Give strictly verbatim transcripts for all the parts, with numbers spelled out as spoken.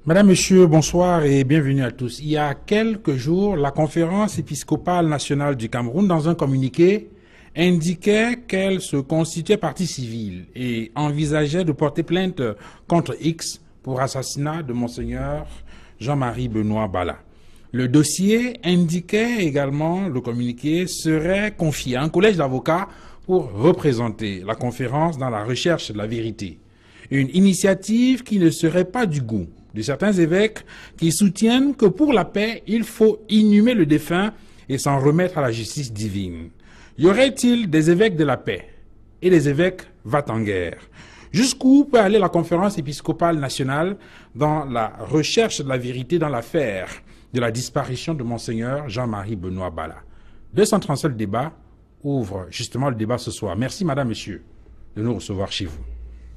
Madame, Monsieur, bonsoir et bienvenue à tous. Il y a quelques jours, la conférence épiscopale nationale du Cameroun, dans un communiqué, indiquait qu'elle se constituait partie civile et envisageait de porter plainte contre X pour assassinat de Monseigneur Jean-Marie Benoît Bala. Le dossier indiquait également, le communiqué serait confié à un collège d'avocats pour représenter la conférence dans la recherche de la vérité. Une initiative qui ne serait pas du goût de certains évêques qui soutiennent que pour la paix, il faut inhumer le défunt et s'en remettre à la justice divine. Y aurait-il des évêques de la paix et des évêques va-t-en-guerre? Jusqu'où peut aller la conférence épiscopale nationale dans la recherche de la vérité dans l'affaire de la disparition de Monseigneur Jean-Marie Benoît Bala? deux cent trente-sept débat ouvre justement le débat ce soir. Merci, Madame, Monsieur, de nous recevoir chez vous.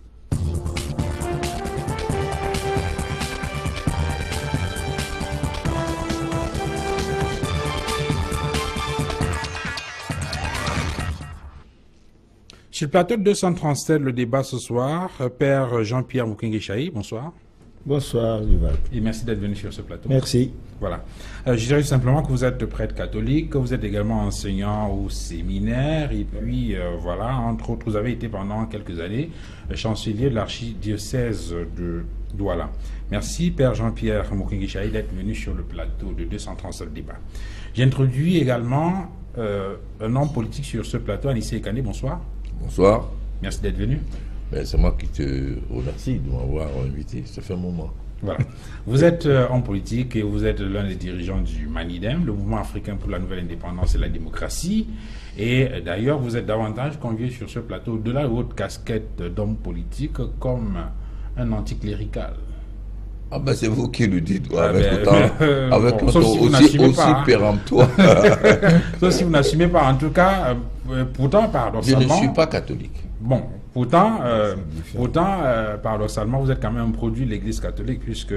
Sur le plateau de deux cent trente-sept, le débat ce soir, Père Jean-Pierre Moukenge-Chahi, bonsoir. Bonsoir, Duval. Et merci d'être venu sur ce plateau. Merci. Voilà. Euh, je dirais simplement que vous êtes prêtre catholique, que vous êtes également enseignant au séminaire, et puis euh, voilà, entre autres, vous avez été pendant quelques années chancelier de l'archidiocèse de Douala. Merci, Père Jean-Pierre Moukenge-Chahi, d'être venu sur le plateau de deux cent trente-sept débat. J'introduis également euh, un homme politique sur ce plateau, Anissé Ekane, bonsoir. Bonsoir. Merci d'être venu. Ben, c'est moi qui te remercie de m'avoir invité. Ça fait un moment. Voilà. Vous êtes euh, en politique et vous êtes l'un des dirigeants du MANIDEM, le Mouvement africain pour la nouvelle indépendance et la démocratie. Et euh, d'ailleurs, vous êtes davantage convié sur ce plateau, au-delà de votre casquette d'homme politique, comme un anticlérical. Ah ben c'est vous qui le dites, ouais, ah avec ben, autant, euh, avec bon, autant si aussi, aussi pas, hein. péremptoire. Sauf si vous n'assumez pas. En tout cas, euh, pourtant, paradoxalement... Je ne suis pas catholique. Bon, pourtant, euh, pourtant euh, paradoxalement, vous êtes quand même un produit de l'Église catholique, puisque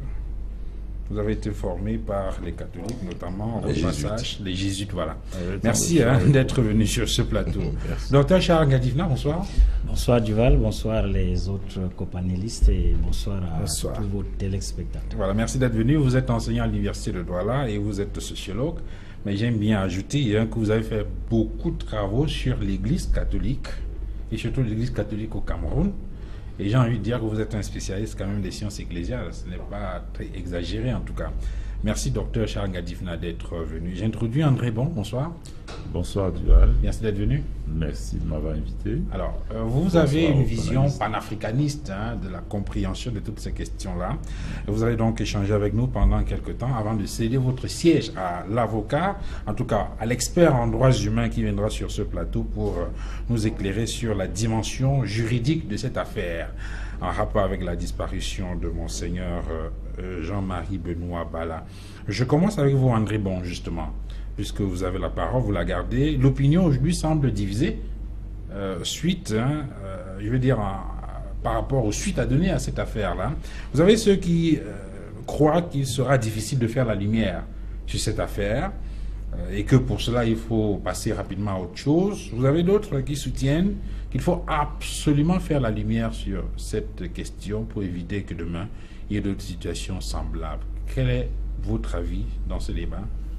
vous avez été formé par les catholiques, notamment au passage, les jésuites, voilà. Ah, merci hein, d'être venu sur ce plateau. Docteur Charles Ngadifna, bonsoir. Bonsoir Duval, bonsoir les autres copanélistes et bonsoir à bonsoir. tous vos téléspectateurs. Voilà, merci d'être venu. Vous êtes enseignant à l'université de Douala et vous êtes sociologue. Mais j'aime bien ajouter hein, que vous avez fait beaucoup de travaux sur l'Église catholique et surtout l'Église catholique au Cameroun. Et j'ai envie de dire que vous êtes un spécialiste quand même des sciences ecclésiales. Ce n'est pas très exagéré en tout cas. Merci docteur Charles Ngadifna d'être venu. J'introduis André Bon, bonsoir. Bonsoir Duval. Merci d'être venu. Merci de m'avoir invité. Alors, euh, vous bonsoir avez une vision panafricaniste hein, de la compréhension de toutes ces questions-là. Vous avez donc échangé avec nous pendant quelques temps avant de céder votre siège à l'avocat, en tout cas à l'expert en droits humains qui viendra sur ce plateau pour euh, nous éclairer sur la dimension juridique de cette affaire en rapport avec la disparition de Monseigneur euh, Jean-Marie Benoît Bala. Je commence avec vous, André Bon, justement, puisque vous avez la parole, vous la gardez. L'opinion aujourd'hui semble divisée euh, suite, hein, euh, je veux dire, en, par rapport aux suites à donner à cette affaire-là. Vous avez ceux qui euh, croient qu'il sera difficile de faire la lumière sur cette affaire euh, et que pour cela, il faut passer rapidement à autre chose. Vous avez d'autres qui soutiennent qu'il faut absolument faire la lumière sur cette question pour éviter que demain, il y ait d'autres situations semblables. Quel est votre avis dans ce débat?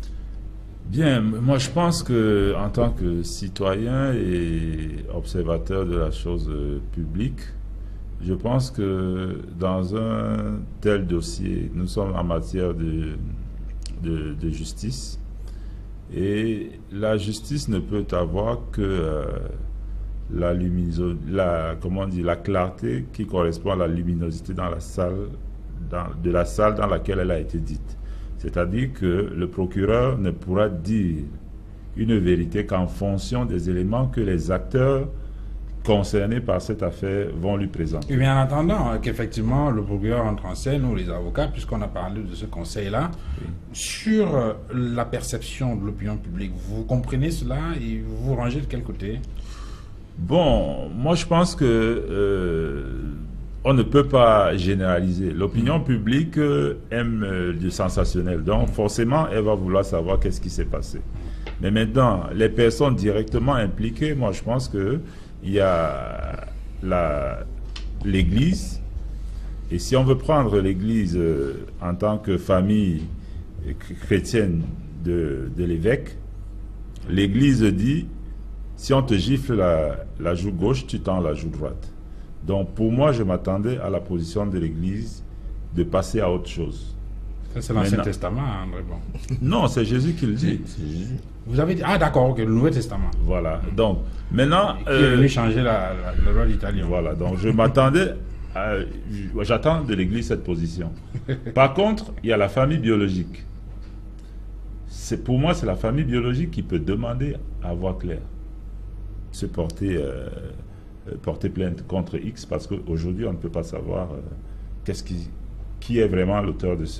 Bien, moi je pense que en tant que citoyen et observateur de la chose publique, je pense que dans un tel dossier, nous sommes en matière de, de, de justice et la justice ne peut avoir que euh, la, lumino, la, comment dire, la clarté qui correspond à la luminosité dans la salle, dans, de la salle dans laquelle elle a été dite. C'est-à-dire que le procureur ne pourra dire une vérité qu'en fonction des éléments que les acteurs concernés par cette affaire vont lui présenter. Et bien en attendant qu'effectivement le procureur entre en scène ou les avocats, puisqu'on a parlé de ce conseil-là, oui. sur euh, la perception de l'opinion publique, vous comprenez cela et vous vous rangez de quel côté? Bon, moi je pense que euh, on ne peut pas généraliser. L'opinion publique aime euh, du sensationnel, donc forcément elle va vouloir savoir qu'est-ce qui s'est passé. Mais maintenant, les personnes directement impliquées, moi je pense que il y a l'Église, Et si on veut prendre l'Église euh, en tant que famille chrétienne de, de l'évêque, l'Église dit, si on te gifle la, la joue gauche, tu tends la joue droite. Donc pour moi, je m'attendais à la position de l'Église de passer à autre chose. C'est l'Ancien Testament, hein, André Bon. Non, c'est Jésus qui le dit. Vous avez dit, ah d'accord, ok, le Nouveau Testament. Voilà, donc maintenant... Qui est venu changer la, la, la loi d'Italie. Voilà, donc je m'attendais, j'attends de l'Église cette position. Par contre, il y a la famille biologique. Pour moi, c'est la famille biologique qui peut demander à voix claire, se porter, euh, porter plainte contre X, parce qu'aujourd'hui, on ne peut pas savoir euh, qu'est-ce qui, qui est vraiment l'auteur de ce,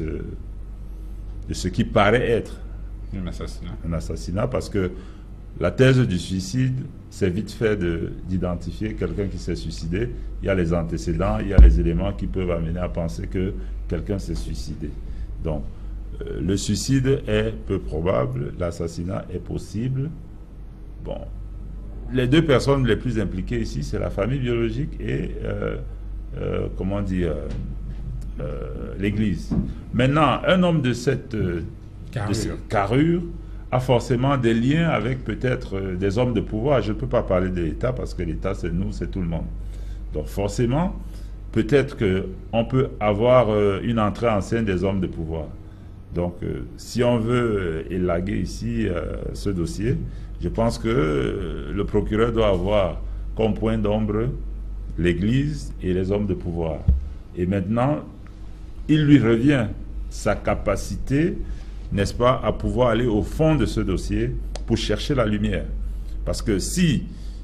de ce qui paraît être un assassinat. Un assassinat, parce que la thèse du suicide, c'est vite fait d'identifier quelqu'un qui s'est suicidé. Il y a les antécédents, il y a les éléments qui peuvent amener à penser que quelqu'un s'est suicidé. Donc, euh, le suicide est peu probable, l'assassinat est possible. Bon, les deux personnes les plus impliquées ici, c'est la famille biologique et, euh, euh, comment dire, euh, euh, l'Église. Maintenant, un homme de cette, euh, de cette carrure a forcément des liens avec peut-être euh, des hommes de pouvoir. Je ne peux pas parler de l'État parce que l'État, c'est nous, c'est tout le monde. Donc forcément, peut-être qu'on peut avoir euh, une entrée en scène des hommes de pouvoir. Donc, euh, si on veut euh, élaguer ici euh, ce dossier, je pense que euh, le procureur doit avoir comme point d'ombre l'Église et les hommes de pouvoir. Et maintenant, il lui revient sa capacité, n'est-ce pas, à pouvoir aller au fond de ce dossier pour chercher la lumière. Parce que si,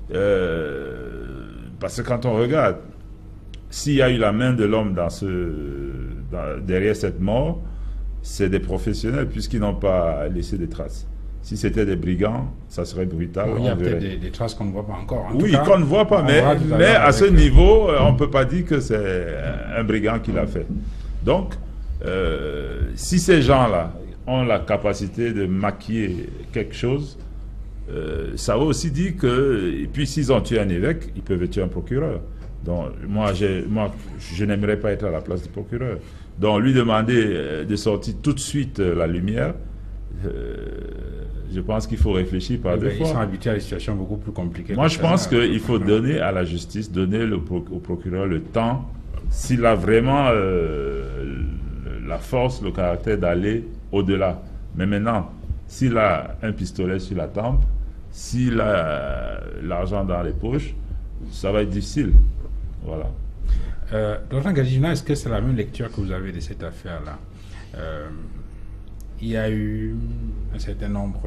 euh, parce que quand on regarde, s'il y a eu la main de l'homme dans ce, dans, derrière cette mort, c'est des professionnels puisqu'ils n'ont pas laissé de traces. Si c'était des brigands, ça serait brutal. Bon, il y a peut-être des, des traces qu'on ne voit pas encore. En oui, qu'on ne voit pas, mais, mais à ce niveau, on ne peut pas dire que c'est un brigand qui l'a fait. Donc, euh, si ces gens-là ont la capacité de maquiller quelque chose, euh, ça veut aussi dire que, et puis s'ils ont tué un évêque, ils peuvent tuer un procureur. Donc, moi, moi je n'aimerais pas être à la place du procureur. Donc, lui demander de sortir tout de suite la lumière, euh, je pense qu'il faut réfléchir par deux fois. Ils sont habitués à des situations beaucoup plus compliquées. Moi, je pense qu'il faut donner à la justice, donner le, au procureur le temps, s'il a vraiment euh, la force, le caractère d'aller au-delà. Mais maintenant, s'il a un pistolet sur la tempe, s'il a l'argent dans les poches, ça va être difficile. Voilà. Euh, Docteur Gadjina, est-ce que c'est la même lecture que vous avez de cette affaire-là? euh, Il y a eu un certain nombre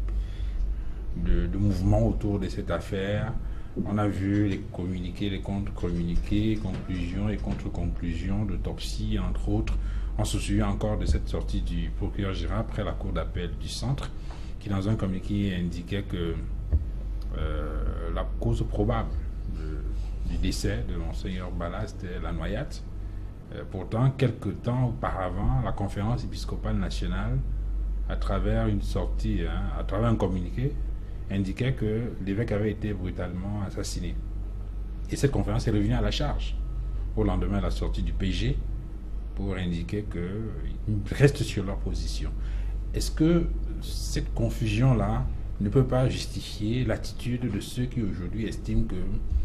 de, de mouvements autour de cette affaire. On a vu les communiqués, les contre-communiqués, conclusions et contre-conclusions d'autopsie, entre autres. On se souvient encore de cette sortie du procureur général après la cour d'appel du centre, qui dans un communiqué indiquait que euh, la cause probable de, du décès de Monseigneur Bala, c'était la noyade. Euh, pourtant, quelque temps auparavant, la conférence épiscopale nationale, à travers une sortie, hein, à travers un communiqué, indiquait que l'évêque avait été brutalement assassiné. Et cette conférence est revenue à la charge au lendemain de la sortie du P G pour indiquer qu'ils restent sur leur position. Est-ce que cette confusion-là ne peut pas justifier l'attitude de ceux qui aujourd'hui estiment que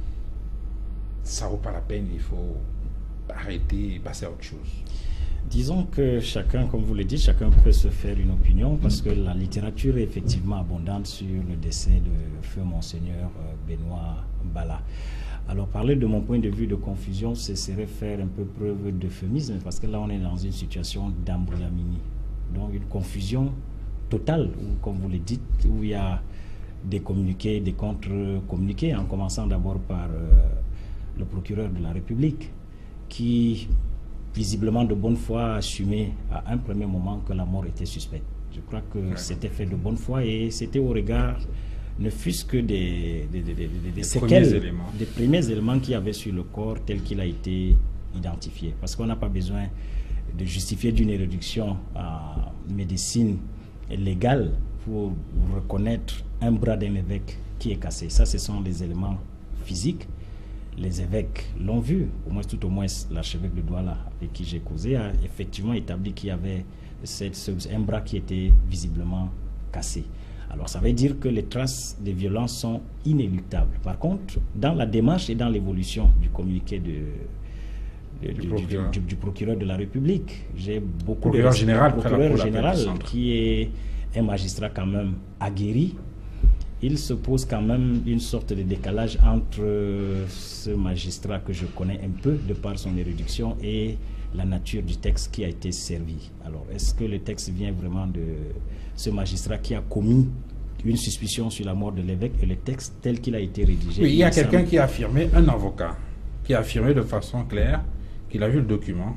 ça ne vaut pas la peine, il faut arrêter et passer à autre chose? Disons que chacun, comme vous le dites, chacun peut se faire une opinion parce que la littérature est effectivement abondante sur le décès de feu Monseigneur Benoît Bala. Alors parler de mon point de vue de confusion, ce serait faire un peu preuve d'euphémisme parce que là on est dans une situation d'embryamini. Donc une confusion totale, où, comme vous le dites, où il y a des communiqués, des contre-communiqués, en commençant d'abord par euh, le procureur de la République qui visiblement de bonne foi assumé à un premier moment que la mort était suspecte. Je crois que ouais. c'était fait de bonne foi et c'était au regard, ne fût-ce que des, des, des, des, des, des séquelles, premiers éléments. des premiers éléments qu'il y avait sur le corps tel qu'il a été identifié. Parce qu'on n'a pas besoin de justifier d'une réduction à médecine légale pour reconnaître un bras d'un évêque qui est cassé. Ça, ce sont des éléments physiques. les évêques l'ont vu, au moins tout au moins l'archevêque de Douala avec qui j'ai causé a effectivement établi qu'il y avait cette, ce, un bras qui était visiblement cassé. Alors ça veut dire que les traces des violences sont inéluctables. Par contre, dans la démarche et dans l'évolution du communiqué de, de, du, du, procureur. Du, du procureur de la République, j'ai beaucoup procureur de général, procureur général qui est un magistrat quand même aguerri. Il se pose quand même une sorte de décalage entre ce magistrat que je connais un peu de par son érudition et la nature du texte qui a été servi. Alors, est-ce que le texte vient vraiment de ce magistrat qui a commis une suspicion sur la mort de l'évêque et le texte tel qu'il a été rédigé? Oui, il y a quelqu'un qui a affirmé, un avocat, qui a affirmé de façon claire qu'il a vu le document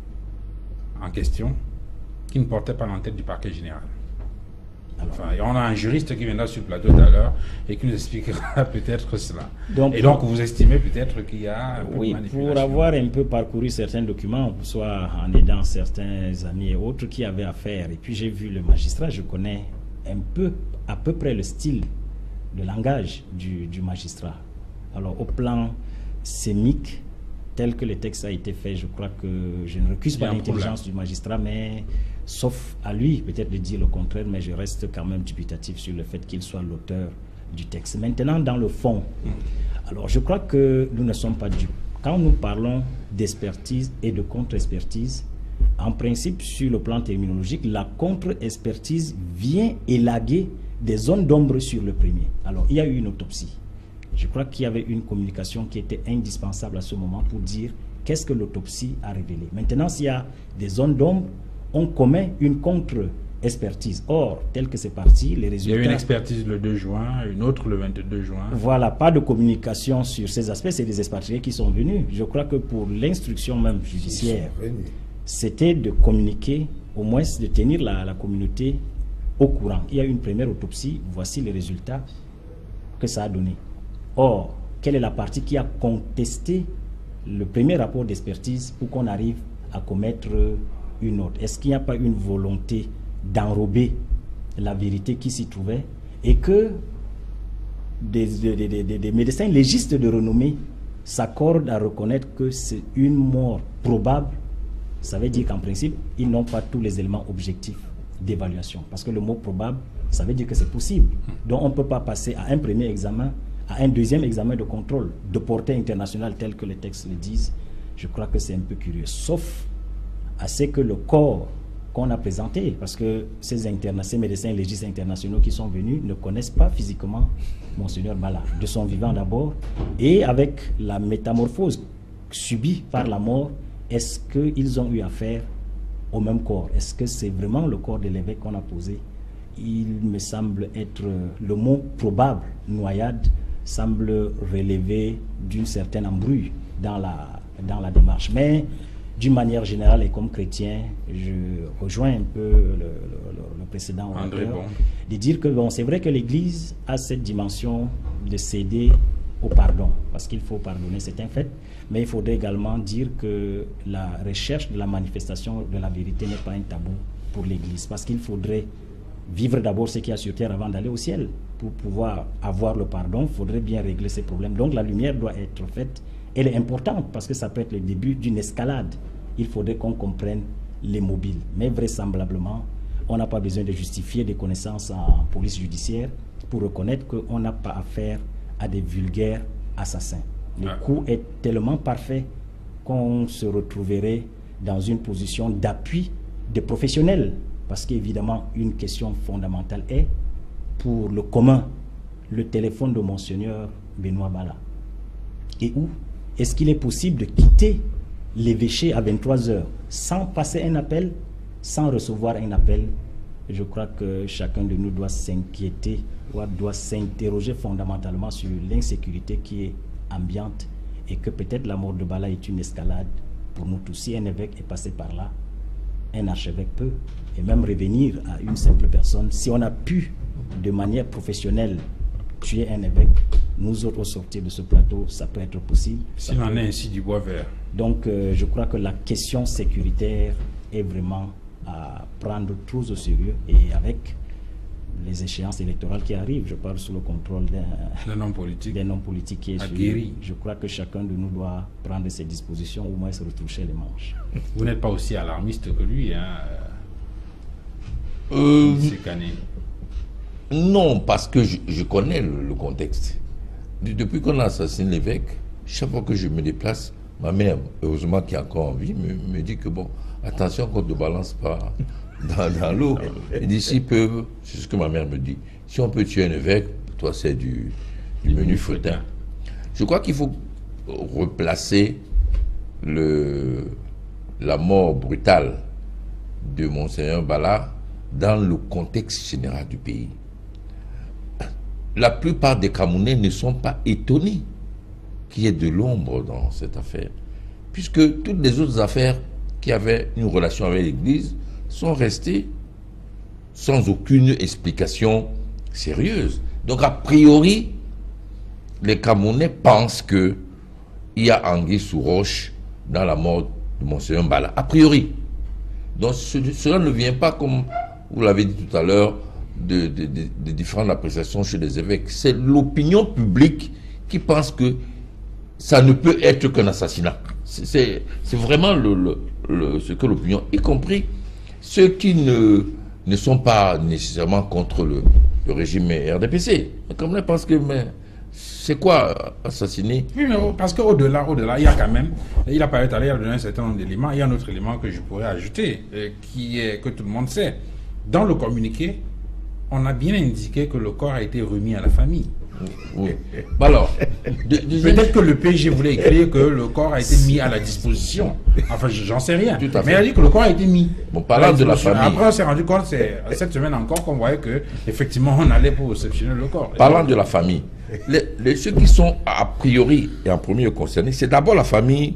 en question qui ne portait pas l'entête du parquet général. Enfin, on a un juriste qui viendra sur le plateau tout à l'heure et qui nous expliquera peut-être cela. Donc, et donc, vous estimez peut-être qu'il y a un peu oui, de manipulation. Pour avoir un peu parcouru certains documents, soit en aidant certains amis et autres qui avaient affaire, et puis j'ai vu le magistrat, je connais un peu, à peu près le style de langage du, du magistrat. Alors, au plan sémique, tel que le texte a été fait, je crois que je ne recuse pas l'intelligence du magistrat, mais sauf à lui peut-être de dire le contraire, mais je reste quand même dubitatif sur le fait qu'il soit l'auteur du texte. Maintenant, dans le fond, alors je crois que nous ne sommes pas dupes. Quand nous parlons d'expertise et de contre-expertise, en principe, sur le plan terminologique, la contre-expertise vient élaguer des zones d'ombre sur le premier. Alors, il y a eu une autopsie. Je crois qu'il y avait une communication qui était indispensable à ce moment pour dire qu'est-ce que l'autopsie a révélé. Maintenant, s'il y a des zones d'ombre, on commet une contre-expertise. Or, tel que c'est parti, les résultats... Il y a eu une expertise le deux juin, une autre le vingt-deux juin. Voilà, pas de communication sur ces aspects, c'est des expatriés qui sont venus. Je crois que pour l'instruction même judiciaire, c'était de communiquer, au moins de tenir la, la communauté au courant. Il y a eu une première autopsie, voici les résultats que ça a donné. Or, quelle est la partie qui a contesté le premier rapport d'expertise pour qu'on arrive à commettre une autre? Est-ce qu'il n'y a pas une volonté d'enrober la vérité qui s'y trouvait et que des, des, des, des, des médecins légistes de renommée s'accordent à reconnaître que c'est une mort probable? Ça veut dire qu'en principe, ils n'ont pas tous les éléments objectifs d'évaluation. Parce que le mot probable, ça veut dire que c'est possible. Donc on ne peut pas passer à un premier examen, à un deuxième examen de contrôle de portée internationale tel que les textes le disent. Je crois que c'est un peu curieux. Sauf à ce que le corps qu'on a présenté, parce que ces, interna ces médecins légistes internationaux qui sont venus ne connaissent pas physiquement Monseigneur Bala, de son vivant d'abord, et avec la métamorphose subie par la mort, est-ce qu'ils ont eu affaire au même corps? Est-ce que c'est vraiment le corps de l'évêque qu'on a posé? Il me semble être le mot probable, noyade, semble relever d'une certaine embrouille dans la, dans la démarche. Mais d'une manière générale et comme chrétien, je rejoins un peu le, le, le précédent orateur, de dire que bon, c'est vrai que l'Église a cette dimension de céder au pardon, parce qu'il faut pardonner, c'est un fait, mais il faudrait également dire que la recherche de la manifestation de la vérité n'est pas un tabou pour l'Église, parce qu'il faudrait vivre d'abord ce qu'il y a sur terre avant d'aller au ciel. Pour pouvoir avoir le pardon, il faudrait bien régler ces problèmes. Donc la lumière doit être faite. Elle est importante parce que ça peut être le début d'une escalade. Il faudrait qu'on comprenne les mobiles. Mais vraisemblablement, on n'a pas besoin de justifier des connaissances en police judiciaire pour reconnaître qu'on n'a pas affaire à des vulgaires assassins. Le ah. coup est tellement parfait qu'on se retrouverait dans une position d'appui des professionnels. Parce qu'évidemment, une question fondamentale est, pour le commun, le téléphone de Monseigneur Benoît Bala. Et où est-ce qu'il est possible de quitter l'évêché à vingt-trois heures sans passer un appel, sans recevoir un appel? Je crois que chacun de nous doit s'inquiéter, doit s'interroger fondamentalement sur l'insécurité qui est ambiante et que peut-être la mort de Bala est une escalade pour nous tous. Si un évêque est passé par là, un archevêque peut, et même revenir à une simple personne. Si on a pu, de manière professionnelle, tuer un évêque, nous autres, au sortir de ce plateau, ça peut être possible. S'il en est ainsi du bois vert. Donc, euh, je crois que la question sécuritaire est vraiment à prendre trop au sérieux et avec les échéances électorales qui arrivent. Je parle sous le contrôle d'un homme politique. d'un homme politique qui est aguerri. Je crois que chacun de nous doit prendre ses dispositions, au moins se retroucher les manches. Vous n'êtes pas aussi alarmiste que lui, hein, Euh, c'est Cané. non, parce que je, je connais le, le contexte. De- depuis qu'on a assassiné l'évêque, chaque fois que je me déplace, ma mère, heureusement qui est encore en vie, me, me dit que bon, attention qu'on ne te balance pas dans, dans l'eau. Et d'ici peu, c'est ce que ma mère me dit. Si on peut tuer un évêque, toi c'est du, du menu fretin. Je crois qu'il faut replacer le, la mort brutale de Monseigneur Bala dans le contexte général du pays. La plupart des Camerounais ne sont pas étonnés qu'il y ait de l'ombre dans cette affaire, puisque toutes les autres affaires qui avaient une relation avec l'Église sont restées sans aucune explication sérieuse. Donc a priori, les Camerounais pensent qu'il y a anguille sous roche dans la mort de Monseigneur Bala. A priori. Donc ce, cela ne vient pas, comme vous l'avez dit tout à l'heure, de, de, de, de différentes appréciations chez les évêques. C'est l'opinion publique qui pense que ça ne peut être qu'un assassinat. C'est vraiment le, le, le, ce que l'opinion, y compris ceux qui ne, ne sont pas nécessairement contre le, le régime R D P C. Comme on pense que c'est quoi assassiner? Oui, mais parce qu'au-delà, au-delà, il y a quand même, il a parlé tout à l'heure, il a donné un certain nombre d'éléments. Il y a un autre élément que je pourrais ajouter, euh, qui est que tout le monde sait. Dans le communiqué, on a bien indiqué que le corps a été remis à la famille. Oui. Alors, peut-être que le P G voulait écrire que le corps a été mis à la disposition. Enfin, j'en sais rien. Tout à fait. Mais il a dit que le corps a été mis. Bon, parlant de la famille. Après, on s'est rendu compte, c'est cette semaine encore, qu'on voyait que effectivement, on allait pour réceptionner le corps. Parlant de la famille, les, les, ceux qui sont a priori et en premier concernés, c'est d'abord la famille,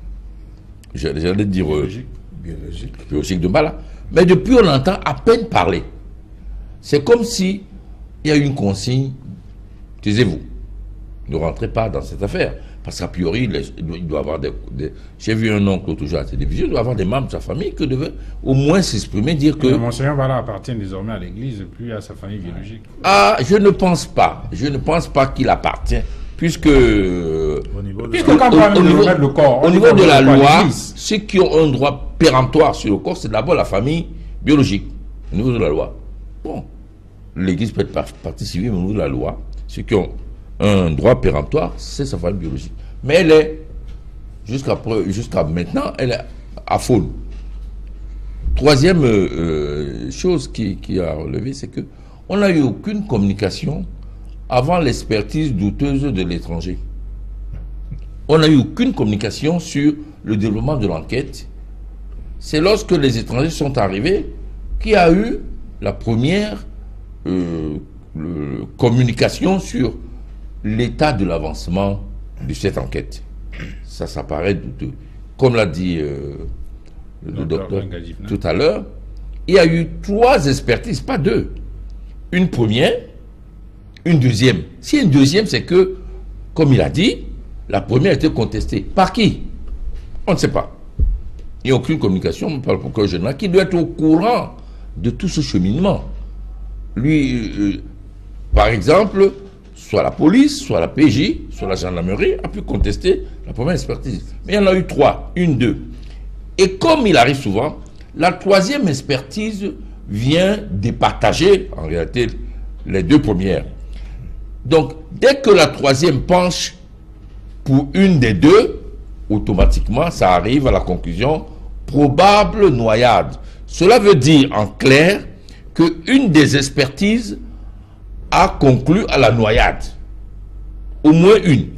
j'allais dire biologique. biologique, biologique de Bala. Mais depuis, on entend à peine parler. C'est comme si il y a une consigne. Taisez-vous, ne rentrez pas dans cette affaire. Parce qu'a priori, il doit avoir des... des j'ai vu un oncle toujours à la télévision, il doit avoir des membres de sa famille qui devaient au moins s'exprimer, dire que... Mais Monseigneur Bala appartient désormais à l'Église, plus à sa famille biologique. Ah, je ne pense pas. Je ne pense pas qu'il appartient, puisque... Au niveau de, puisque quand on au, au niveau, le corps, au niveau de la loi, ceux qui ont un droit péremptoire sur le corps, c'est d'abord la famille biologique, au niveau de la loi. Bon, l'Église peut être partie civile, mais au niveau de la loi, ceux qui ont un droit péremptoire, c'est sa famille biologique. Mais elle est, jusqu'à jusqu'à maintenant, elle est à faune. Troisième euh, chose qui, qui a relevé, c'est que on n'a eu aucune communication avant l'expertise douteuse de l'étranger. On n'a eu aucune communication sur le développement de l'enquête. C'est lorsque les étrangers sont arrivés qu'il y a eu la première euh, le, communication sur l'état de l'avancement de cette enquête. Ça, ça paraît douteux. Comme l'a dit euh, le docteur tout à l'heure, il y a eu trois expertises, pas deux. Une première, une deuxième. Si une deuxième, c'est que, comme il a dit, la première a été contestée. Par qui? On ne sait pas. Il n'y a aucune communication, on parle pour que je n'ai qui doit être au courant de tout ce cheminement. Lui, euh, par exemple, soit la police, soit la P J, soit la gendarmerie a pu contester la première expertise. Mais il y en a eu trois, une, deux. Et comme il arrive souvent, la troisième expertise vient départager, en réalité, les deux premières. Donc, dès que la troisième penche pour une des deux, automatiquement, ça arrive à la conclusion probable noyade. Cela veut dire, en clair, qu'une des expertises a conclu à la noyade. Au moins une.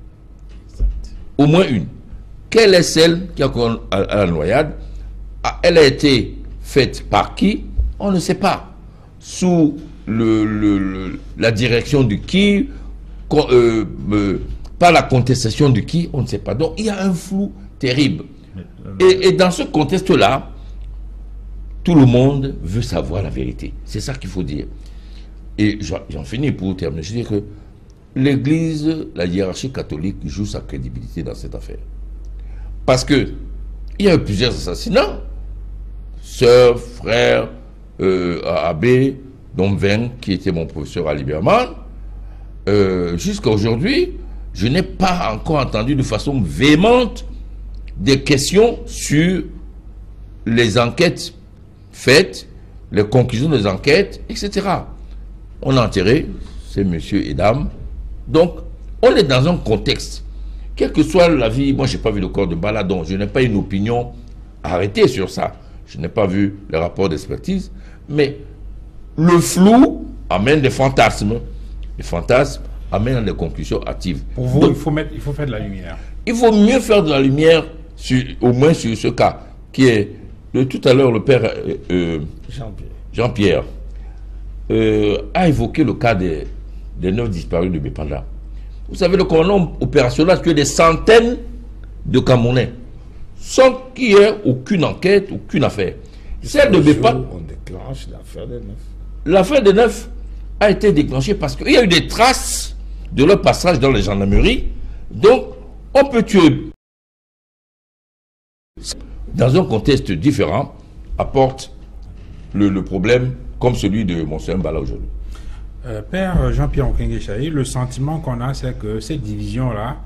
Au moins une. Quelle est celle qui a conclu à la noyade? Elle a été faite par qui? On ne sait pas. Sous le, le, le, la direction de qui? euh, euh, Par la contestation de qui? On ne sait pas. Donc il y a un flou terrible. Et, et dans ce contexte-là, tout le monde veut savoir la vérité. C'est ça qu'il faut dire. Et j'en finis pour terminer. Je dis que l'Église, la hiérarchie catholique joue sa crédibilité dans cette affaire. Parce que il y a eu plusieurs assassinats. Sœurs, frères, euh, abbés, Dom Veng, qui était mon professeur à Liberman, euh, jusqu'à aujourd'hui, je n'ai pas encore entendu de façon véhémente des questions sur les enquêtes faites, les conclusions des enquêtes, et cetera. On a enterré ces messieurs et dames. Donc, on est dans un contexte. Quelle que soit la vie, moi, je n'ai pas vu le corps de Mbala, donc je n'ai pas une opinion arrêtée sur ça. Je n'ai pas vu le rapport d'expertise. Mais le flou amène des fantasmes. Les fantasmes amènent des conclusions actives. Pour vous, donc, il, faut mettre, il faut faire de la lumière. Il faut mieux faire de la lumière, sur, au moins sur ce cas, qui est, de tout à l'heure, le père euh, euh, Jean-Pierre Jean-Pierre euh, a évoqué le cas des, des neuf disparus de Bépanda. Vous savez, le commandement opérationnel a tué des centaines de Camerounais, sans qu'il y ait aucune enquête, aucune affaire. Celle de Bépanda, on déclenche l'affaire des neuf. L'affaire des neuf a été déclenchée parce qu'il y a eu des traces de leur passage dans les gendarmeries. Donc, on peut tuer dans un contexte différent, apporte le, le problème comme celui de Monseigneur Mbala aujourd'hui. Euh, Père Jean-Pierre Okengue-Chahi, le sentiment qu'on a, c'est que cette division-là,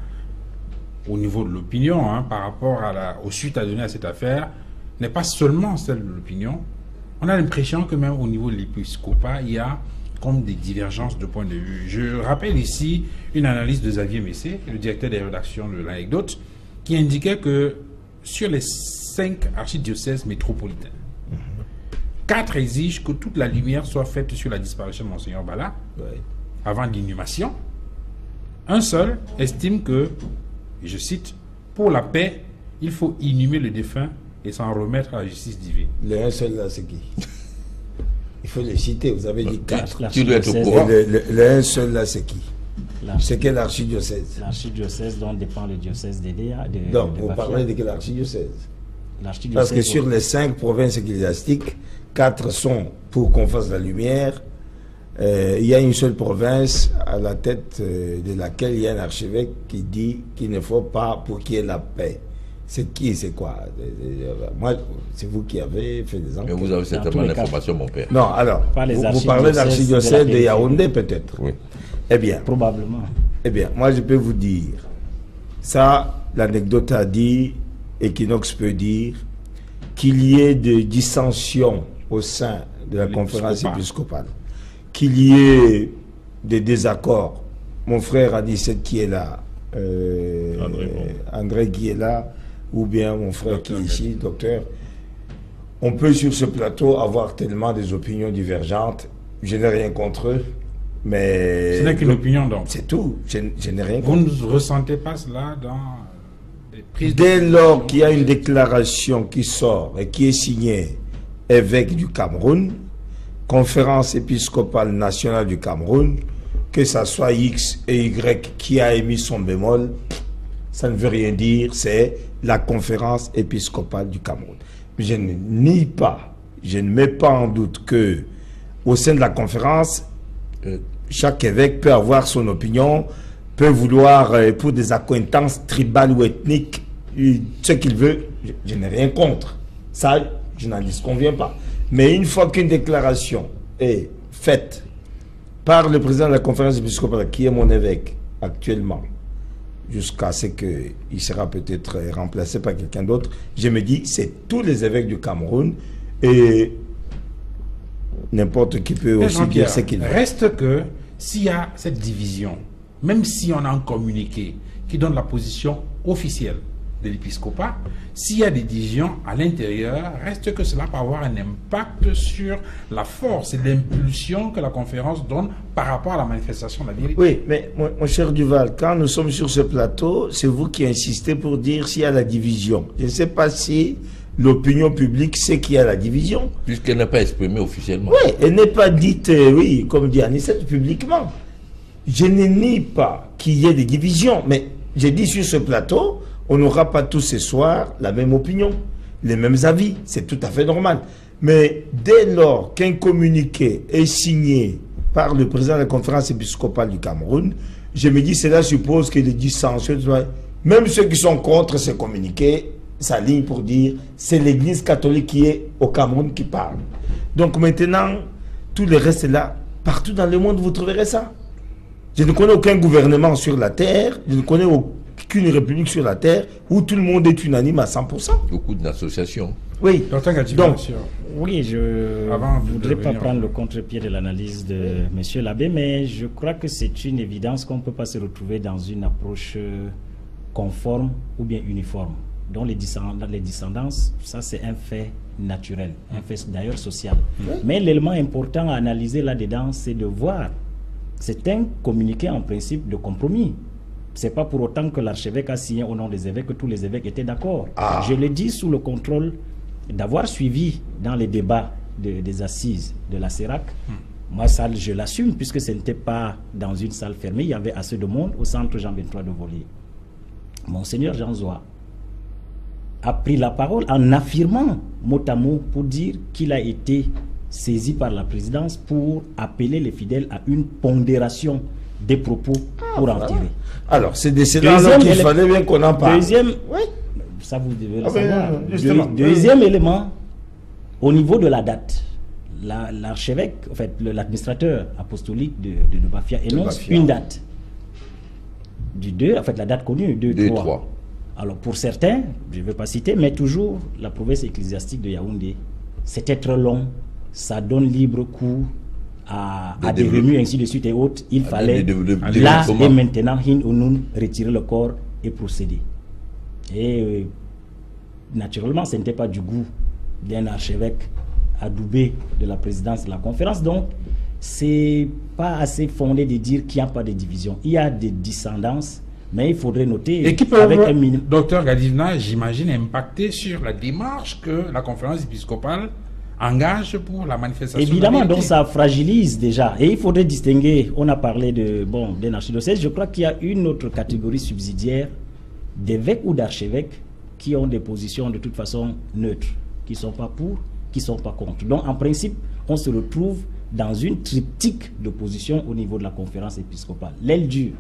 au niveau de l'opinion, hein, par rapport à la, aux suites à donner à cette affaire, n'est pas seulement celle de l'opinion. On a l'impression que même au niveau de l'épiscopat, il y a comme des divergences de point de vue. Je rappelle ici une analyse de Xavier Messé, le directeur des rédactions de l'Anecdote, qui indiquait que sur les cinq archidiocèses métropolitaines, quatre exigent que toute la lumière soit faite sur la disparition de Monseigneur Mbala, Ouais. avant l'inhumation. Un seul estime que, et je cite, pour la paix, il faut inhumer le défunt et s'en remettre à la justice divine. Le un seul là, c'est qui? Il faut les citer, vous avez dit quatre. Tu dois être au Et courant. le, le- le un seul là, c'est qui? L'archi- C'est quel archidiocèse? L'archidiocèse dont dépend le diocèse d'Edea. De, Donc, de vous Bafia. parlez de quel archidiocèse? L'archidiocèse- Parce que sur les cinq provinces ecclésiastiques, quatre sont pour qu'on fasse la lumière. Euh, il y a une seule province à la tête euh, de laquelle il y a un archevêque qui dit qu'il ne faut pas pour qu'il y ait la paix. C'est qui, c'est quoi? Euh, euh, Moi, c'est vous qui avez fait des Mais enquêtes. vous avez tous certainement les cas. l'information, mon père. Non, alors, Pas les vous, vous archidiocèses parlez de d'archidiocèse la de, périphérie. Yaoundé peut-être. Oui. Eh bien, Probablement. eh bien, moi je peux vous dire, ça, l'anecdote a dit, Equinox peut dire, qu'il y ait des dissensions au sein de la conférence L'épiscopat. épiscopale, qu'il y ait des désaccords. Mon frère Anicette qui est là, euh, André Bon. André qui est là, ou bien mon frère Docteur qui est ici, docteur. On peut sur ce plateau avoir tellement des opinions divergentes. Je n'ai rien contre eux, mais Ce n'est qu'une opinion donc. c'est tout. Je, je n'ai rien Vous contre. ne ressentez pas cela dans les prises de Dès position? lors qu'il y a une déclaration qui sort et qui est signée évêque du Cameroun, conférence épiscopale nationale du Cameroun, que ça soit X et Y qui a émis son bémol, ça ne veut rien dire, c'est la conférence épiscopale du Cameroun. Je ne nie pas, je ne mets pas en doute que au sein de la conférence, euh, chaque évêque peut avoir son opinion, peut vouloir, euh, pour des accointances tribales ou ethniques, euh, ce qu'il veut. Je, je n'ai rien contre. Ça, je n'en disconviens pas. Mais une fois qu'une déclaration est faite par le président de la conférence épiscopale, qui est mon évêque actuellement, jusqu'à ce qu'il sera peut-être remplacé par quelqu'un d'autre, je me dis, c'est tous les évêques du Cameroun et n'importe qui peut Mais aussi Jean-Pierre, dire ce qu'il veut. reste que s'il y a cette division, même si on a un communiqué qui donne la position officielle de l'épiscopat, s'il y a des divisions à l'intérieur, reste que cela peut avoir un impact sur la force et l'impulsion que la conférence donne par rapport à la manifestation de la vérité. Oui, mais mon, mon cher Duval, quand nous sommes sur ce plateau, c'est vous qui insistez pour dire s'il y a la division. Je ne sais pas si l'opinion publique sait qu'il y a la division. Puisqu'elle n'est pas exprimée officiellement. Oui, elle n'est pas dite, euh, oui, comme dit Anicette, publiquement. Je ne nie pas qu'il y ait des divisions, mais j'ai dit sur ce plateau, on n'aura pas tous ce soirs la même opinion, les mêmes avis, c'est tout à fait normal. Mais dès lors qu'un communiqué est signé par le président de la conférence épiscopale du Cameroun, je me dis cela suppose que les dissensions, même ceux qui sont contre ce communiqué, s'alignent pour dire c'est l'Église catholique qui est au Cameroun qui parle. Donc maintenant, Tout le reste est là. Partout dans le monde, vous trouverez ça. Je ne connais aucun gouvernement sur la terre, je ne connais aucune république sur la terre où tout le monde est unanime à cent pour cent. Beaucoup d'associations. Oui. Donc, oui, je ne voudrais pas prendre le contre-pied de l'analyse de oui. M. Labbé, mais je crois que c'est une évidence qu'on ne peut pas se retrouver dans une approche conforme ou bien uniforme. Donc les, descend les descendances, ça c'est un fait naturel, un fait d'ailleurs social. Oui. Mais l'élément important à analyser là-dedans, c'est de voir. C'est un communiqué en principe de compromis. Ce n'est pas pour autant que l'archevêque a signé au nom des évêques que tous les évêques étaient d'accord. Ah. Je le dis sous le contrôle d'avoir suivi dans les débats de, des assises de la CERAC. Hmm. Moi, ça, je l'assume, puisque ce n'était pas dans une salle fermée, il y avait assez de monde au centre Jean vingt-trois de Volier. Monseigneur Jean Zoa a pris la parole en affirmant mot à mot pour dire qu'il a été saisi par la présidence pour appeler les fidèles à une pondération des propos ah, pour en tirer. Alors, c'est de cela qu'il fallait bien qu'on en parle. Deuxième, oui. Ça vous devez le ah, savoir. Deux, deuxième oui. élément, au niveau de la date, l'archevêque, la, en fait, l'administrateur apostolique de, de, de Bafia énonce Bafia. une date. Du deux, en fait, la date connue, deux trois. Alors, pour certains, je ne vais pas citer, mais toujours la province ecclésiastique de Yaoundé, c'était trop long, ça donne libre cours à, à des remues, ainsi de suite et autres. Il à fallait, de, de, de, là et maintenant, retirer le corps et procéder. Et euh, naturellement, ce n'était pas du goût d'un archevêque adoubé de la présidence de la conférence. Donc, c'est pas assez fondé de dire qu'il n'y a pas de division. Il y a des dissendances, mais il faudrait noter... Et qui peuvent, avec un minimum... docteur Gadivna, j'imagine, impacter sur la démarche que la conférence épiscopale engage pour la manifestation. Évidemment, donc ça fragilise déjà. Et il faudrait distinguer, on a parlé de bon, d'un archidiocèse, je crois qu'il y a une autre catégorie subsidiaire d'évêques ou d'archevêques qui ont des positions de toute façon neutres, qui ne sont pas pour, qui ne sont pas contre. Donc en principe, on se retrouve dans une triptyque de positions au niveau de la conférence épiscopale. L'aile dure,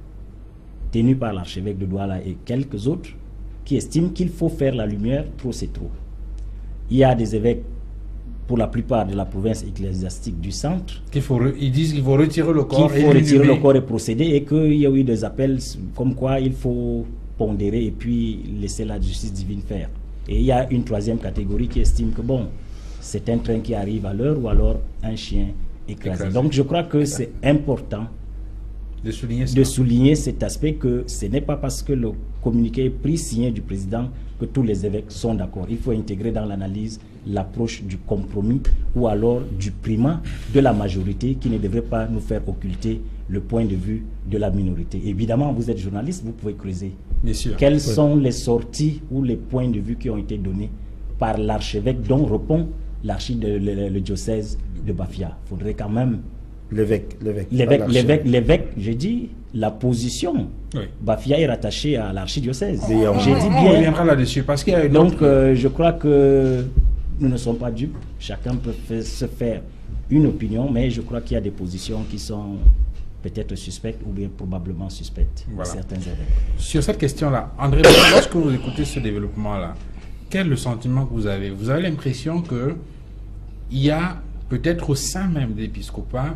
tenue par l'archevêque de Douala et quelques autres, qui estiment qu'il faut faire la lumière, trop c'est trop. Il y a des évêques, pour la plupart de la province ecclésiastique du centre, qu'il faut ils disent qu'il faut retirer le corps, qu'il faut retirer le corps et procéder, et qu'il y a eu des appels comme quoi il faut pondérer et puis laisser la justice divine faire. Et il y a une troisième catégorie qui estime que bon, c'est un train qui arrive à l'heure ou alors un chien écrasé. écrasé. Donc je crois que c'est important de souligner, de souligner cet aspect, que ce n'est pas parce que le communiqué est pris signé du président que tous les évêques sont d'accord. Il faut intégrer dans l'analyse l'approche du compromis ou alors du primat de la majorité qui ne devrait pas nous faire occulter le point de vue de la minorité. Évidemment, vous êtes journaliste, vous pouvez creuser. Bien sûr. Quelles oui. sont les sorties ou les points de vue qui ont été donnés par l'archevêque dont répond l'archive de le, le diocèse de Bafia. Il faudrait quand même... L'évêque, l'évêque. L'évêque, l'évêque, l'évêque, j'ai dit, la position. Oui. Bafia est rattachée à l'archidiocèse. J'ai dit bien. On reviendra là-dessus parce qu'il y a une Donc, autre... euh, je crois que nous ne sommes pas dupes. Chacun peut faire, se faire une opinion, mais je crois qu'il y a des positions qui sont peut-être suspectes ou bien probablement suspectes. Voilà. Certains évêques. Sur cette question-là, André, lorsque vous écoutez ce développement-là, quel est le sentiment que vous avez? Vous avez l'impression que il y a peut-être au sein même de l'épiscopat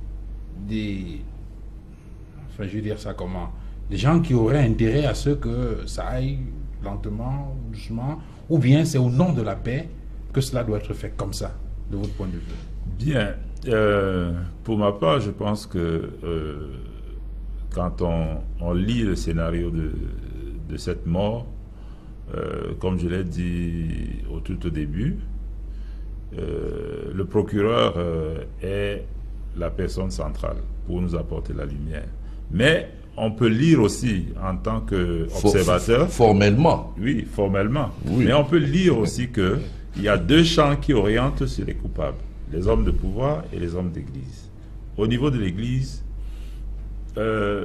des, enfin je vais dire ça comment, des gens qui auraient intérêt à ce que ça aille lentement, doucement, ou bien c'est au nom de la paix que cela doit être fait comme ça, de votre point de vue? Bien, euh, pour ma part, je pense que euh, quand on, on lit le scénario de, de cette mort, euh, comme je l'ai dit au tout au début, euh, le procureur euh, est la personne centrale pour nous apporter la lumière. Mais on peut lire aussi en tant qu'observateur... Formellement. Oui, formellement. Oui. Mais on peut lire aussi qu'il y a deux champs qui orientent sur les coupables, les hommes de pouvoir et les hommes d'église. Au niveau de l'église, euh,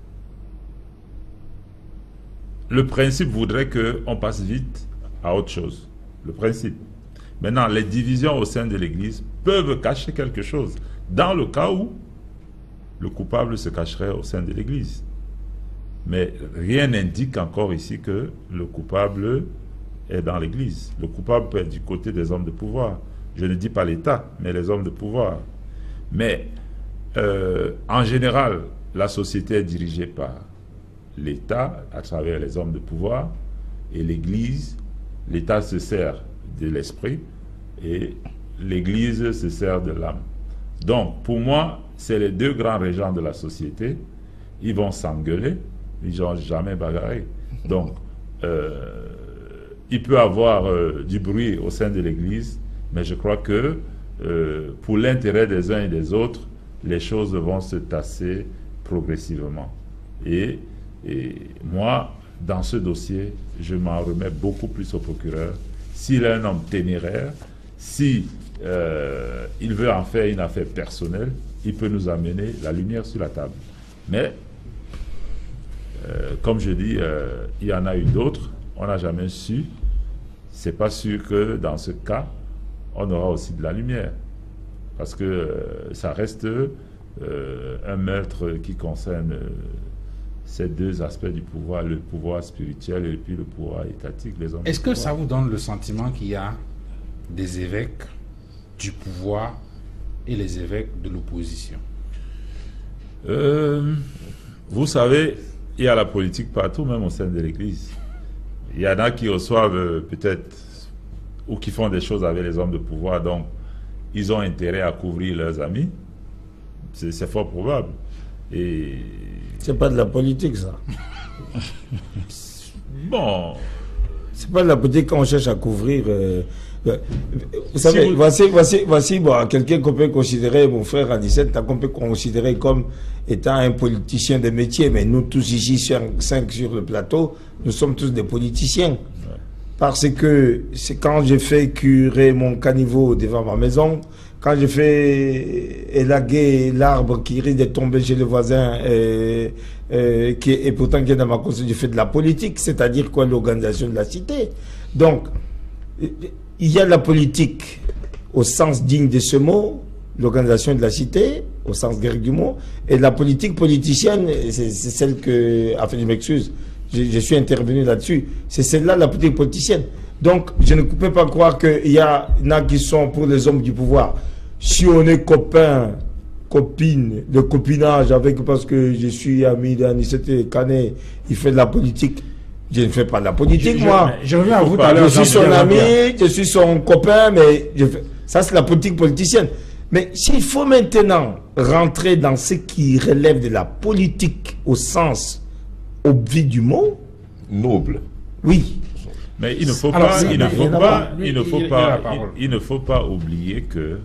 le principe voudrait qu'on passe vite à autre chose. Le principe. Maintenant, les divisions au sein de l'église peuvent cacher quelque chose. Dans le cas où le coupable se cacherait au sein de l'église. Mais rien n'indique encore ici que le coupable est dans l'église. Le coupable peut être du côté des hommes de pouvoir. Je ne dis pas l'État, mais les hommes de pouvoir. Mais euh, en général, la société est dirigée par l'État à travers les hommes de pouvoir et l'Église. L'État se sert de l'esprit et l'Église se sert de l'âme. Donc, pour moi, c'est les deux grands régents de la société. Ils vont s'engueuler, ils n'ont jamais bagarré. Donc, euh, il peut y avoir euh, du bruit au sein de l'Église, mais je crois que euh, pour l'intérêt des uns et des autres, les choses vont se tasser progressivement. Et, et moi, dans ce dossier, je m'en remets beaucoup plus au procureur. S'il est un homme téméraire, si euh, il veut en faire une affaire personnelle, il peut nous amener la lumière sur la table. Mais, euh, comme je dis, euh, il y en a eu d'autres, on n'a jamais su. C'est pas sûr que dans ce cas, on aura aussi de la lumière. Parce que euh, ça reste euh, un meurtre qui concerne euh, ces deux aspects du pouvoir, le pouvoir spirituel et puis le pouvoir étatique. Est-ce que ça vous donne le sentiment qu'il y a des évêques du pouvoir et les évêques de l'opposition? euh, Vous savez, il y a la politique partout, même au sein de l'Église. Il y en a qui reçoivent euh, peut-être ou qui font des choses avec les hommes de pouvoir, donc ils ont intérêt à couvrir leurs amis. C'est fort probable. Et c'est pas de la politique, ça. Bon. C'est pas de la politique qu'on cherche à couvrir. Euh, euh, vous savez, si vous... voici, voici, voici bon, quelqu'un qu'on peut considérer, mon frère Anicet, qu'on peut considérer comme étant un politicien de métier, mais nous tous ici, sur, cinq sur le plateau, nous sommes tous des politiciens. Ouais. Parce que c'est quand j'ai fait curer mon caniveau devant ma maison, quand j'ai fait élaguer l'arbre qui risque de tomber chez le voisin et, et, qui, et pourtant qui est dans ma conscience, j'ai fait de la politique, c'est-à-dire quoi, l'organisation de la cité. Donc, il y a la politique au sens digne de ce mot, l'organisation de la cité, au sens grec du mot, et la politique politicienne, c'est celle que, enfin je m'excuse, je, je suis intervenu là-dessus, c'est celle-là la politique politicienne. Donc, je ne peux pas croire qu'il y a, y en a qui sont pour les hommes du pouvoir. Si on est copain, copine, de copinage avec, parce que je suis ami d'Anicet Kané, il fait de la politique. Je ne fais pas de la politique, je, moi. Je, je reviens à vous tout à l'heure. Je suis son ami, je suis son copain, mais je fais, ça c'est la politique politicienne. Mais s'il faut maintenant rentrer dans ce qui relève de la politique au sens obvi du mot, noble. Oui. Mais il ne faut Alors, pas, il ne faut pas, il ne faut pas, il, il ne faut pas oublier que,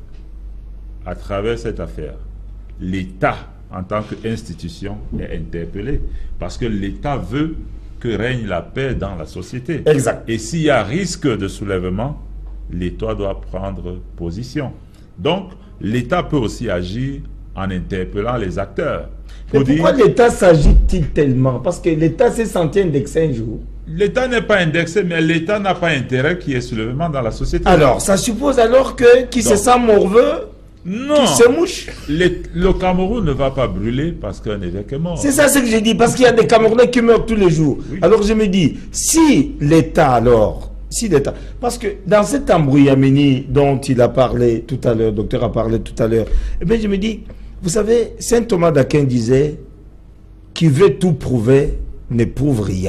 à travers cette affaire, l'État, en tant qu'institution, est interpellé. Parce que l'État veut que règne la paix dans la société. Exact. Et s'il y a risque de soulèvement, l'État doit prendre position. Donc, l'État peut aussi agir en interpellant les acteurs. Mais pourquoi dire... l'État s'agit-il tellement? Parce que l'État s'est senti indexé un jour. L'État n'est pas indexé, mais l'État n'a pas intérêt qu'il y ait soulèvement dans la société. Alors, ça suppose alors que qui Donc, se sent morveux, non, qui se mouche. Les, le Cameroun ne va pas brûler parce qu'un évêque est mort. C'est ça ce que j'ai dit, parce qu'il y a des Camerounais qui meurent tous les jours. Oui. Alors je me dis, si l'État alors, si l'État, parce que dans cet embrouillamini dont il a parlé tout à l'heure, le docteur a parlé tout à l'heure, eh bien je me dis, vous savez, saint Thomas d'Aquin disait, qui veut tout prouver ne prouve rien.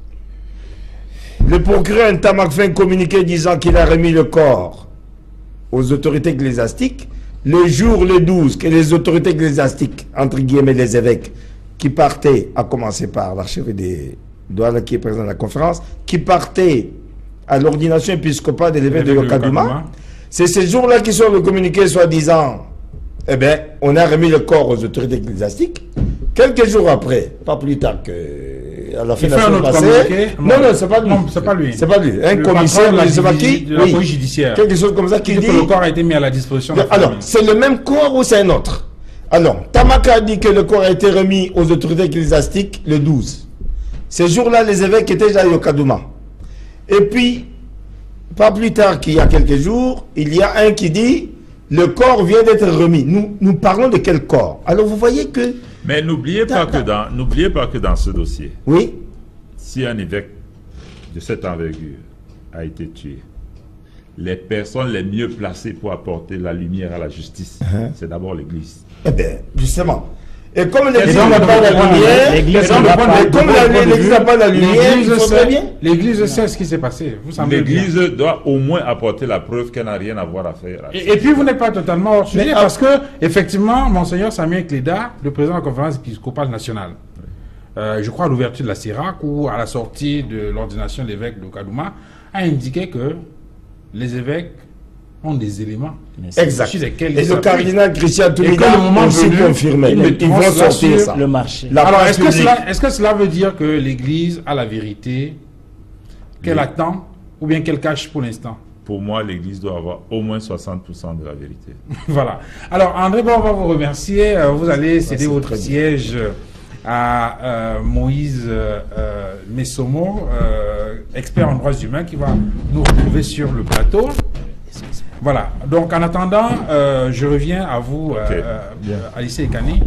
Le procureur Ntamak fait un communiqué disant qu'il a remis le corps aux autorités ecclésiastiques le jour le douze, que les autorités ecclésiastiques, entre guillemets les évêques, qui partaient, à commencer par l'archevêque de Douala qui est présent à la conférence, qui partaient à l'ordination épiscopale de l'évêque de Yokadouma, c'est ce jour-là qui sort le communiqué soi-disant, eh bien, on a remis le corps aux autorités ecclésiastiques. Quelques jours après, pas plus tard que à la fin de la semaine passée. Non, non, c'est pas lui. Non, c'est pas lui. C'est pas lui. Un commissaire, je ne sais pas qui. De la police judiciaire. Quelque chose comme ça qui dit. Que le corps a été mis à la disposition. Alors, c'est le même corps ou c'est un autre? Alors, Tamaka a dit que le corps a été remis aux autorités ecclésiastiques le douze. Ces jours-là, les évêques étaient déjà à Yokadouma. Et puis, pas plus tard qu'il y a quelques jours, il y a un qui dit le corps vient d'être remis. Nous, nous parlons de quel corps? Alors, vous voyez que. Mais n'oubliez pas que dans, n'oubliez pas que dans ce dossier, oui, si un évêque de cette envergure a été tué, les personnes les mieux placées pour apporter la lumière à la justice, uh-huh. c'est d'abord l'Église. Eh bien, justement. Et comme l'Église n'a pas la lumière, l'Église n'a pas la lumière, il faudrait bien. L'Église sait ce qui s'est passé. L'Église doit au moins apporter la preuve qu'elle n'a rien à voir à faire. À et, et puis vous n'êtes pas totalement hors sujet, parce que, effectivement, Monseigneur Samuel Cléda, le président de la conférence épiscopale nationale, oui. euh, je crois à l'ouverture de la CIRAC ou à la sortie de l'ordination de l'évêque de Kadouma, a indiqué que les évêques ont des éléments. Exact. Et le cardinal Christian Toumiga aussi confirmé. Ils, ils vont sortir ça. Le marché. La Alors, est-ce que, cela, est-ce que cela veut dire que l'Église a la vérité, qu'elle oui. attend, ou bien qu'elle cache pour l'instant? Pour moi, l'Église doit avoir au moins soixante pour cent de la vérité. Voilà. Alors, André, bon, on va vous remercier. Vous allez céder ça, votre siège bien. à euh, Moïse euh, euh, Messomo, euh, expert en droits humains, qui va nous retrouver sur le plateau. Voilà, donc en attendant, euh, je reviens à vous, okay. euh, euh, Alice Ekane.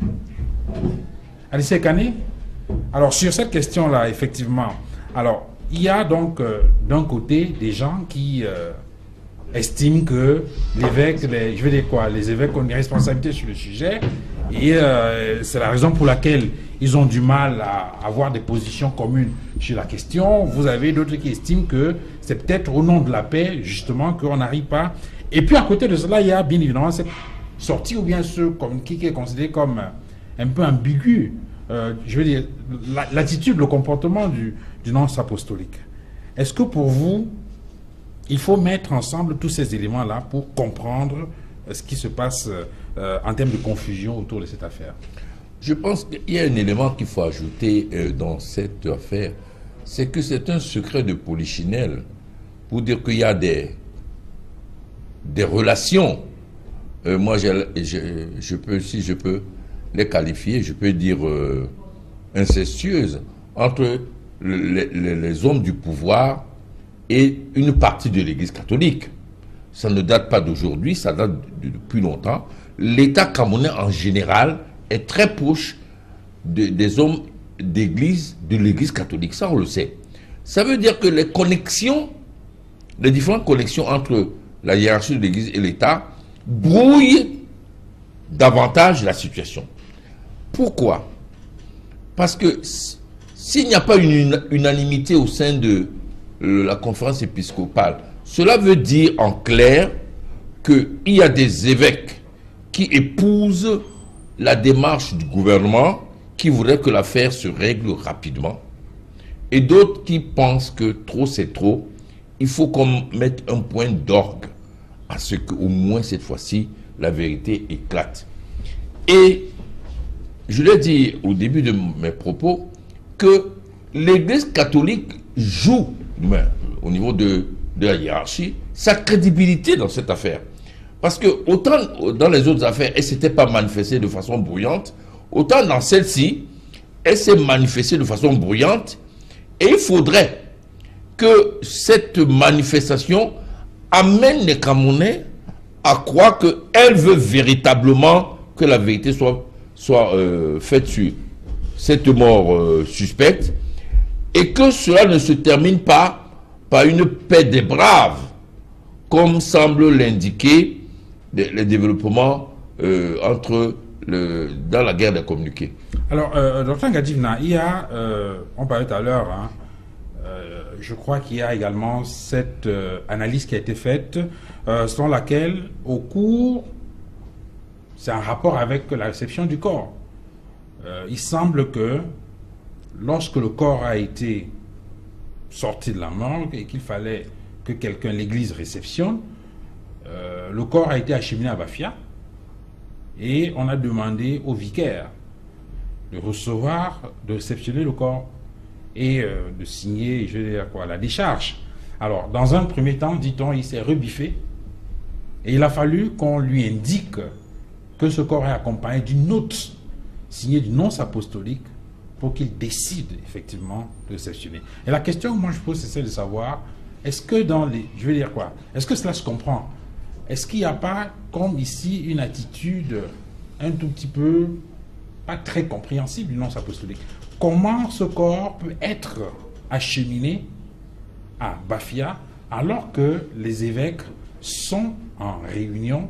Alice Ekane, alors sur cette question-là, effectivement, alors il y a donc euh, d'un côté des gens qui euh, estiment que l'évêque, je veux dire quoi, les évêques ont une responsabilité sur le sujet, et euh, c'est la raison pour laquelle ils ont du mal à avoir des positions communes sur la question. Vous avez d'autres qui estiment que c'est peut-être au nom de la paix, justement, qu'on n'arrive pas. Et puis, à côté de cela, il y a bien évidemment cette sortie ou bien ce communiqué qui est considéré comme un peu ambigu. Euh, je veux dire, l'attitude, le comportement du, du nonce apostolique. Est-ce que pour vous, il faut mettre ensemble tous ces éléments-là pour comprendre ce qui se passe euh, en termes de confusion autour de cette affaire? Je pense qu'il y a un élément qu'il faut ajouter euh, dans cette affaire, c'est que c'est un secret de polichinelle pour dire qu'il y a des, des relations. Euh, moi, je, je, je peux, si je peux les qualifier, je peux dire euh, incestueuses entre le, les, les hommes du pouvoir et une partie de l'Église catholique. Ça ne date pas d'aujourd'hui, ça date de, depuis longtemps. L'État camerounais en général est très proche de, des hommes d'église, de l'église catholique. Ça, on le sait. Ça veut dire que les connexions, les différentes connexions entre la hiérarchie de l'église et l'État brouillent davantage la situation. Pourquoi? Parce que s'il n'y a pas une unanimité au sein de la conférence épiscopale, cela veut dire en clair qu'il y a des évêques qui épousent la démarche du gouvernement, qui voudrait que l'affaire se règle rapidement, et d'autres qui pensent que trop c'est trop, il faut qu'on mette un point d'orgue à ce qu'au moins cette fois-ci la vérité éclate. Et je l'ai dit au début de mes propos que l'Église catholique joue, ben, au niveau de, de la hiérarchie, sa crédibilité dans cette affaire. Parce que autant dans les autres affaires, elle ne s'était pas manifestée de façon bruyante, autant dans celle-ci, elle s'est manifestée de façon bruyante, et il faudrait que cette manifestation amène les Camerounais à croire qu'elle veut véritablement que la vérité soit, soit euh, faite sur cette mort euh, suspecte, et que cela ne se termine pas par une paix des braves, comme semble l'indiquer les développements euh, entre le, dans la guerre des communiqués. Alors, euh, docteur Ngadjivna, il y a, euh, on parlait tout à l'heure, hein, euh, je crois qu'il y a également cette euh, analyse qui a été faite, euh, selon laquelle, au cours, c'est un rapport avec la réception du corps. Euh, il semble que lorsque le corps a été sorti de la morgue et qu'il fallait que quelqu'un, l'église, réceptionne, Euh, le corps a été acheminé à Bafia et on a demandé au vicaire de recevoir, de réceptionner le corps et euh, de signer, je veux dire quoi, la décharge. Alors, dans un premier temps, dit-on, il s'est rebiffé et il a fallu qu'on lui indique que ce corps est accompagné d'une note signée du nonce apostolique pour qu'il décide effectivement de réceptionner. Et la question que moi je pose, c'est celle de savoir, est-ce que dans les... Je veux dire quoi? Est-ce que cela se comprend? Est-ce qu'il n'y a pas, comme ici, une attitude un tout petit peu pas très compréhensible du nonce apostolique? Comment ce corps peut être acheminé à Bafia alors que les évêques sont en réunion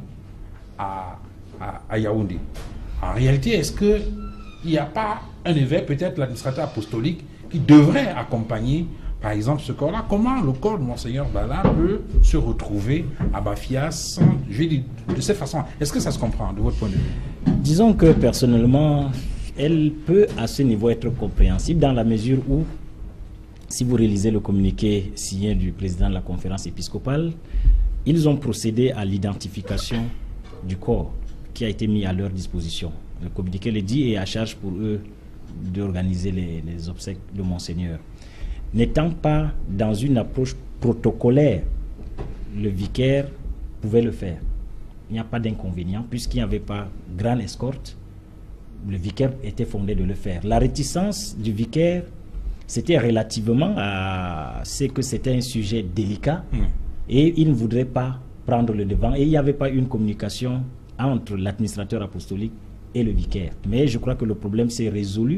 à, à, à Yaoundé. En réalité, est-ce qu'il n'y a pas un évêque, peut-être l'administrateur apostolique, qui devrait accompagner, par exemple, ce corps-là? Comment le corps de Monseigneur Bala peut se retrouver à Bafia sans, je vais dire, de cette façon? Est-ce que ça se comprend de votre point de vue? Disons que personnellement, elle peut à ce niveau être compréhensible dans la mesure où, si vous réalisez le communiqué signé du président de la conférence épiscopale, ils ont procédé à l'identification du corps qui a été mis à leur disposition. Le communiqué le dit et à charge pour eux d'organiser les, les obsèques de Monseigneur. N'étant pas dans une approche protocolaire, le vicaire pouvait le faire. Il n'y a pas d'inconvénient puisqu'il n'y avait pas grande escorte. Le vicaire était fondé de le faire. La réticence du vicaire, c'était relativement à ce que c'était un sujet délicat mmh. et il ne voudrait pas prendre le devant. Et il n'y avait pas une communication entre l'administrateur apostolique et le vicaire. Mais je crois que le problème s'est résolu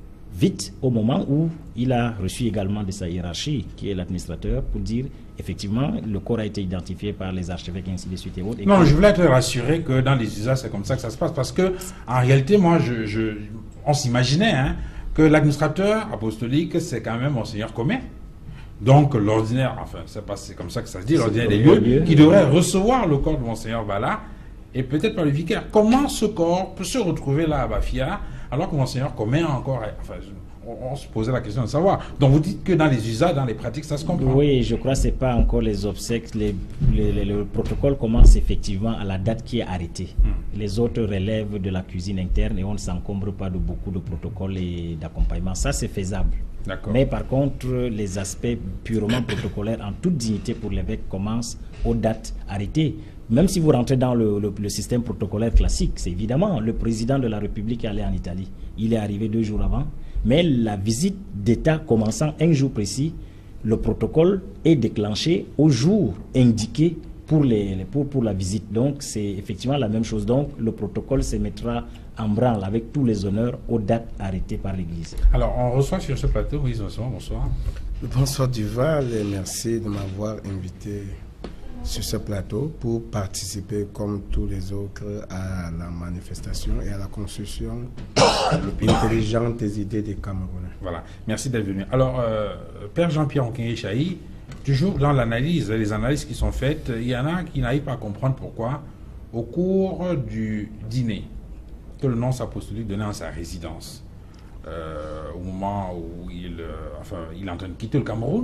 vite au moment où il a reçu également de sa hiérarchie, qui est l'administrateur, pour dire effectivement le corps a été identifié par les archevêques et ainsi de suite et autres. Et non, que... je voulais être rassuré que dans les usages c'est comme ça que ça se passe, parce que en réalité, moi, je, je, on s'imaginait hein, que l'administrateur apostolique, c'est quand même Monseigneur Commet. Donc l'ordinaire, enfin, c'est comme ça que ça se dit, l'ordinaire des lieux, lieu, qui devrait recevoir le corps de Monseigneur Bala, et peut-être pas le vicaire. Comment ce corps peut se retrouver là à Bafia, alors que Monseigneur Commet a encore... Enfin, on, on se posait la question de savoir. Donc vous dites que dans les usages, dans les pratiques, ça se comprend. Oui, je crois que ce n'est pas encore les obsèques. Les, les, les, le protocole commence effectivement à la date qui est arrêtée. Hmm. Les autres relèvent de la cuisine interne et on ne s'encombre pas de beaucoup de protocoles et d'accompagnement. Ça, c'est faisable. Mais par contre, les aspects purement protocolaires en toute dignité pour l'évêque commencent aux dates arrêtées. Même si vous rentrez dans le, le, le système protocolaire classique, c'est évidemment, le président de la République est allé en Italie. Il est arrivé deux jours avant. Mais la visite d'État commençant un jour précis, le protocole est déclenché au jour indiqué pour, les, pour, pour la visite. Donc, c'est effectivement la même chose. Donc, le protocole se mettra en branle avec tous les honneurs aux dates arrêtées par l'Église. Alors, on reçoit sur ce plateau, oui, bonsoir. Bonsoir, bonsoir Duval, et merci de m'avoir invité sur ce plateau pour participer, comme tous les autres, à la manifestation et à la construction intelligente des idées des Camerounais. Voilà, merci d'être venu. Alors, euh, Père Jean-Pierre Onkengue-Chahi, toujours dans l'analyse, les analyses qui sont faites, il y en a qui n'arrivent pas à comprendre pourquoi, au cours du dîner, que le nonce apostolique donnait à sa résidence, euh, au moment où il, euh, enfin, il est en train de quitter le Cameroun,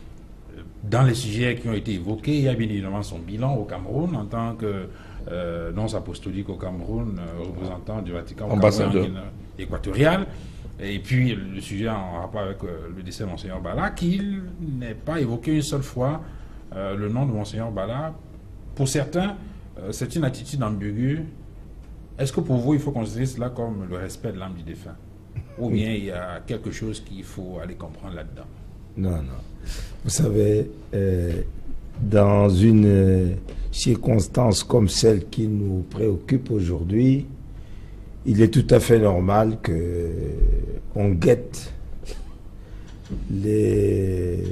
dans les sujets qui ont été évoqués, il y a bien évidemment son bilan au Cameroun en tant que euh, nonce apostolique au Cameroun, euh, représentant du Vatican au Cameroun équatorial, et puis le sujet en rapport avec euh, le décès de Monseigneur Bala, qu'il n'ait pas évoqué une seule fois euh, le nom de Monseigneur Bala. Pour certains, euh, c'est une attitude ambiguë. Est-ce que pour vous, il faut considérer cela comme le respect de l'âme du défunt? Ou bien il y a quelque chose qu'il faut aller comprendre là-dedans? Non, non. Vous savez, euh, dans une euh, circonstance comme celle qui nous préoccupe aujourd'hui, il est tout à fait normal qu'on guette les,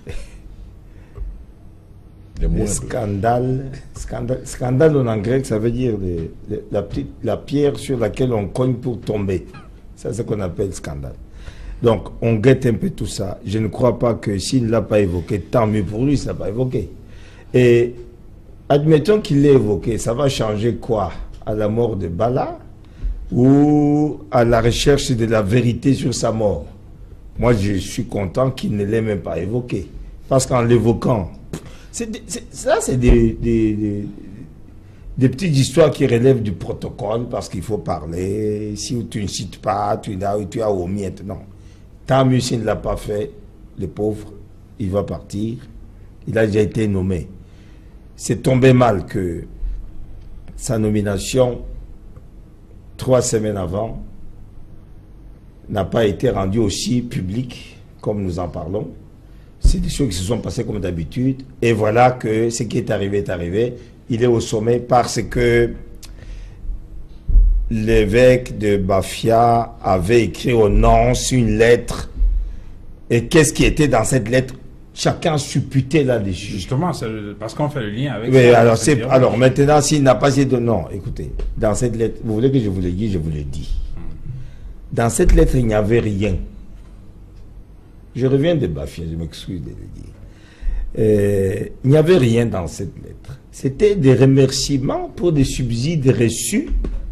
les scandales. Scandale, scandale en grec, ça veut dire les, les, la, petite, la pierre sur laquelle on cogne pour tomber. Ça, c'est ce qu'on appelle scandale. Donc, on guette un peu tout ça. Je ne crois pas que s'il ne l'a pas évoqué, tant mieux pour lui, il ne l'a pas évoqué. Et admettons qu'il l'ait évoqué, ça va changer quoi? À la mort de Bala ou à la recherche de la vérité sur sa mort? Moi, je suis content qu'il ne l'ait même pas évoqué. Parce qu'en l'évoquant, ça, c'est des, des, des, des petites histoires qui relèvent du protocole, parce qu'il faut parler. Si tu ne cites pas, tu as, tu as omis. Non. Tant mieux s'il ne l'a pas fait, le pauvre, il va partir. Il a déjà été nommé. C'est tombé mal que sa nomination, trois semaines avant, n'a pas été rendue aussi publique comme nous en parlons. C'est des choses qui se sont passées comme d'habitude. Et voilà que ce qui est arrivé est arrivé. Il est au sommet parce que l'évêque de Bafia avait écrit au nonce une lettre. Et qu'est-ce qui était dans cette lettre? chacun supputait là-dessus. Justement, c'est parce qu'on fait le lien avec... Oui, ça, alors, c'est, alors maintenant, s'il n'a pas essayé de... Non, écoutez, dans cette lettre, vous voulez que je vous le dise, je vous le dis. Dans cette lettre, il n'y avait rien. Je reviens de Bafia, je m'excuse de le dire. Euh, il n'y avait rien dans cette lettre. C'était des remerciements pour des subsides reçus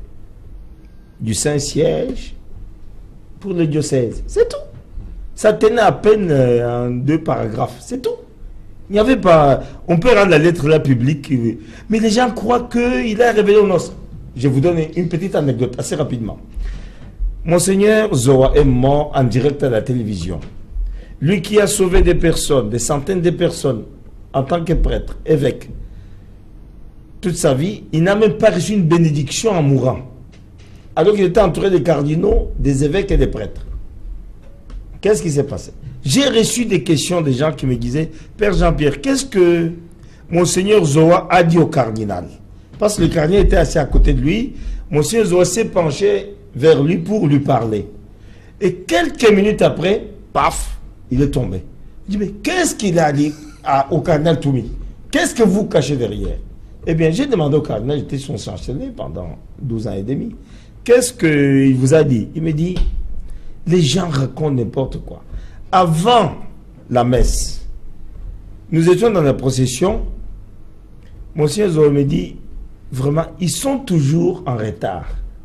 du Saint-Siège pour le diocèse. C'est tout. Ça tenait à peine euh, en deux paragraphes. C'est tout. Il n'y avait pas... On peut rendre la lettre là publique, mais les gens croient qu'il a révélé aux noces. Je vous donne une petite anecdote assez rapidement. Monseigneur Zoa est mort en direct à la télévision. Lui qui a sauvé des personnes, des centaines de personnes, en tant que prêtre, évêque, toute sa vie, il n'a même pas reçu une bénédiction en mourant. Alors qu'il était entouré des cardinaux, des évêques et des prêtres. Qu'est-ce qui s'est passé? J'ai reçu des questions des gens qui me disaient, Père Jean-Pierre, qu'est-ce que Monseigneur Zoa a dit au cardinal? Parce que le cardinal était assis à côté de lui. Monseigneur Zoa s'est penché vers lui pour lui parler. Et quelques minutes après, paf, il est tombé. Je dis, mais qu'est-ce qu'il a dit à, au cardinal Toumi? Qu'est-ce que vous cachez derrière? Eh bien, j'ai demandé au cardinal, j'étais son chancelier pendant douze ans et demi. Qu'est-ce qu'il vous a dit? Il me dit, les gens racontent n'importe quoi. Avant la messe, nous étions dans la procession. Monseigneur Zoé me dit, vraiment, ils sont toujours en retard.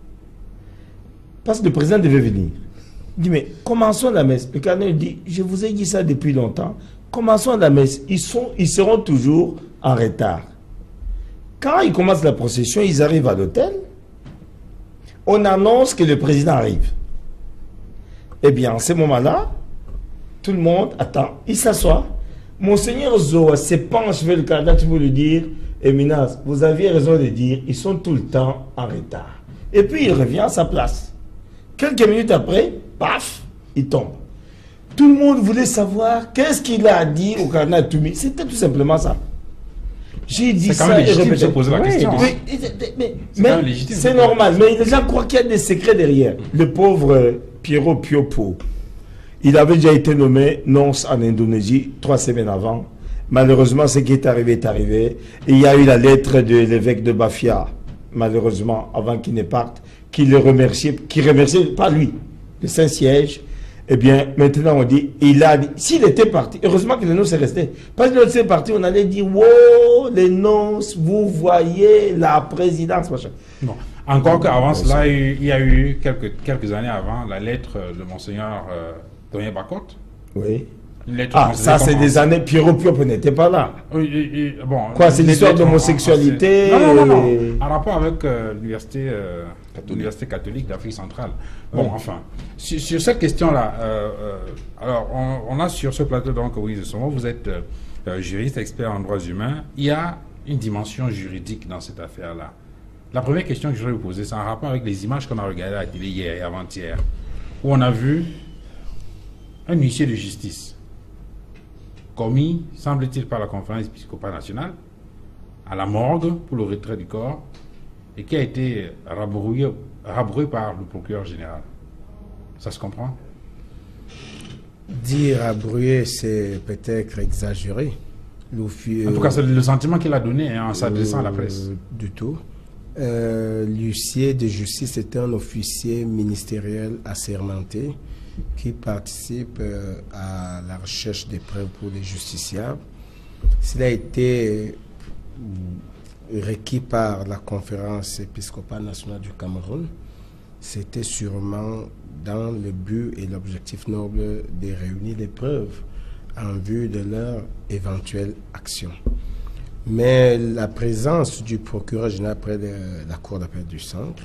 Parce que le président devait venir. Il dit, mais commençons la messe. Le cardinal dit, je vous ai dit ça depuis longtemps. Commençons la messe. Ils, sont, ils seront toujours en retard. Quand ils commencent la procession, ils arrivent à l'hôtel. On annonce que le président arrive. Eh bien, en ce moment-là, tout le monde attend. Il s'assoit. Monseigneur Zoa se penche vers le cardinal pour lui dire, Éminence, vous aviez raison de dire, ils sont tout le temps en retard. Et puis il revient à sa place. Quelques minutes après, paf, il tombe. Tout le monde voulait savoir qu'est-ce qu'il a dit au cardinal Toumi. C'était tout simplement ça. J'ai dit ça. C'est quand même légitime de se poser la question. Mais, mais, mais, mais c'est normal. Mais les gens croient qu'il y a des secrets derrière. Le pauvre Piero Piopo, il avait déjà été nommé nonce en Indonésie trois semaines avant. Malheureusement, ce qui est arrivé est arrivé. Et il y a eu la lettre de l'évêque de Bafia, malheureusement, avant qu'il ne parte, qui le remerciait, qui remerciait pas lui, le Saint-Siège. Eh bien, maintenant on dit, il a dit, s'il était parti, heureusement que les noces est resté. Parce que s'il est parti, on allait dire, wow, les noces, vous voyez la présidence, machin. Bon. Encore qu'avant cela, il y a eu quelques, quelques années avant la lettre de Monseigneur euh, Doyen Bacotte. Oui. Ah, ça c'est des années, Piero Piopo n'était pas là. Oui, et, et, bon, quoi, c'est l'histoire d'homosexualité? Non, non, non, non, en rapport avec euh, l'université euh, catholique. catholique d'Afrique centrale. Bon, oui. Enfin, sur, sur cette question-là, euh, euh, alors, on, on a sur ce plateau, donc, oui, vous êtes euh, juriste, expert en droits humains. Il y a une dimension juridique dans cette affaire-là. La première question que je voudrais vous poser, c'est en rapport avec les images qu'on a regardées à la télé hier et avant-hier, où on a vu un huissier de justice commis, semble-t-il, par la conférence épiscopale nationale, à la morgue pour le retrait du corps, et qui a été rabroué, rabroué par le procureur général. Ça se comprend? Dire rabroué, c'est peut-être exagéré. En tout cas, c'est le sentiment qu'il a donné hein, en s'adressant euh, à la presse. Du tout. Euh, L'huissier de justice est un officier ministériel assermenté qui participe euh, à la recherche des preuves pour les justiciables. S'il a été euh, requis par la conférence épiscopale nationale du Cameroun, c'était sûrement dans le but et l'objectif noble de réunir les preuves en vue de leur éventuelle action. Mais la présence du procureur général près de la cour d'appel du centre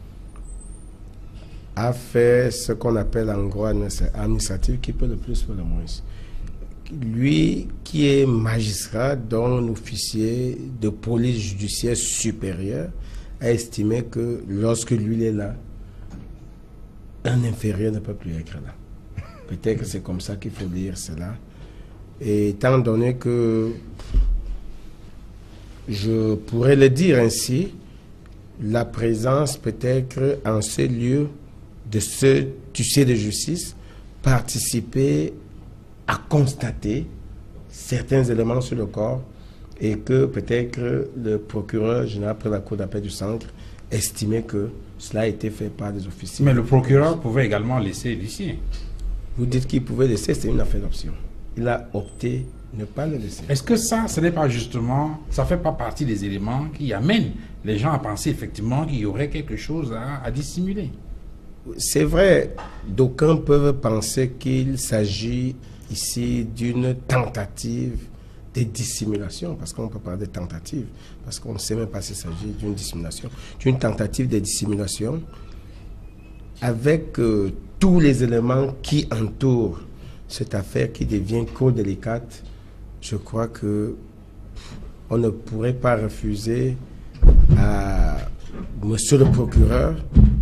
a fait ce qu'on appelle en droit administratif, qui peut le plus pour le moins. Lui, qui est magistrat, dont un officier de police judiciaire supérieure, a estimé que lorsque lui est là, un inférieur ne peut plus être là. Peut-être que c'est comme ça qu'il faut dire cela. Et étant donné que, je pourrais le dire ainsi, la présence peut-être en ces lieux de ce huissier de justice participer à constater certains éléments sur le corps et que peut-être le procureur général de la Cour d'appel du Centre estimait que cela a été fait par des officiers. Mais le procureur pouvait également laisser l'huissier. Vous dites qu'il pouvait laisser, c'est une affaire d'option. Il a opté ne pas le laisser. Est-ce que ça, ce n'est pas justement, ça ne fait pas partie des éléments qui amènent les gens à penser effectivement qu'il y aurait quelque chose à, à dissimuler? C'est vrai, d'aucuns peuvent penser qu'il s'agit ici d'une tentative de dissimulation, parce qu'on peut parler de tentative, parce qu'on ne sait même pas s'il s'agit d'une dissimulation, d'une tentative de dissimulation avec euh, tous les éléments qui entourent cette affaire qui devient trop délicate. Je crois que on ne pourrait pas refuser à monsieur le procureur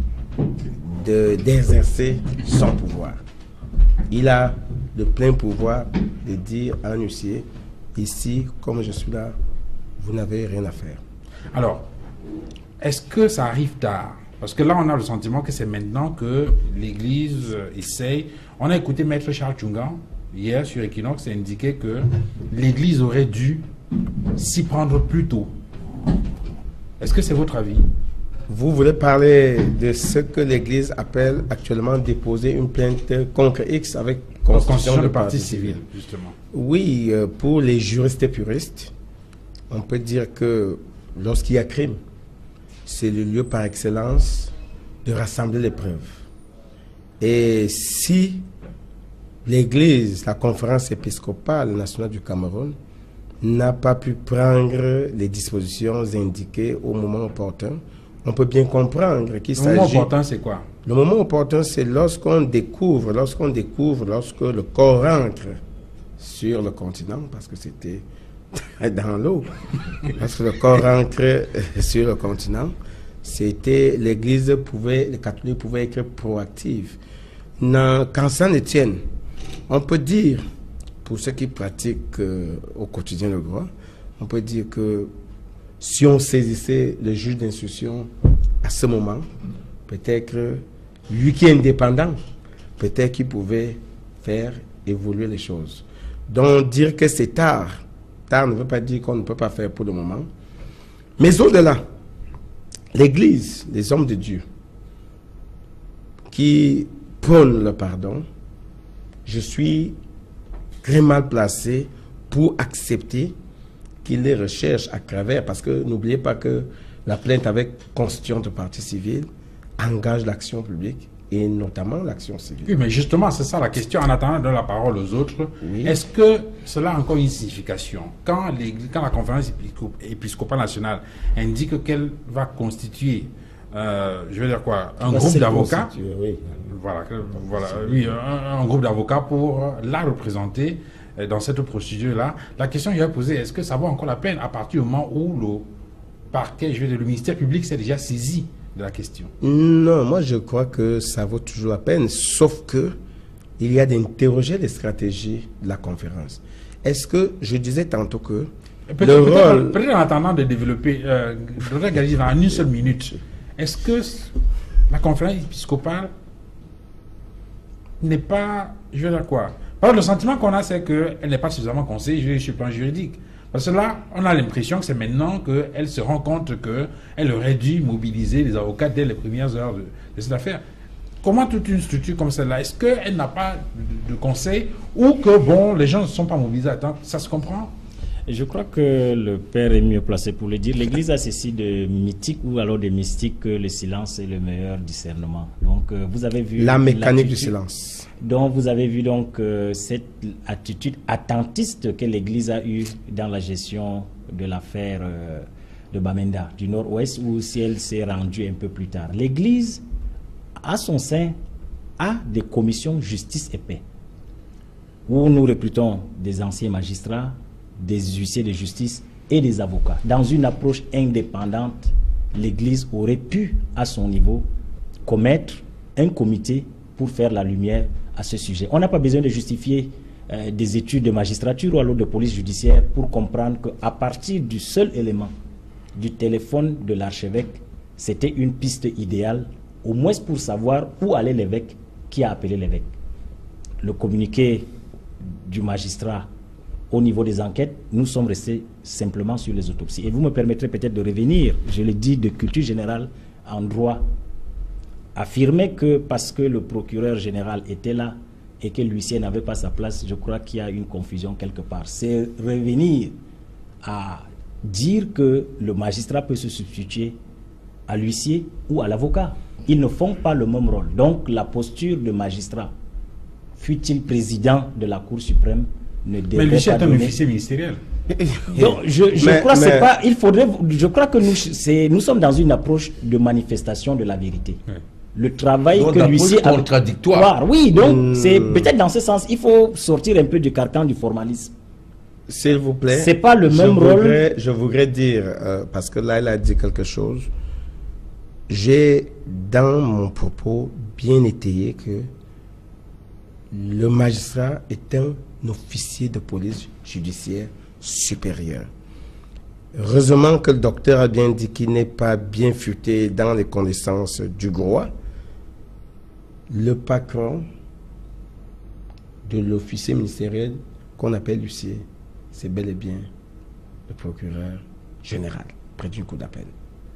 d'exercer son pouvoir. Il a le plein pouvoir de dire à un huissier, ici, comme je suis là, vous n'avez rien à faire. Alors, est-ce que ça arrive tard? Parce que là, on a le sentiment que c'est maintenant que l'Église essaye. On a écouté Maître Charles Tchungan hier sur Equinox et indiqué que l'Église aurait dû s'y prendre plus tôt. Est-ce que c'est votre avis? Vous voulez parler de ce que l'Église appelle actuellement déposer une plainte contre X avec constitution de partie civile, justement. Oui, euh, pour les juristes puristes, on peut dire que lorsqu'il y a crime, c'est le lieu par excellence de rassembler les preuves. Et si l'Église, la conférence épiscopale nationale du Cameroun, n'a pas pu prendre les dispositions indiquées au moment opportun, on peut bien comprendre qu'il s'agit... Le moment opportun, c'est quoi? Le moment opportun, c'est lorsqu'on découvre, lorsqu'on découvre, lorsque le corps rentre sur le continent, parce que c'était dans l'eau, lorsque le corps rentre sur le continent, c'était l'Église pouvait, les catholiques pouvaient être proactifs. Quand ça ne tienne, on peut dire, pour ceux qui pratiquent euh, au quotidien le droit, on peut dire que si on saisissait le juge d'instruction à ce moment, peut-être lui qui est indépendant, peut-être qu'il pouvait faire évoluer les choses. Donc dire que c'est tard, tard ne veut pas dire qu'on ne peut pas faire pour le moment. Mais au-delà, l'Église, les hommes de Dieu, qui prônent le pardon, je suis très mal placé pour accepter qu'il les recherche à travers, parce que n'oubliez pas que la plainte avec constitution de partie civile engage l'action publique et notamment l'action civile. Oui, mais justement, c'est ça la question. En attendant de donner la parole aux autres, oui. Est-ce que cela a encore une signification? Quand, quand la conférence épiscopale nationale indique qu'elle va constituer, euh, je veux dire quoi, un groupe d'avocats, oui. voilà, voilà, oui, un, un groupe d'avocats pour la représenter dans cette procédure-là, la question que j'ai posée, est-ce que ça vaut encore la peine à partir du moment où le parquet, je veux dire, le ministère public s'est déjà saisi de la question? Non, moi je crois que ça vaut toujours la peine, sauf que il y a d'interroger les stratégies de la conférence. Est-ce que, je disais tantôt que peut-être, le peut-être, rôle... Peut-être en attendant de développer, euh, de regarder en une seule minute, est-ce que la conférence épiscopale n'est pas, je veux dire quoi? Alors, le sentiment qu'on a, c'est qu'elle n'est pas suffisamment conseillée sur le plan juridique. Parce que là, on a l'impression que c'est maintenant qu'elle se rend compte qu'elle aurait dû mobiliser les avocats dès les premières heures de, de cette affaire. Comment toute une structure comme celle-là, est-ce qu'elle n'a pas de, de conseil ou que, bon, les gens ne sont pas mobilisés à temps? Ça se comprend? Je crois que le père est mieux placé pour le dire. L'Église a ceci de mythique ou alors de mystique que le silence est le meilleur discernement. Donc, euh, vous avez vu... La mécanique du silence. Donc, vous avez vu donc euh, cette attitude attentiste que l'Église a eue dans la gestion de l'affaire euh, de Bamenda, du Nord-Ouest, où si elle s'est rendue un peu plus tard. L'Église, à son sein, a des commissions justice et paix, où nous recrutons des anciens magistrats, des huissiers de justice et des avocats. Dans une approche indépendante, l'Église aurait pu, à son niveau, commettre un comité pour faire la lumière à ce sujet. On n'a pas besoin de justifier euh, des études de magistrature ou alors de police judiciaire pour comprendre qu'à partir du seul élément du téléphone de l'archevêque, c'était une piste idéale, au moins pour savoir où allait l'évêque, qui a appelé l'évêque. Le communiqué du magistrat au niveau des enquêtes, nous sommes restés simplement sur les autopsies. Et vous me permettrez peut-être de revenir, je le dis de culture générale, en droit. Affirmer que parce que le procureur général était là et que l'huissier n'avait pas sa place, je crois qu'il y a une confusion quelque part. C'est revenir à dire que le magistrat peut se substituer à l'huissier ou à l'avocat. Ils ne font pas le même rôle. Donc la posture de magistrat, fût-il président de la Cour suprême, ne devrait mais l'huissier pas est un donner... officier ministériel. Donc, je, je Mais- crois que mais- c'est pas. Il faudrait. Je crois que nous, c'est, nous sommes dans une approche de manifestation de la vérité. Ouais. Le travail Donc, que d'approche l'huissier a- contradictoire. Oui, donc Hmm. c'est peut-être dans ce sens. Il faut sortir un peu du carcan du formalisme. S'il vous plaît. C'est pas le je même rôle. voudrais- Je voudrais dire, euh, parce que là, il a dit quelque chose. J'ai, dans mon propos, bien étayé que le magistrat est un officier de police judiciaire supérieur. Heureusement que le docteur a bien dit qu'il n'est pas bien futé dans les connaissances du droit. Le patron de l'officier ministériel qu'on appelle l'huissier, c'est bel et bien le procureur général, près du cour d'appel.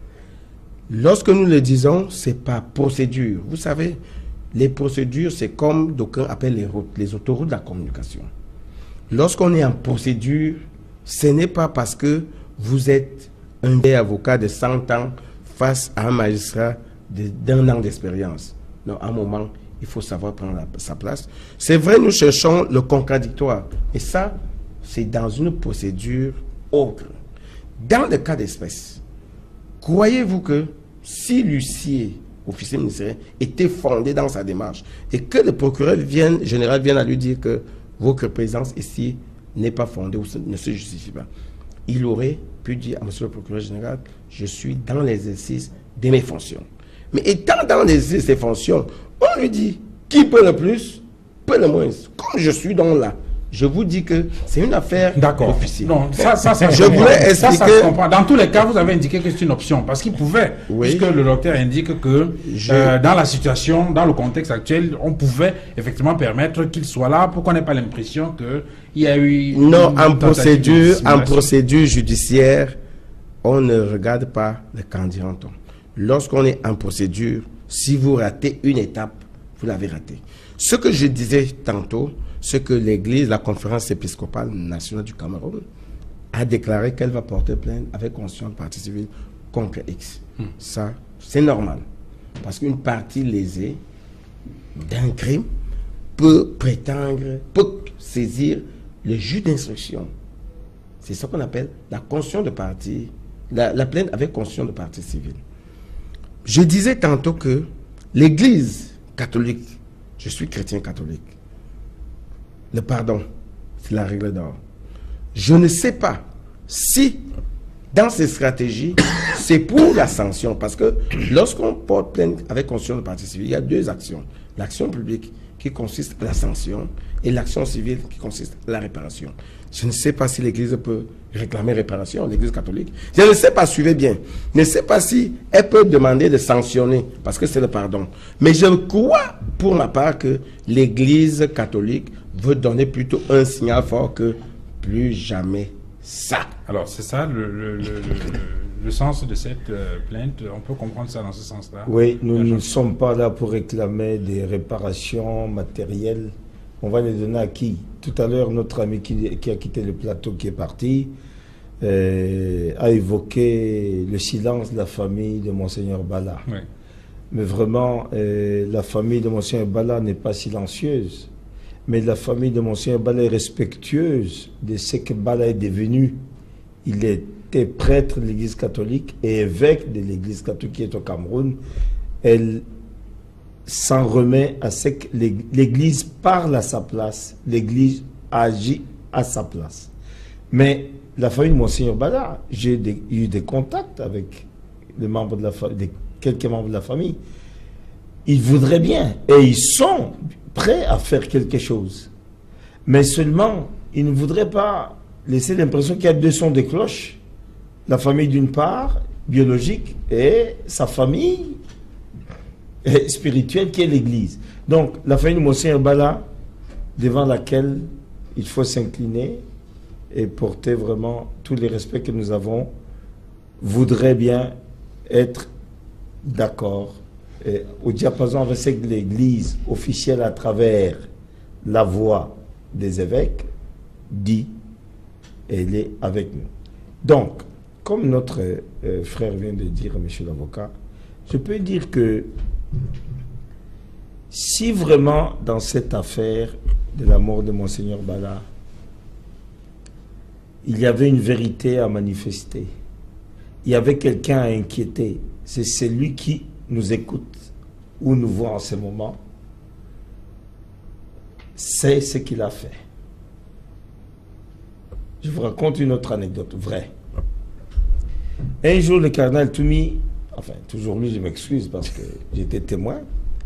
Lorsque nous le disons, c'est pas procédure. Vous savez, les procédures, c'est comme d'aucuns appellent les routes, les autoroutes de la communication. Lorsqu'on est en procédure, ce n'est pas parce que vous êtes un vieil avocat de cent ans face à un magistrat de- d'un an d'expérience. Non, à un moment, il faut savoir prendre la- sa place. C'est vrai, nous cherchons le contradictoire. Et ça, c'est dans une procédure autre. Dans le cas d'espèce, croyez-vous que si l'huissier, officier ministériel, était fondé dans sa démarche et que le procureur vienne, général vienne à lui dire que votre présence ici n'est pas fondée ou ne se justifie pas, il aurait pu dire à monsieur le procureur général, je suis dans l'exercice de mes fonctions. Mais étant dans l'exercice de ses fonctions, on lui dit, qui peut le plus, peut le moins. Comme je suis donc là, je vous dis que c'est une affaire D'accord. d'officier. Non, ça, ça, ça, Je comprends. voulais Ça, ça, expliquer- se comprend. Dans tous les cas, vous avez indiqué que c'est une option, parce qu'il pouvait, Oui. puisque le docteur indique que Je- euh, dans la situation, dans le contexte actuel, on pouvait effectivement permettre qu'il soit là pour qu'on n'ait pas l'impression qu'il y a eu... Non, une en tentative de procédure, en dissimulation. procédure judiciaire, on ne regarde pas le candidat. Lorsqu'on est en procédure, si vous ratez une étape, vous l'avez raté. Ce que je disais tantôt, c'est que l'Église, la conférence épiscopale nationale du Cameroun, a déclaré qu'elle va porter plainte avec conscience de partie civile contre X. Ça, c'est normal. Parce qu'une partie lésée d'un crime peut prétendre, peut saisir le juge d'instruction. C'est ce qu'on appelle la conscience de partie, la, la plainte avec conscience de partie civile. Je disais tantôt que l'Église catholique, je suis chrétien catholique, le pardon, c'est la règle d'or. Je ne sais pas si dans ces stratégies, c'est pour la sanction. Parce que lorsqu'on porte plainte avec conscience de partie civile, il y a deux actions. L'action publique qui consiste à la sanction et l'action civile qui consiste à la réparation. Je ne sais pas si l'Église peut réclamer réparation, l'Église catholique. Je ne sais pas, suivez bien. Je ne sais pas si elle peut demander de sanctionner, parce que c'est le pardon. Mais je crois, pour ma part, que l'Église catholique veut donner plutôt un signal fort que plus jamais ça. Alors, c'est ça le, le, le, le, le sens de cette euh, plainte. On peut comprendre ça dans ce sens-là. Oui, nous Bien ne sûr. sommes pas là pour réclamer des réparations matérielles. On va les donner à qui? Tout à l'heure, notre ami qui, qui a quitté le plateau, qui est parti, euh, a évoqué le silence de la famille de Monseigneur Bala. Oui. Mais vraiment, euh, la famille de Monseigneur Bala n'est pas silencieuse. Mais la famille de Monseigneur Bala est respectueuse de ce que Bala est devenu. Il était prêtre de l'Église catholique et évêque de l'Église catholique qui est au Cameroun. Elle s'en remet à ce que l'Église parle à sa place. L'Église agit à sa place. Mais la famille de Monseigneur Bala, j'ai des- eu des contacts avec les membres de la fa- des- quelques membres de la famille. Ils voudraient bien et ils sont prêts à faire quelque chose. Mais seulement, ils ne voudraient pas laisser l'impression qu'il y a deux sons de cloche. La famille d'une part, biologique, et sa famille euh, spirituelle qui est l'Église. Donc, la famille de Monseigneur Bala, devant laquelle il faut s'incliner, et porter vraiment tous les respects que nous avons, voudrait bien être d'accord au diapason avec ce que l'Église officielle à travers la voix des évêques dit, elle est avec nous. Donc, comme notre euh, frère vient de dire, monsieur l'avocat, je peux dire que si vraiment dans cette affaire de la mort de Monseigneur Bala, il y avait une vérité à manifester, il y avait quelqu'un à inquiéter, c'est celui qui nous écoute ou nous voit en ce moment, c'est ce qu'il a fait. Je vous raconte une autre anecdote vraie. Un jour, le cardinal Toumi, enfin, toujours lui, je m'excuse parce que j'étais témoin,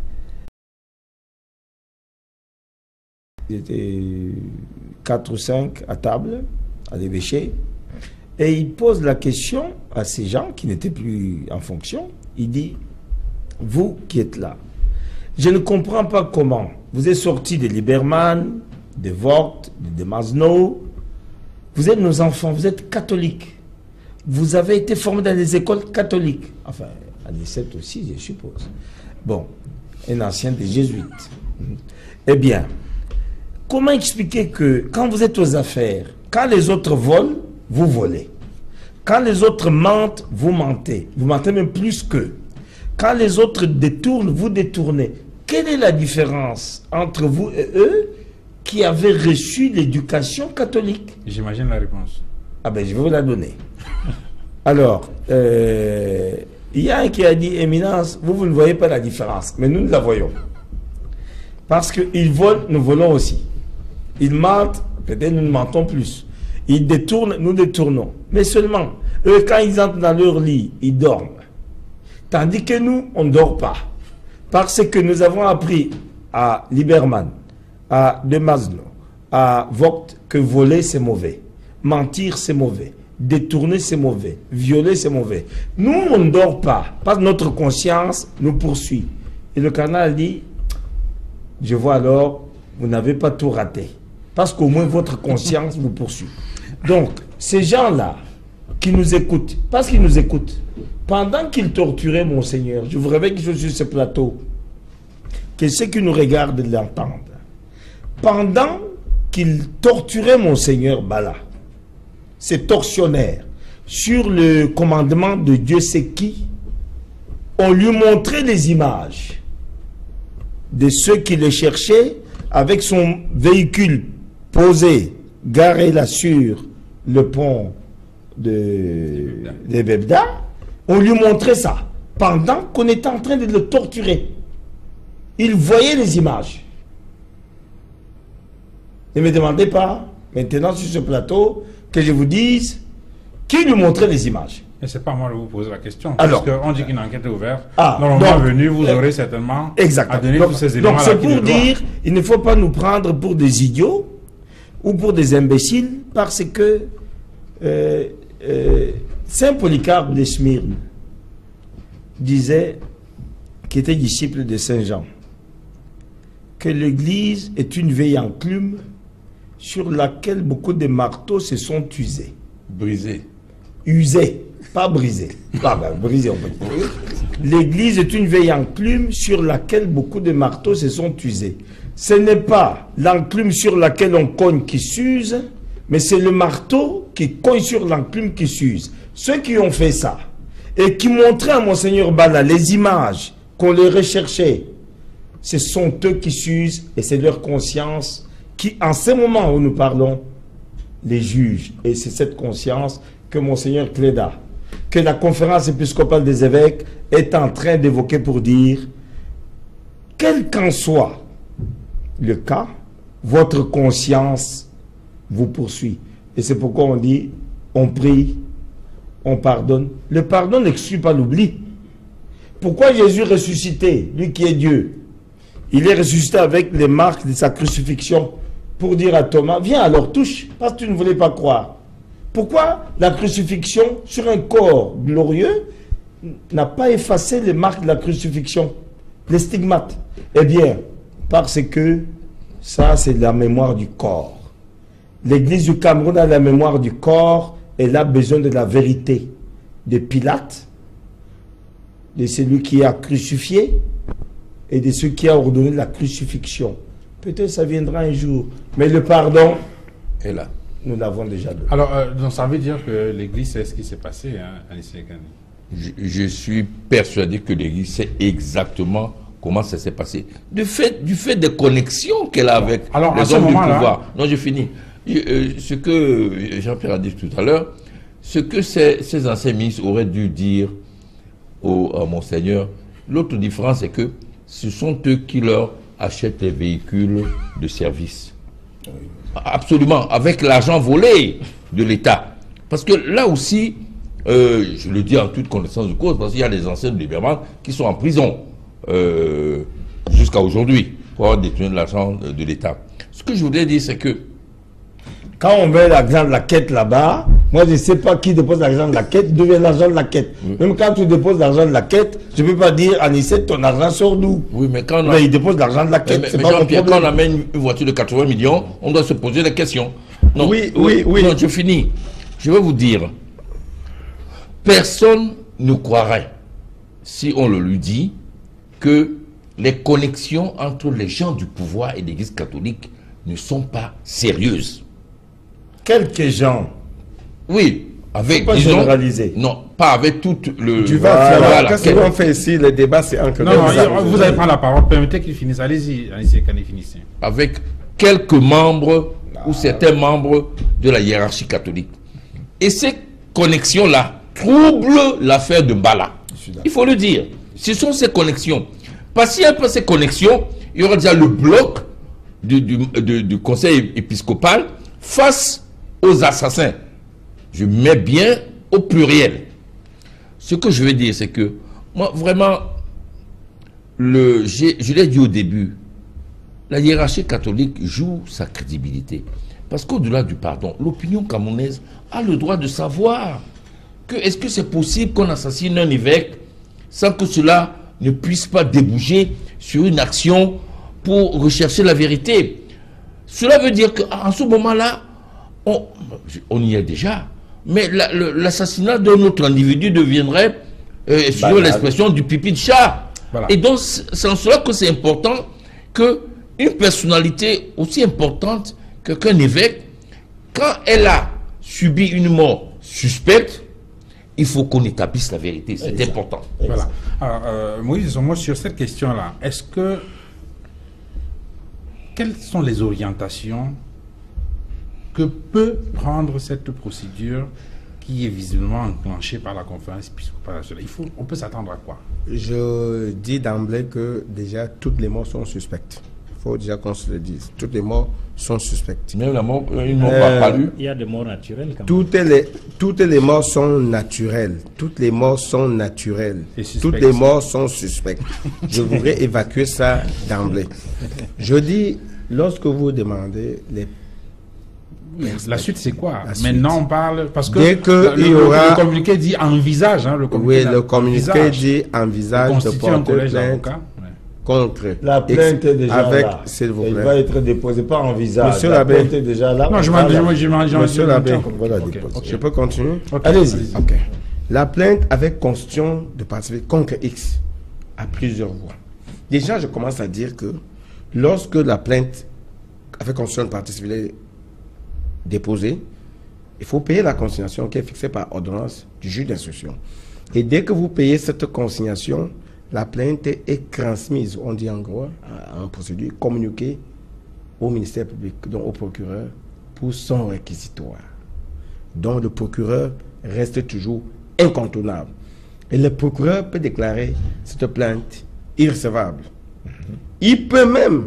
il était quatre ou cinq à table, à l'évêché, et il pose la question à ces gens qui n'étaient plus en fonction. Il dit, vous qui êtes là, je ne comprends pas comment vous êtes sortis de Lieberman, de Vogt, de Masno, vous êtes nos enfants, vous êtes catholiques, vous avez été formés dans des écoles catholiques, enfin, à dix-sept aussi, je suppose. Bon, un ancien des jésuites. Eh bien, comment expliquer que quand vous êtes aux affaires, quand les autres volent, vous volez. Quand les autres mentent, vous mentez. Vous mentez même plus qu'eux. Quand les autres détournent, vous détournez. Quelle est la différence entre vous et eux qui avaient reçu l'éducation catholique? J'imagine la réponse. Ah ben, je vais vous la donner. Alors, euh, il y a un qui a dit, Éminence, vous, vous ne voyez pas la différence, mais nous, nous la voyons. Parce qu'ils volent, nous volons aussi. Ils mentent, peut-être nous mentons plus. Ils détournent, nous détournons. Mais seulement, eux, quand ils entrent dans leur lit, ils dorment. Tandis que nous, on ne dort pas. Parce que nous avons appris à Lieberman, à De Masno, à Vogt, que voler, c'est mauvais. Mentir, c'est mauvais. Détourner, c'est mauvais. Violer, c'est mauvais. Nous, on ne dort pas. Parce que notre conscience nous poursuit. Et le cardinal dit, je vois alors, vous n'avez pas tout raté. Parce qu'au moins, votre conscience vous poursuit. Donc, ces gens-là, qui nous écoutent, parce qu'ils nous écoutent, pendant qu'ils torturaient Monseigneur, je vous révèle que je suis sur ce plateau, que ceux qui nous regardent l'entendent. Pendant qu'ils torturaient Monseigneur Bala, ces tortionnaires, sur le commandement de Dieu sait qui, on lui montrait des images de ceux qui le cherchaient avec son véhicule posé, garé là sur le pont de, de Bebda. On lui montrait ça pendant qu'on était en train de le torturer. Il voyait les images. Ne me demandez pas, maintenant sur ce plateau, que je vous dise qui lui montrait les images. Et c'est pas moi de vous poser la question. Alors, parce qu'on dit qu'une enquête est ouverte. Ah, Normalement donc, venu, vous euh, aurez certainement exactement. à donner donc, tous ces éléments. Donc c'est pour dire, il ne faut pas nous prendre pour des idiots ou pour des imbéciles, parce que euh, euh, Saint Polycarpe de Smyrne disait, qui était disciple de Saint Jean, que l'Église est une vieille enclume sur laquelle beaucoup de marteaux se sont usés. Brisé. Usés, pas brisés. Ah ben, brisés, on peut dire. L'Église est une vieille enclume sur laquelle beaucoup de marteaux se sont usés. Ce n'est pas l'enclume sur laquelle on cogne qui s'use, mais c'est le marteau qui cogne sur l'enclume qui s'use. Ceux qui ont fait ça, et qui montraient à Monseigneur Bala les images qu'on les recherchait, ce sont eux qui s'usent, et c'est leur conscience qui, en ce moment où nous parlons, les juge. Et c'est cette conscience que Monseigneur Cléda, que la conférence épiscopale des évêques est en train d'évoquer pour dire, quel qu'en soit le cas, votre conscience vous poursuit. Et c'est pourquoi on dit, on prie, on pardonne. Le pardon n'exclut pas l'oubli. Pourquoi Jésus ressuscité, lui qui est Dieu, il est ressuscité avec les marques de sa crucifixion pour dire à Thomas, viens alors touche, parce que tu ne voulais pas croire. Pourquoi la crucifixion sur un corps glorieux n'a pas effacé les marques de la crucifixion, les stigmates? Eh bien, parce que ça, c'est la mémoire du corps. L'Église du Cameroun a la mémoire du corps, elle a besoin de la vérité de Pilate, de celui qui a crucifié et de celui qui a ordonné la crucifixion. Peut-être ça viendra un jour, mais le pardon est là. Nous l'avons déjà donné. Alors, euh, donc ça veut dire que l'Église sait ce qui s'est passé, hein, Anissé Kani. Je, je suis persuadé que l'Église sait exactement comment ça s'est passé. Du fait, du fait des connexions qu'elle a avec Alors, les hommes du pouvoir. Là... Non, je finis. Je, euh, ce que Jean-Pierre a dit tout à l'heure, ce que ces, ces anciens ministres auraient dû dire au, à Monseigneur, l'autre différence c'est que ce sont eux qui leur achètent les véhicules de service. Oui. Absolument, avec l'argent volé de l'État. Parce que là aussi, euh, je le dis en toute connaissance de cause, parce qu'il y a des anciens de Lieberman qui sont en prison euh, jusqu'à aujourd'hui pour avoir détourné de l'argent de, de l'État. Ce que je voudrais dire, c'est que quand on met l'argent de la quête là-bas, moi je ne sais pas qui dépose l'argent de la quête, d'où vient l'argent de la quête. Oui. Même quand tu déposes l'argent de la quête, je ne peux pas dire, Anissé, ton argent sort d'où? Oui, mais quand on a... mais il dépose l'argent de la quête. Mais, mais Jean-Pierre, quand on amène une voiture de quatre-vingts millions, on doit se poser des questions. Non, oui, oui, oui. Non, je finis. Je vais vous dire, personne ne croirait, si on le lui dit, que les connexions entre les gens du pouvoir et l'Église catholique ne sont pas sérieuses. Quelques gens. Oui, avec, pas disons, généraliser. Non, pas avec tout le... Tu vas voilà, qu'est-ce qu'on fait ici, le débat c'est encore... Non, non, vous allez prendre la parole, permettez qu'il finisse, allez-y, Anissé Kani, finissez. Avec quelques membres, ah, ou certains membres de la hiérarchie catholique. Et ces connexions-là troublent l'affaire de Mbala. Il faut le dire. Ce sont ces connexions. Parce qu'il n'y a pas ces connexions, il y aura déjà le bloc du, du, du, du conseil épiscopal face aux assassins. Je mets bien au pluriel. Ce que je veux dire, c'est que, moi, vraiment, le, je l'ai dit au début, la hiérarchie catholique joue sa crédibilité. Parce qu'au-delà du pardon, l'opinion camerounaise a le droit de savoir que est-ce que c'est possible qu'on assassine un évêque sans que cela ne puisse pas déboucher sur une action pour rechercher la vérité. Cela veut dire qu'en ce moment-là, on, on y est déjà, mais l'assassinat d'un autre individu deviendrait, euh, sur l'expression du pipi de chat. Voilà. Et donc, c'est en cela que c'est important qu'une personnalité aussi importante que qu'un évêque, quand elle a subi une mort suspecte, il faut qu'on établisse la vérité. C'est important. Voilà. Alors, euh, Moïse, moi, sur cette question-là, est-ce que... Quelles sont les orientations que peut prendre cette procédure qui est visiblement enclenchée par la conférence épiscopale nationale? Il faut, on peut s'attendre à quoi? Je dis d'emblée que déjà toutes les morts sont suspectes. Il faut déjà qu'on se le dise. Toutes les morts sont suspectes. Même la mort, une mort euh, pas palue. Il y a des morts naturelles quand même. Toutes les, toutes les morts sont naturelles. Toutes les morts sont naturelles. Toutes les morts sont suspectes. Je voudrais évacuer ça d'emblée. Je dis, lorsque vous demandez les... La suite, c'est quoi? Maintenant, on parle... Parce que, Dès que le, il y aura... le communiqué dit envisage. Hein, le communiqué oui, le communiqué envisage. dit envisage de porter plainte contre. La plainte est déjà avec, là. S'il vous plaît. Elle va être déposée par envisage. Monsieur la l'abbé. plainte est déjà là. Non, je m'en Monsieur l'abbé, voilà, okay, okay. Je peux continuer? Okay. Allez-y. Allez okay. La plainte avec constitution de participer contre X à plusieurs voies. Déjà, je commence à dire que lorsque la plainte avec constitution de participer déposée, il faut payer la consignation qui est fixée par ordonnance du juge d'instruction. Et dès que vous payez cette consignation, la plainte est transmise, on dit en gros, en procédure, communiquée au ministère public, donc au procureur, pour son réquisitoire. Donc le procureur reste toujours incontournable. Et le procureur peut déclarer cette plainte irrecevable. Il peut même,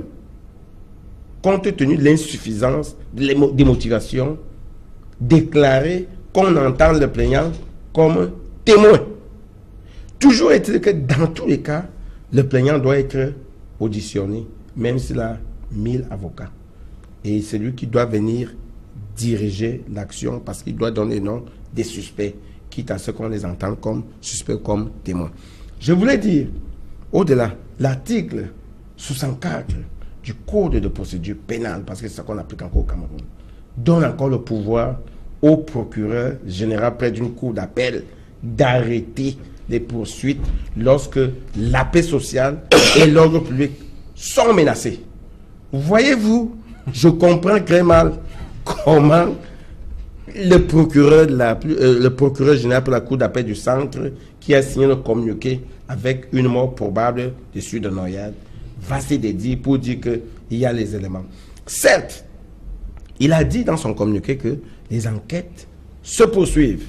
compte tenu de l'insuffisance des motivations, déclarer qu'on entend le plaignant comme témoin. Toujours est-il que dans tous les cas, le plaignant doit être auditionné, même s'il a mille avocats. Et c'est lui qui doit venir diriger l'action parce qu'il doit donner le nom des suspects, quitte à ce qu'on les entende comme suspects, comme témoins. Je voulais dire, au-delà, l'article soixante-quatre du Code de procédure pénale, parce que c'est ça qu'on applique encore au Cameroun, donne encore le pouvoir au procureur général près d'une cour d'appel d'arrêter les poursuites lorsque la paix sociale et l'ordre public sont menacés. Voyez-vous, je comprends très mal comment le procureur, de la, euh, le procureur général pour la cour d'appel du centre, qui a signé le communiqué avec une mort probable dessus de noyade, va se dédier pour dire qu'il y a les éléments. Certes, il a dit dans son communiqué que les enquêtes se poursuivent.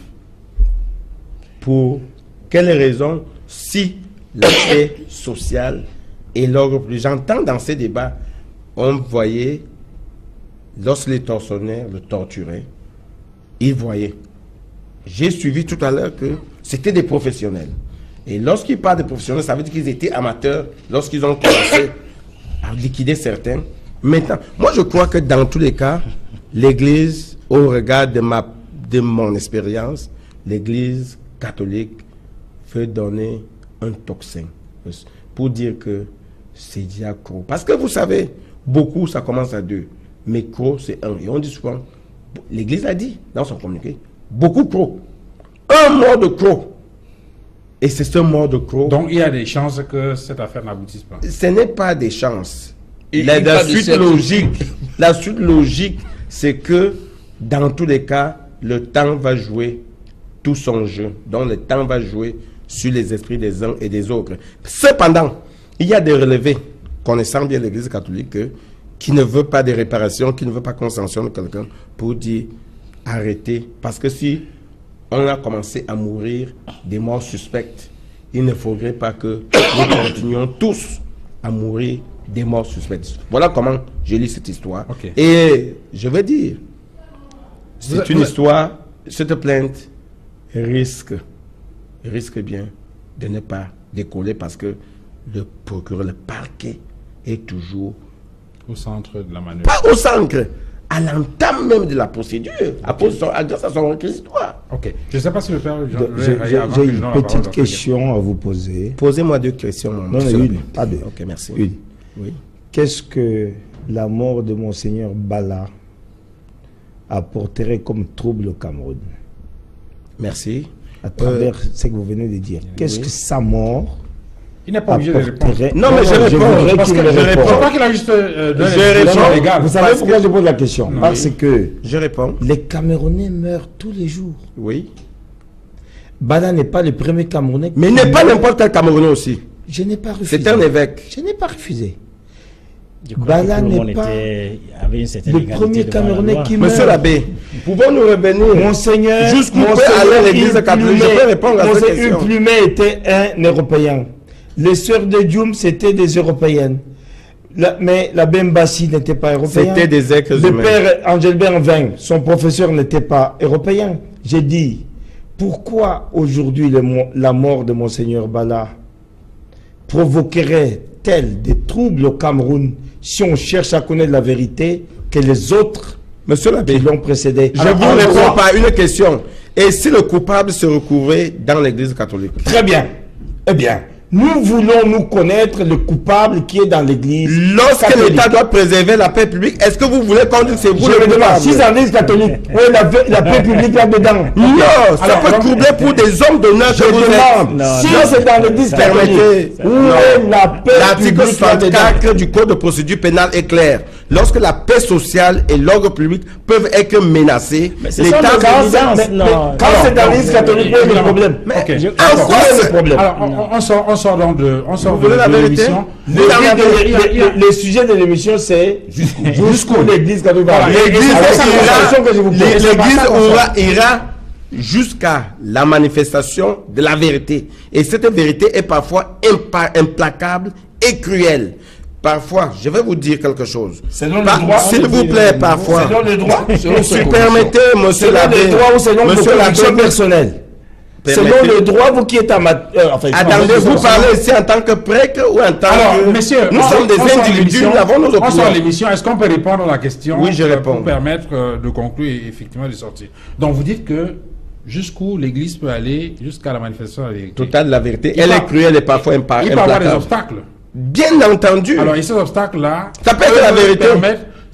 Pour quelles raisons? Si la paix sociale et l'ordre public, j'entends dans ces débats, on voyait, lorsque les tortionnaires le torturaient, ils voyaient. J'ai suivi tout à l'heure que c'était des professionnels. Et lorsqu'ils parlent de professionnels, ça veut dire qu'ils étaient amateurs lorsqu'ils ont commencé à liquider certains. Maintenant, moi je crois que dans tous les cas, l'Église, au regard de, ma, de mon expérience, l'Église catholique veut donner un tocsin pour dire que c'est diacro. Parce que vous savez, beaucoup ça commence à deux, mais cro c'est un. Et on dit souvent, l'Église a dit dans son communiqué, beaucoup cro. Un mort de cro. Et c'est ce mort de cro. Donc il y a des chances que cette affaire n'aboutisse pas. Ce n'est pas des chances. Et la, la suite suite logique, la suite logique, c'est que dans tous les cas, le temps va jouer tout son jeu. Donc le temps va jouer sur les esprits des uns et des autres. Cependant, il y a des relevés, connaissant bien l'Église catholique, qui ne veut pas de réparation, qui ne veut pas qu'on sanctionne quelqu'un pour dire arrêtez. Parce que si on a commencé à mourir des morts suspectes, il ne faudrait pas que nous continuions tous à mourir des morts suspectes. Voilà comment je lis cette histoire. Okay. Et je vais dire, c'est Vous, une vous, histoire, cette plainte risque, risque bien de ne pas décoller parce que le procureur, le parquet est toujours au centre de la manœuvre. Pas au centre, à l'entame même de la procédure, à cause à grâce à son réquisitoire. Ok. Je ne sais pas si le père... J'ai une petite question à vous poser. Posez-moi deux questions. Non, non, une, pas deux. Ok, merci. Une. Oui. Qu'est-ce que la mort de Monseigneur Bala apporterait comme trouble au Cameroun? Merci. À travers euh, ce que vous venez de dire. Qu'est-ce oui. que sa mort Il n'est pas obligé de répondre. Non, mais je réponds. Parce que je réponds. Je crois qu'il a juste euh, donné je réponds. légale. Vous savez pourquoi je pose la question? Non, Parce oui. que je réponds. les Camerounais meurent tous les jours. Oui. Bala n'est pas le premier Camerounais. Mais il n'est pas n'importe quel Camerounais aussi. Je n'ai pas refusé. C'est un évêque. Je n'ai pas refusé. Bala n'est pas avait une certaine le premier Camerounais qui meurt. Monsieur l'abbé, pouvons-nous revenir Monseigneur, jusqu'où peut aller l'église catholique? Je peux répondre à cette question. Plumet était un Européen. Les sœurs de Dioum, c'était des Européennes. La, mais l'abbé Mbassi n'était pas européen. C'était des êtres humains. Le père Angelbert Ving, son professeur, n'était pas européen. J'ai dit, pourquoi aujourd'hui la mort de Monseigneur Bala provoquerait-elle des troubles au Cameroun si on cherche à connaître la vérité que les autres Monsieur l'abbé, qui l'ont précédé? Je vous réponds par une question. Et si le coupable se recouvrait dans l'église catholique? Très bien. Eh bien, nous voulons nous connaître le coupable qui est dans l'église. Lorsque l'État doit préserver la paix publique, est-ce que vous voulez qu'on dise c'est vous le coupable? Si dans l'église catholique, où est la, la paix publique là-dedans? Non, ça peut troubler pour des hommes d'honneur que vous demande. êtes. Si c'est dans l'église catholique, où est la paix publique? L'article soixante-quatre du Code de procédure pénale est clair. Lorsque la paix sociale et l'ordre public peuvent être menacés, l'État... Quand c'est dans l'église catholique, où est le problème? Encore le problème. Alors, on, on sort, on sort donc de, on sort vous de, voulez la de vérité? l'émission. Le, le, le, le sujet de l'émission, c'est jusqu'où l'église catholique va. L'église ira jusqu'à la manifestation de la vérité. Et cette vérité est parfois implacable et cruelle. Parfois, je vais vous dire quelque chose. S'il vous plaît, parfois. Selon le droit. Si permettez, monsieur l'abbé. Selon le droit ou selon monsieur l'action personnelle. Selon le droit, vous qui êtes amateur. Enfin, attendez, vous parlez ici en tant que prêtre ou en tant Alors, que... messieurs, nous on, sommes des on individus, nous avons nos opinions. On sort l'émission. Est-ce qu'on peut répondre à la question? Oui, je réponds. Pour permettre euh, de conclure et effectivement de sortir. Donc, vous dites que jusqu'où l'Église peut aller jusqu'à la manifestation de la vérité. Totale de la vérité. Il Elle peut, est cruelle et parfois implacable. Il peut y avoir des obstacles. Bien entendu. Alors, et ces obstacles-là, ça peut être la vérité. Permettre,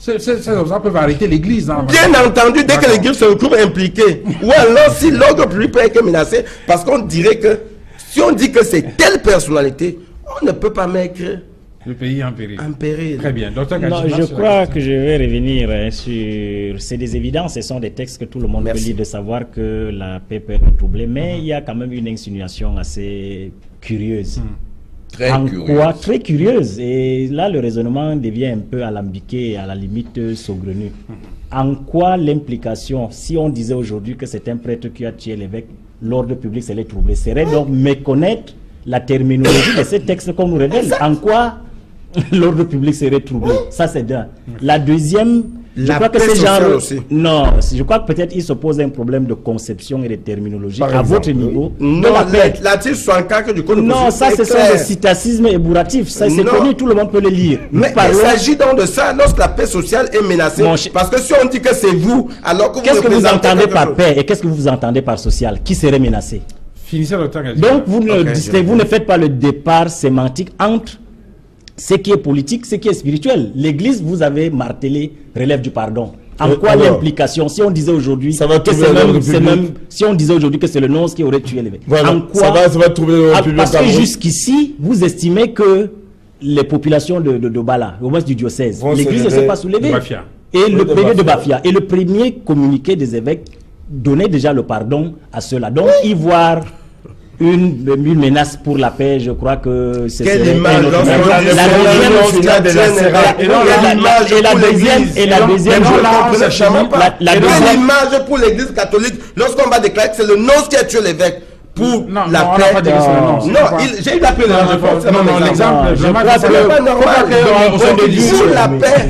Ces opposants peuvent arrêter l'église. Hein, Bien entendu, dès que l'église se retrouve impliquée. Ou alors si l'ordre public peut être menacé, parce qu'on dirait que si on dit que c'est telle personnalité, on ne peut pas mettre le pays en péril. En péril. Très bien. Docteur Non, je crois que je vais revenir hein, sur... C'est des évidences, ce sont des textes que tout le monde Merci. peut lire, de savoir que la paix peut être troublée, mais mm-hmm. il y a quand même une insinuation assez curieuse. Mm. Très en curieuse. Quoi, très curieuse. Et là, le raisonnement devient un peu alambiqué et à la limite saugrenu. Mm-hmm. En quoi l'implication, si on disait aujourd'hui que c'est un prêtre qui a tué l'évêque, l'ordre public serait troublé, serait donc méconnaître la terminologie de ces textes qu'on nous révèle. Exact. En quoi l'ordre public serait troublé. Ça, c'est d'un. La deuxième, je la crois que ces gens... Aussi. Non, je crois que peut-être il se pose un problème de conception et de terminologie Par à exemple, votre niveau. Non, l'article soixante-quatre du Code de Non, ça, ce sont des citacismes éburatifs. Ça, c'est connu, tout le monde peut le lire. Mais parlons... il s'agit donc de ça lorsque la paix sociale est menacée. Bon, parce que si on dit que c'est vous, alors que vous... Qu'est-ce que vous entendez par chose. paix et qu'est-ce que vous entendez par social? Qui serait menacé? Finissez le temps. Donc, vous ne, okay, vous ne faites pas le départ sémantique entre ce qui est politique, ce qui est spirituel. L'Église, vous avez martelé, relève du pardon. En euh, quoi l'implication? Si on disait aujourd'hui que c'est même, même, si on disait aujourd'hui que c'est le nonce qui aurait tué l'évêque. Voilà. En quoi? Ça va, ça va trouver le ah, parce que jusqu'ici, vous estimez que les populations de, de, de Bala, au moins du diocèse, l'Église ne s'est pas soulevée. Et le premier de Bafia. Et le premier communiqué des évêques donnait déjà le pardon à ceux-là. Donc, y voir Une, une menace pour la paix, je crois que c'est quelle image la deuxième et la deuxième la deuxième image pour l'église catholique lorsqu'on va déclarer que c'est le nonce qui a tué l'évêque pour non, la non, paix. On pas dit que c'est le nonce. Non, j'ai eu la paix. Non, non, l'exemple, je crois que c'est pas normal. Pour la paix,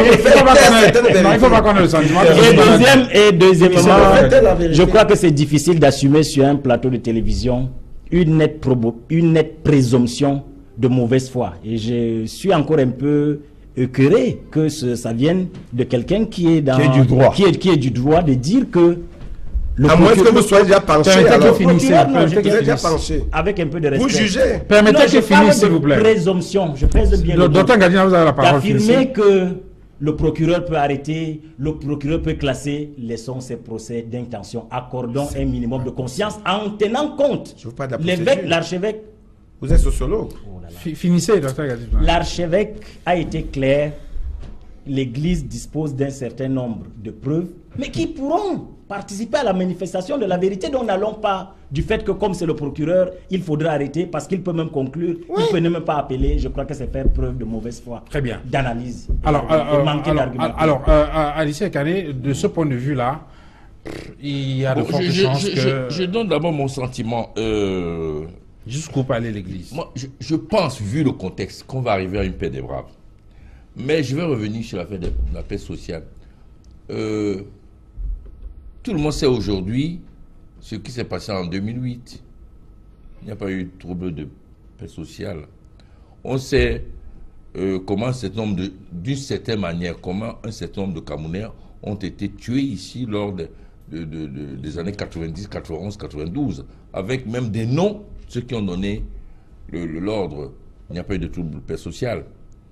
il faut pas qu'on ait le sentiment. Et deuxième, et deuxièmement, je crois que c'est difficile d'assumer sur un plateau de télévision une nette, probo, une nette présomption de mauvaise foi. Et je suis encore un peu écœuré que ce, ça vienne de quelqu'un qui est dans qui est du droit, qui est, qui est du droit de dire que le à moins que vous soyez déjà penché, alors déjà penché. Avec un peu de respect. Vous jugez. Permettez que je finisse, s'il vous plaît. Présomption, je pèse bien le docteur Gadina, vous avez la parole. D'affirmer que le procureur peut arrêter, le procureur peut classer, laissons ces procès d'intention, accordons un minimum de conscience en tenant compte. L'évêque, l'archevêque. Vous êtes sociologue. Oh là là. Finissez, docteur Gadina. L'archevêque a été clair. L'Église dispose d'un certain nombre de preuves, mais qui pourront participer à la manifestation de la vérité, dont n'allons pas du fait que comme c'est le procureur, il faudra arrêter parce qu'il peut même conclure, oui. Il ne peut même pas appeler, je crois que c'est faire preuve de mauvaise foi. Très bien. D'analyse. Alors, euh, alors, alors euh, Alicia Kane, de ce point de vue-là, il y a de bon, fortes je, chances je, que... Je, je donne d'abord mon sentiment. Euh... Jusqu'où peut aller l'Église? Moi, je, je pense, vu le contexte, qu'on va arriver à une paix des braves. Mais je vais revenir sur l'affaire de la paix sociale. Euh, tout le monde sait aujourd'hui ce qui s'est passé en deux mille huit. Il n'y a pas eu de trouble de paix sociale. On sait euh, comment un certain nombre de, d'une certaine manière, comment un certain nombre de Camerounais ont été tués ici lors de, de, de, de, des années quatre-vingt-dix, quatre-vingt-onze, quatre-vingt-douze, avec même des noms, ceux qui ont donné l'ordre. Il n'y a pas eu de trouble de paix sociale.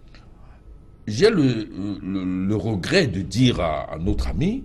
J'ai le, le, le regret de dire à, à notre ami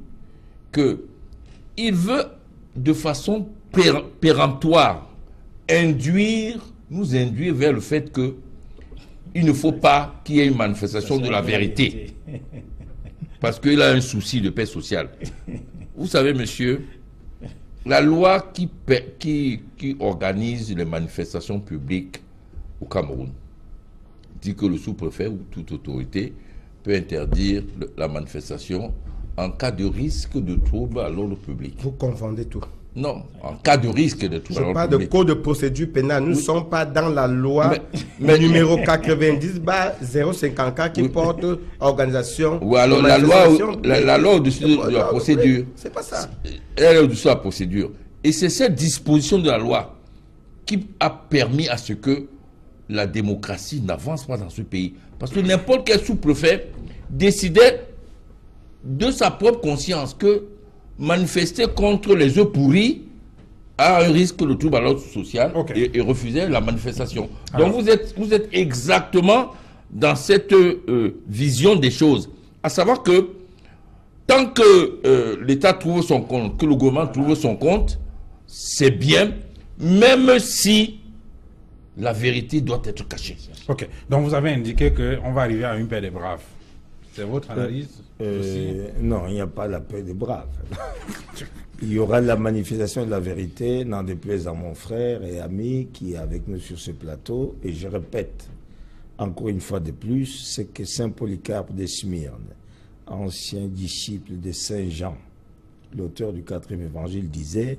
qu'il veut de façon pér, péremptoire induire, nous induire vers le fait qu'il ne faut pas qu'il y ait une manifestation de la vérité. Parce qu'il a un souci de paix sociale. Vous savez, monsieur, la loi qui, qui, qui organise les manifestations publiques au Cameroun dit que le sous-préfet ou toute autorité peut interdire le, la manifestation en cas de risque de trouble à l'ordre public. Vous confondez tout. Non, en cas de risque de trouble à l'ordre public. Je parle de code de procédure pénale. Nous ne oui. sommes pas dans la loi mais, mais, numéro quatre-vingt-dix zéro cinquante-quatre qui oui. porte organisation. Ou alors la loi, la, la loi au-dessus de, de la procédure. C'est pas ça. Elle est au-dessus de la procédure. Et c'est cette disposition de la loi qui a permis à ce que la démocratie n'avance pas dans ce pays. Parce que n'importe quel sous-préfet décidait de sa propre conscience que manifester contre les œufs pourris a un risque de trouble à l'ordre social okay. et, et refusait la manifestation. Alors. Donc vous êtes, vous êtes exactement dans cette euh, vision des choses. À savoir que tant que euh, l'État trouve son compte, que le gouvernement trouve son compte, c'est bien, même si la vérité doit être cachée. Ok, donc vous avez indiqué qu'on va arriver à une paix des braves. C'est votre analyse euh, aussi? euh, Non, il n'y a pas la paix des braves. Il y aura la manifestation de la vérité, n'en déplaise à mon frère et ami qui est avec nous sur ce plateau. Et je répète, encore une fois de plus, c'est que Saint Polycarpe de Smyrne, ancien disciple de Saint Jean, l'auteur du quatrième évangile, disait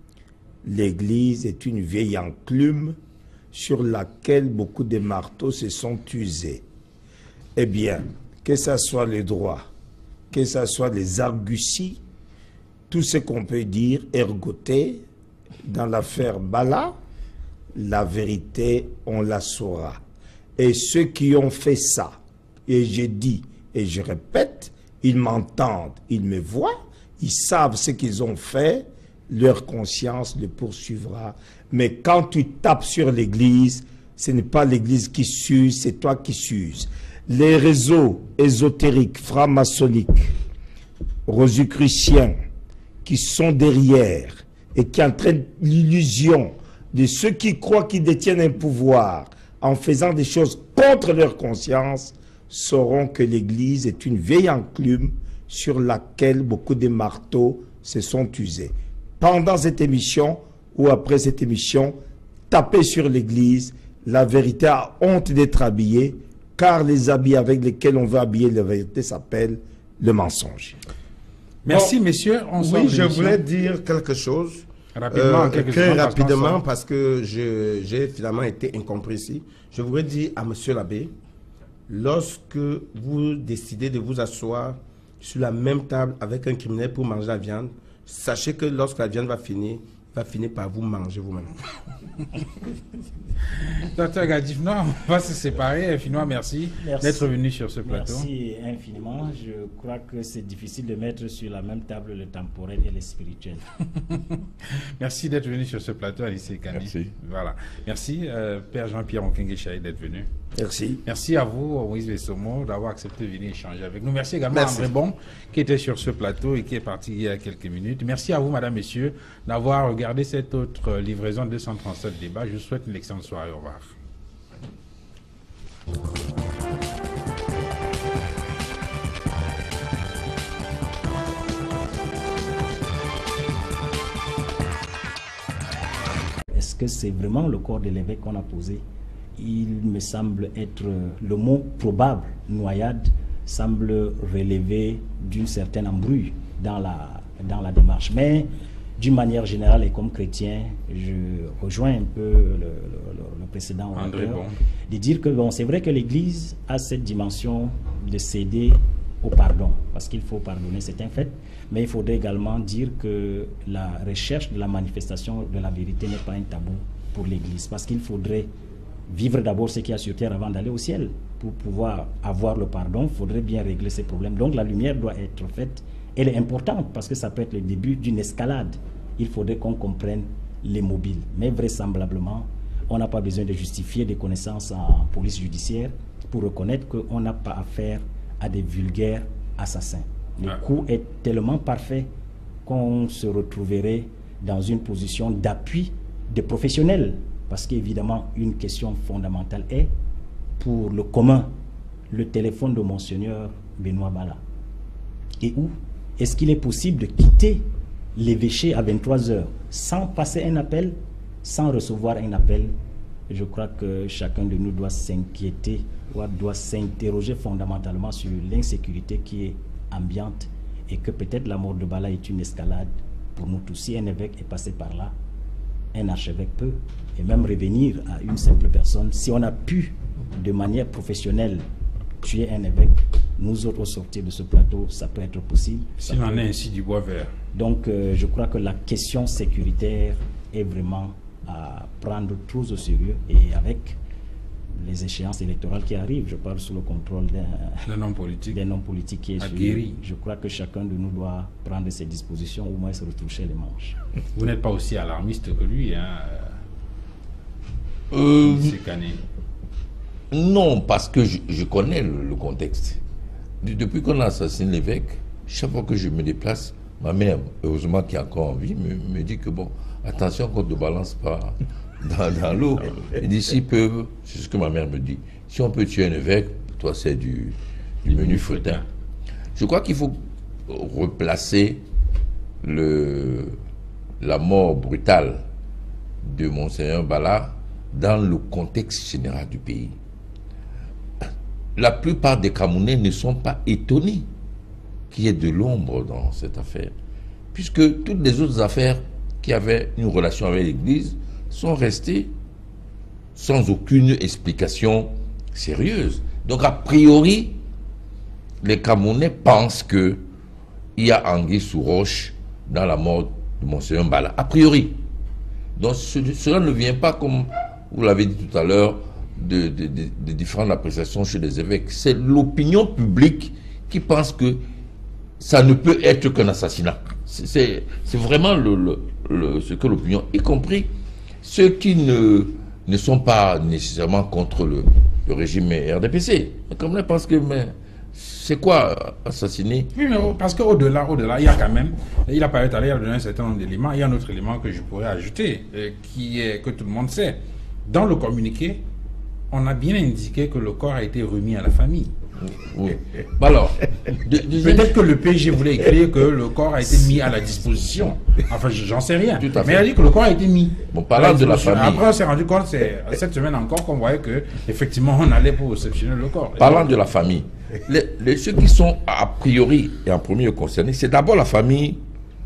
« L'Église est une vieille enclume sur laquelle beaucoup de marteaux se sont usés. » Eh bien, que ce soit les droits, que ce soit les arguties, tout ce qu'on peut dire, ergoter, dans l'affaire Bala, la vérité, on la saura. Et ceux qui ont fait ça, et je dis, et je répète, ils m'entendent, ils me voient, ils savent ce qu'ils ont fait, leur conscience les poursuivra. Mais quand tu tapes sur l'Église, ce n'est pas l'Église qui s'use, c'est toi qui s'use. Les réseaux ésotériques, francs-maçonniques, rosicruciens, qui sont derrière et qui entraînent l'illusion de ceux qui croient qu'ils détiennent un pouvoir en faisant des choses contre leur conscience, sauront que l'Église est une vieille enclume sur laquelle beaucoup de marteaux se sont usés. Pendant cette émission ou après cette émission, tapez sur l'Église. La vérité a honte d'être habillée, car les habits avec lesquels on veut habiller la vérité s'appellent le mensonge. Merci, bon, messieurs. On oui, je voulais dire quelque chose. Rapidement, euh, quelques très secondes, rapidement, parce que j'ai finalement été incomprécis. Je voudrais dire à monsieur l'abbé, lorsque vous décidez de vous asseoir sur la même table avec un criminel pour manger la viande, sachez que lorsque la viande va finir, va finir par vous manger vous-même. Docteur Gadif, non, on va se séparer. Infiniment merci, merci d'être venu sur ce plateau. Merci infiniment. Je crois que c'est difficile de mettre sur la même table le temporel et le spirituel. Merci d'être venu sur ce plateau, Alice Kani. Merci. Voilà. Merci, euh, Père Jean-Pierre Okengeshaï, d'être venu. Merci. Merci à vous, Moïse Vessomo, d'avoir accepté de venir échanger avec nous. Merci également Merci. à André Bon, qui était sur ce plateau et qui est parti il y a quelques minutes. Merci à vous, Madame, Messieurs, d'avoir regardé cette autre livraison de deux cent trente-sept débats. Je vous souhaite une excellente soirée. Au revoir. Est-ce que c'est vraiment le corps de l'évêque qu'on a posé? Il me semble être le mot probable, noyade, semble relever d'une certaine embrouille dans la, dans la démarche. Mais d'une manière générale et comme chrétien, je rejoins un peu le, le, le précédent André Bon. de dire que bon, c'est vrai que l'Église a cette dimension de céder au pardon, parce qu'il faut pardonner, c'est un fait, mais il faudrait également dire que la recherche de la manifestation de la vérité n'est pas un tabou pour l'Église, parce qu'il faudrait vivre d'abord ce qu'il y a sur terre avant d'aller au ciel. Pour pouvoir avoir le pardon, il faudrait bien régler ces problèmes. Donc la lumière doit être faite. Elle est importante parce que ça peut être le début d'une escalade. Il faudrait qu'on comprenne les mobiles. Mais vraisemblablement, on n'a pas besoin de justifier des connaissances en police judiciaire pour reconnaître qu'on n'a pas affaire à des vulgaires assassins. Le ah. coup est tellement parfait qu'on se retrouverait dans une position d'appui de professionnels. Parce qu'évidemment, une question fondamentale est, pour le commun, le téléphone de Monseigneur Benoît Bala. Et où est-ce qu'il est possible de quitter l'évêché à vingt-trois heures sans passer un appel, sans recevoir un appel? Je crois que chacun de nous doit s'inquiéter, doit s'interroger fondamentalement sur l'insécurité qui est ambiante et que peut-être la mort de Bala est une escalade pour nous tous. Si un évêque est passé par là, un archevêque peut, et même revenir à une simple personne. Si on a pu, de manière professionnelle, tuer un évêque, nous autres, au sortir de ce plateau, ça peut être possible. S'il en est ainsi du bois vert. Donc, euh, je crois que la question sécuritaire est vraiment à prendre trop au sérieux, et avec les échéances électorales qui arrivent, je parle sous le contrôle d'un homme politique, d'un homme politique qui est aguerri. Je crois que chacun de nous doit prendre ses dispositions, au moins se retroucher les manches. Vous n'êtes pas aussi alarmiste que lui, hein, euh, Canet. Non, parce que je, je connais le, le contexte. depuis qu'on a assassiné l'évêque, chaque fois que je me déplace, ma mère, heureusement qui est encore en vie, me, me dit que bon, attention qu'on ne te balance pas dans, dans l'eau. Et d'ici peu, c'est ce que ma mère me dit, si on peut tuer un évêque, pour toi c'est du, du menu fretin. Je crois qu'il faut replacer le, la mort brutale de Monseigneur Bala dans le contexte général du pays. La plupart des Camerounais ne sont pas étonnés qu'il y ait de l'ombre dans cette affaire, puisque toutes les autres affaires qui avaient une relation avec l'Église sont restées sans aucune explication sérieuse. Donc a priori, les Camerounais pensent qu'il y a anguille sous roche dans la mort de Monseigneur Bala. A priori. Donc ce, cela ne vient pas, comme vous l'avez dit tout à l'heure, de, de, de, de différentes appréciations chez les évêques. C'est l'opinion publique qui pense que ça ne peut être qu'un assassinat. C'est vraiment le, le, le, ce que l'opinion, y compris ceux qui ne, ne sont pas nécessairement contre le, le régime R D P C. Comme là, parce que c'est quoi assassiner? Oui, mais parce qu'au-delà, au-delà, il y a quand même, il a parlé tout à l'heure, il a donné un certain nombre d'éléments. Il y a un autre élément que je pourrais ajouter, euh, qui est que tout le monde sait. Dans le communiqué, on a bien indiqué que le corps a été remis à la famille. Oui. Alors, peut-être que le P G voulait écrire que le corps a été mis à la disposition. Enfin, j'en sais rien. Mais il a dit que le corps a été mis. Bon, parlant de la famille. Après, on s'est rendu compte, c'est cette semaine encore, qu'on voyait que effectivement, on allait pour réceptionner le corps. Parlant de la famille, les, les, ceux qui sont a priori et en premier concernés, c'est d'abord la famille,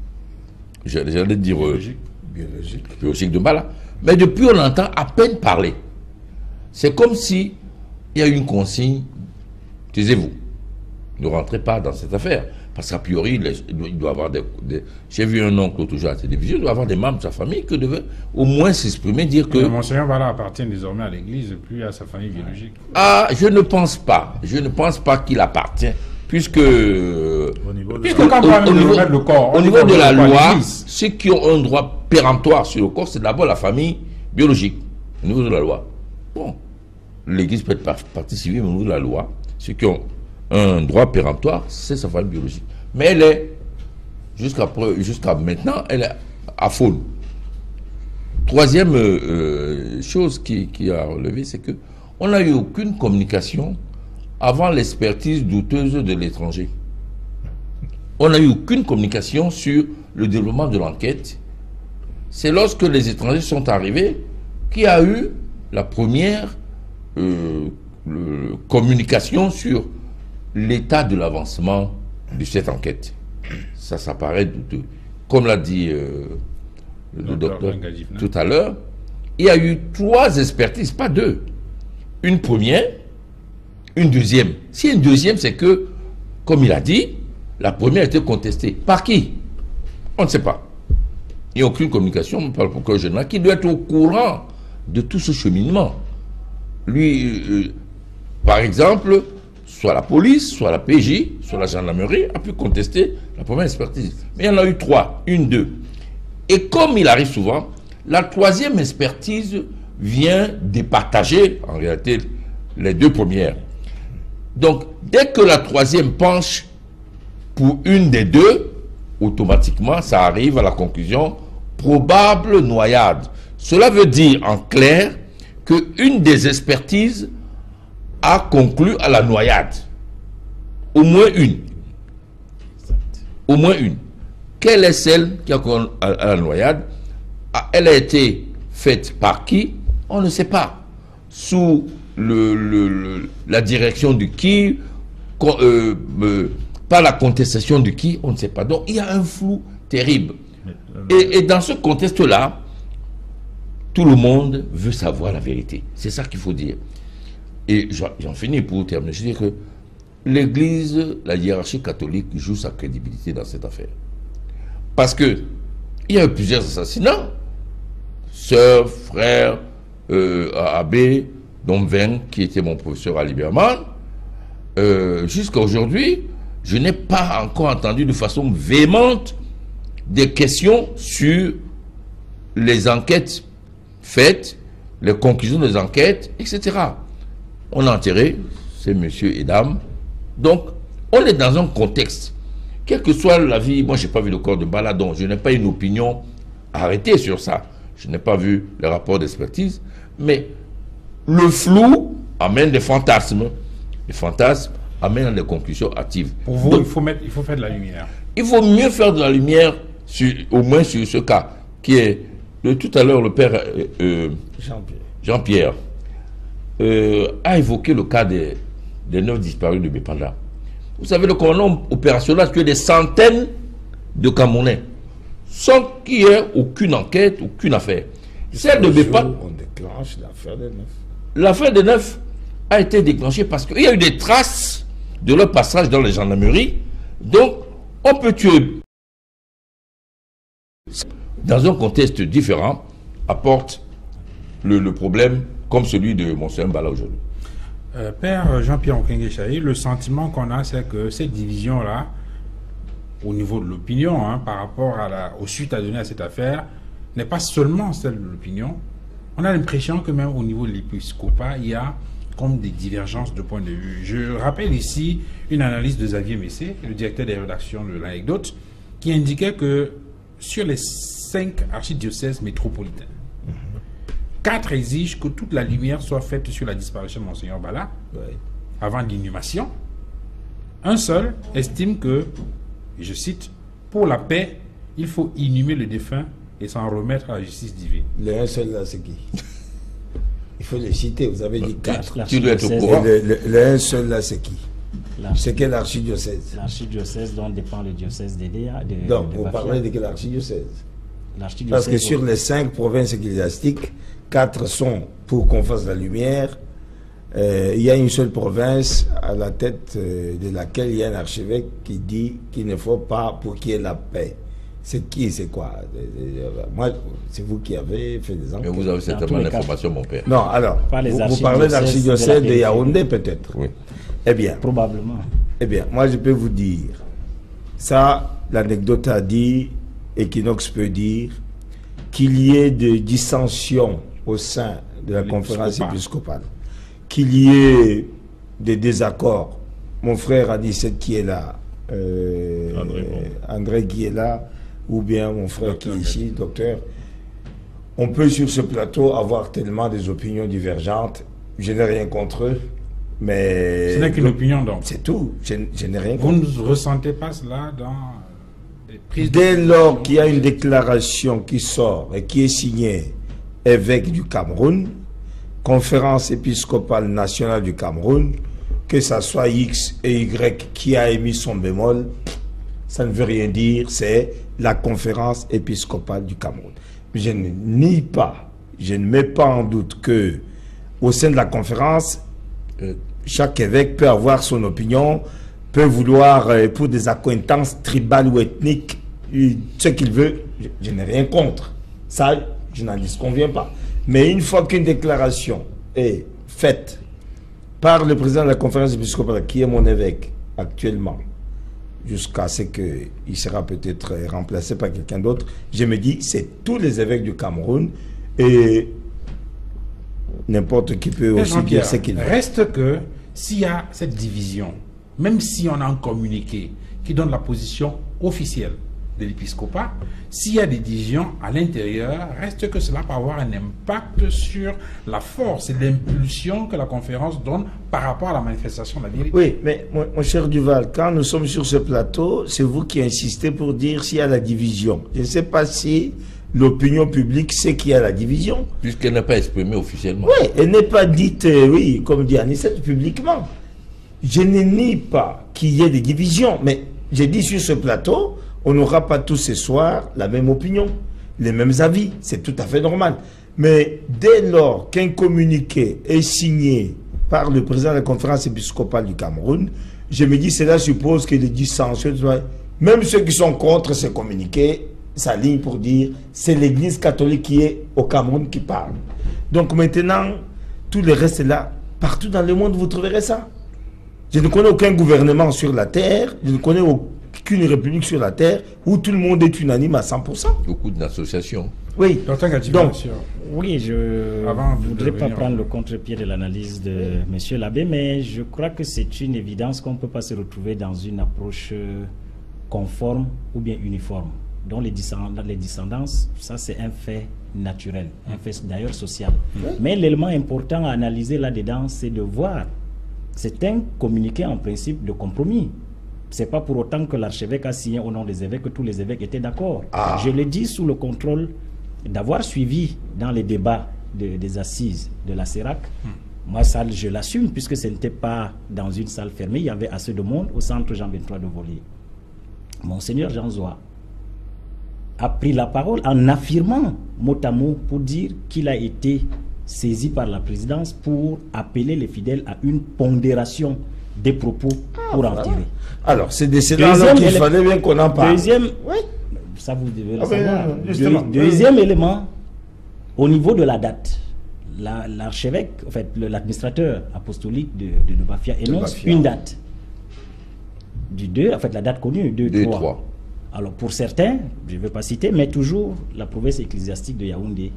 j'allais dire biologique. biologique, biologique de Bala. Mais depuis, on entend à peine parler. C'est comme si il y a une consigne. Taisez-vous, ne rentrez pas dans cette affaire. Parce qu'a priori, il doit avoir des... des j'ai vu un oncle toujours à la télévision, il doit avoir des membres de sa famille qui devaient au moins s'exprimer, dire que... Mais Monseigneur Bala appartient désormais à l'Église, plus à sa famille biologique. Ah, je ne pense pas. Je ne pense pas qu'il appartient, puisque... Au niveau de, puisque quand on au, au niveau, le corps, au niveau de la loi, ceux qui ont un droit péremptoire sur le corps, c'est d'abord la famille biologique, au niveau de la loi. Bon, l'Église peut être partie civile, mais au niveau de la loi, ceux qui ont un droit péremptoire, c'est sa famille biologique. Mais elle est, jusqu'à jusqu'à maintenant, elle est à faune. Troisième euh, chose qui, qui a relevé, c'est que on n'a eu aucune communication avant l'expertise douteuse de l'étranger. On n'a eu aucune communication sur le développement de l'enquête. C'est lorsque les étrangers sont arrivés qu'il y a eu la première euh, le, communication sur l'état de l'avancement de cette enquête. Ça, ça paraît douteux. Comme l'a dit euh, le docteur tout à l'heure, il y a eu trois expertises, pas deux. Une première, une deuxième. Si une deuxième, c'est que, comme il a dit, la première a été contestée. Par qui? On ne sait pas. Il n'y a aucune communication, on parle pour que je qui doit être au courant de tout ce cheminement. Lui, euh, par exemple, soit la police, soit la P J, soit la gendarmerie a pu contester la première expertise. Mais il y en a eu trois, une, deux. Et comme il arrive souvent, la troisième expertise vient départager, en réalité, les deux premières. Donc, dès que la troisième penche pour une des deux, automatiquement, ça arrive à la conclusion probable noyade. Cela veut dire, en clair, qu'une des expertises a conclu à la noyade. Au moins une. Au moins une. Quelle est celle qui a conclu à la noyade? Elle a été faite par qui? On ne sait pas. Sous le, le, le, la direction de qui? euh, euh, Par la contestation de qui? On ne sait pas. Donc il y a un flou terrible. Et, et dans ce contexte-là, tout le monde veut savoir la vérité. C'est ça qu'il faut dire. Et j'en finis pour terminer. Je dis que l'Église, la hiérarchie catholique joue sa crédibilité dans cette affaire. Parce que il y a eu plusieurs assassinats. Sœur, frère, euh, abbé, dont vingt, qui était mon professeur à Liberman. Euh, Jusqu'à aujourd'hui, je n'ai pas encore entendu de façon véhémente des questions sur les enquêtes faites, les conclusions des enquêtes, et cetera. On a enterré ces messieurs et dames. Donc, on est dans un contexte, quelle que soit la vie, moi je n'ai pas vu le corps de Mbala, donc je n'ai pas une opinion arrêtée sur ça. Je n'ai pas vu le rapport d'expertise, mais le flou amène des fantasmes. Les fantasmes amènent des conclusions hâtives. Pour vous, donc, il, faut mettre, il faut faire de la lumière. Il faut mieux faire de la lumière, sur, au moins sur ce cas, qui est, de tout à l'heure, le père euh, euh, Jean-Pierre Jean-Pierre euh, a évoqué le cas des, des neuf disparus de Bépanda. Vous savez, le commandement opérationnel a tué des centaines de Camerounais, sans qu'il y ait aucune enquête, aucune affaire. Celle de Bépanda, on déclenche l'affaire des neuf. L'affaire des neuf a été déclenchée parce qu'il y a eu des traces de leur passage dans les gendarmeries. Donc, on peut tuer dans un contexte différent, apporte le, le problème comme celui de Monseigneur Mbala aujourd'hui. Euh, Père Jean-Pierre Okengue-Chahi, le sentiment qu'on a, c'est que cette division-là, au niveau de l'opinion, hein, par rapport à la, aux suites à donner à cette affaire, n'est pas seulement celle de l'opinion. On a l'impression que même au niveau de l'épiscopat, il y a comme des divergences de point de vue. Je rappelle ici une analyse de Xavier Messé, le directeur des rédactions de l'Anecdote, qui indiquait que sur les cinq archidiocèses métropolitaines, quatre exigent que toute la lumière soit faite sur la disparition de Monseigneur Mbala, ouais, avant l'inhumation. Un seul estime que, je cite, pour la paix, il faut inhumer le défunt et s'en remettre à la justice divine. Le un seul là, c'est qui? Il faut les citer, vous avez dit quatre. Tu dois être au courant. Le, le, le un seul là, c'est qui? C'est quel archidiocèse? L'archidiocèse dont dépend le diocèse d'Edéa. De, Donc, de vous Bafia. parlez de quel archidiocèse? L'archidiocèse. Parce que sur les cinq provinces ecclésiastiques, quatre sont pour qu'on fasse la lumière. Euh, il y a une seule province à la tête euh, de laquelle il y a un archevêque qui dit qu'il ne faut pas pour qu'il y ait la paix. C'est qui, c'est quoi? Moi, c'est vous qui avez fait des enquêtes. Mais vous avez certainement l'information, mon père. Non, alors, vous, vous parlez d'archidiocèse de, de Yaoundé, peut-être? Oui. Eh bien. Probablement. Eh bien, moi, je peux vous dire, ça, l'anecdote a dit, Equinox peut dire, qu'il y ait des dissensions au sein de la conférence épiscopale, qu'il y ait des désaccords. Mon frère Anicet qui est là, euh, André, bon. André qui est là, ou bien mon frère docteur qui est ici, docteur. On peut sur ce plateau avoir tellement des opinions divergentes. Je n'ai rien contre eux, mais... Ce n'est qu'une opinion donc. C'est tout, je, je n'ai rien Vous contre eux. Vous ne ressentez pas cela dans des prises Dès lors qu'il y a une déclaration qui sort et qui est signée évêque du Cameroun, conférence épiscopale nationale du Cameroun, que ça soit X et Y qui a émis son bémol, ça ne veut rien dire, c'est la conférence épiscopale du Cameroun. Je ne nie pas, je ne mets pas en doute que au sein de la conférence, euh, chaque évêque peut avoir son opinion, peut vouloir, euh, pour des accointances tribales ou ethniques, euh, ce qu'il veut, je, je n'ai rien contre. Ça, je n'en disconviens pas. Mais une fois qu'une déclaration est faite par le président de la conférence épiscopale, qui est mon évêque actuellement, jusqu'à ce qu'il sera peut-être remplacé par quelqu'un d'autre, je me dis, c'est tous les évêques du Cameroun et n'importe qui peut aussi dire ce qu'il veut. Reste que s'il y a cette division, même si on a un communiqué qui donne la position officielle de l'épiscopat, s'il y a des divisions à l'intérieur, reste que cela peut avoir un impact sur la force et l'impulsion que la conférence donne par rapport à la manifestation de la vérité. Oui, mais mon, mon cher Duval, quand nous sommes sur ce plateau, c'est vous qui insistez pour dire s'il y a la division. Je ne sais pas si l'opinion publique sait qu'il y a la division. Puisqu'elle n'est pas exprimée officiellement. Oui, elle n'est pas dite, euh, oui, comme dit Anicet, publiquement. Je ne nie pas qu'il y ait des divisions, mais j'ai dit sur ce plateau, on n'aura pas tous ce soirs la même opinion, les mêmes avis, c'est tout à fait normal. Mais dès lors qu'un communiqué est signé par le président de la conférence épiscopale du Cameroun, je me dis cela suppose que les dissensions, même ceux qui sont contre ce communiqué, s'alignent pour dire c'est l'église catholique qui est au Cameroun qui parle. Donc maintenant, tout le reste est là, partout dans le monde vous trouverez ça. Je ne connais aucun gouvernement sur la terre, je ne connais aucun qu'une république sur la terre où tout le monde est unanime à cent pour cent. Beaucoup d'associations. Oui. Donc, oui, je ne voudrais pas prendre le contre-pied de l'analyse de M. Labbé, mais je crois que c'est une évidence qu'on ne peut pas se retrouver dans une approche conforme ou bien uniforme. Donc les, descend les descendances, ça c'est un fait naturel, un fait d'ailleurs social. Oui. Mais l'élément important à analyser là-dedans, c'est de voir. C'est un communiqué en principe de compromis. Ce n'est pas pour autant que l'archevêque a signé au nom des évêques que tous les évêques étaient d'accord. Ah. Je le dis sous le contrôle d'avoir suivi dans les débats de, des assises de la CERAC. Hmm. Moi, ça, je l'assume, puisque ce n'était pas dans une salle fermée, il y avait assez de monde au centre Jean vingt-trois de Volier. Monseigneur Jean Zoa a pris la parole en affirmant mot à mot pour dire qu'il a été saisi par la présidence pour appeler les fidèles à une pondération des propos ah, pour en tirer. Alors, c'est de cela qu'il fallait bien qu'on en parle. Deuxième, oui, ça vous devez le ah, savoir. Deux, deuxième oui. élément, au niveau de la date, l'archevêque, la, en fait, l'administrateur apostolique de, de, de Bafia énonce Bafia. une date. Du deux, en fait, la date connue, deux trois. Alors, pour certains, je ne vais pas citer, mais toujours la province ecclésiastique de Yaoundé.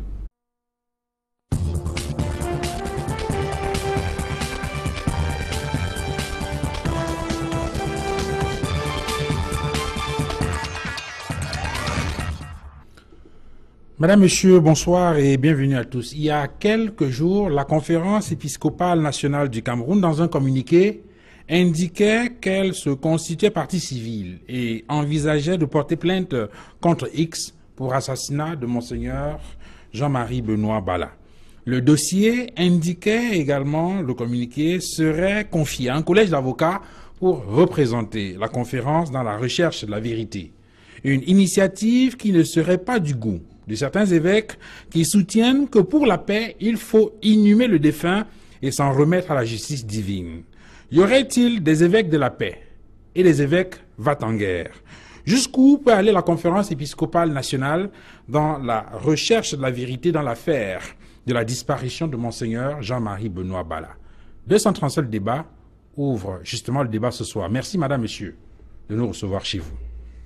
Madame, Monsieur, bonsoir et bienvenue à tous. Il y a quelques jours, la conférence épiscopale nationale du Cameroun, dans un communiqué, indiquait qu'elle se constituait partie civile et envisageait de porter plainte contre X pour assassinat de Monseigneur Jean-Marie Benoît Bala. Le dossier indiquait également, le communiqué serait confié à un collège d'avocats pour représenter la conférence dans la recherche de la vérité. Une initiative qui ne serait pas du goût de certains évêques qui soutiennent que pour la paix, il faut inhumer le défunt et s'en remettre à la justice divine. Y aurait-il des évêques de la paix et des évêques va-t-en-guerre? Jusqu'où peut aller la conférence épiscopale nationale dans la recherche de la vérité dans l'affaire de la disparition de Monseigneur Jean-Marie Benoît Bala? deux cent trente-sept débats ouvre justement le débat ce soir. Merci, Madame, Monsieur, de nous recevoir chez vous.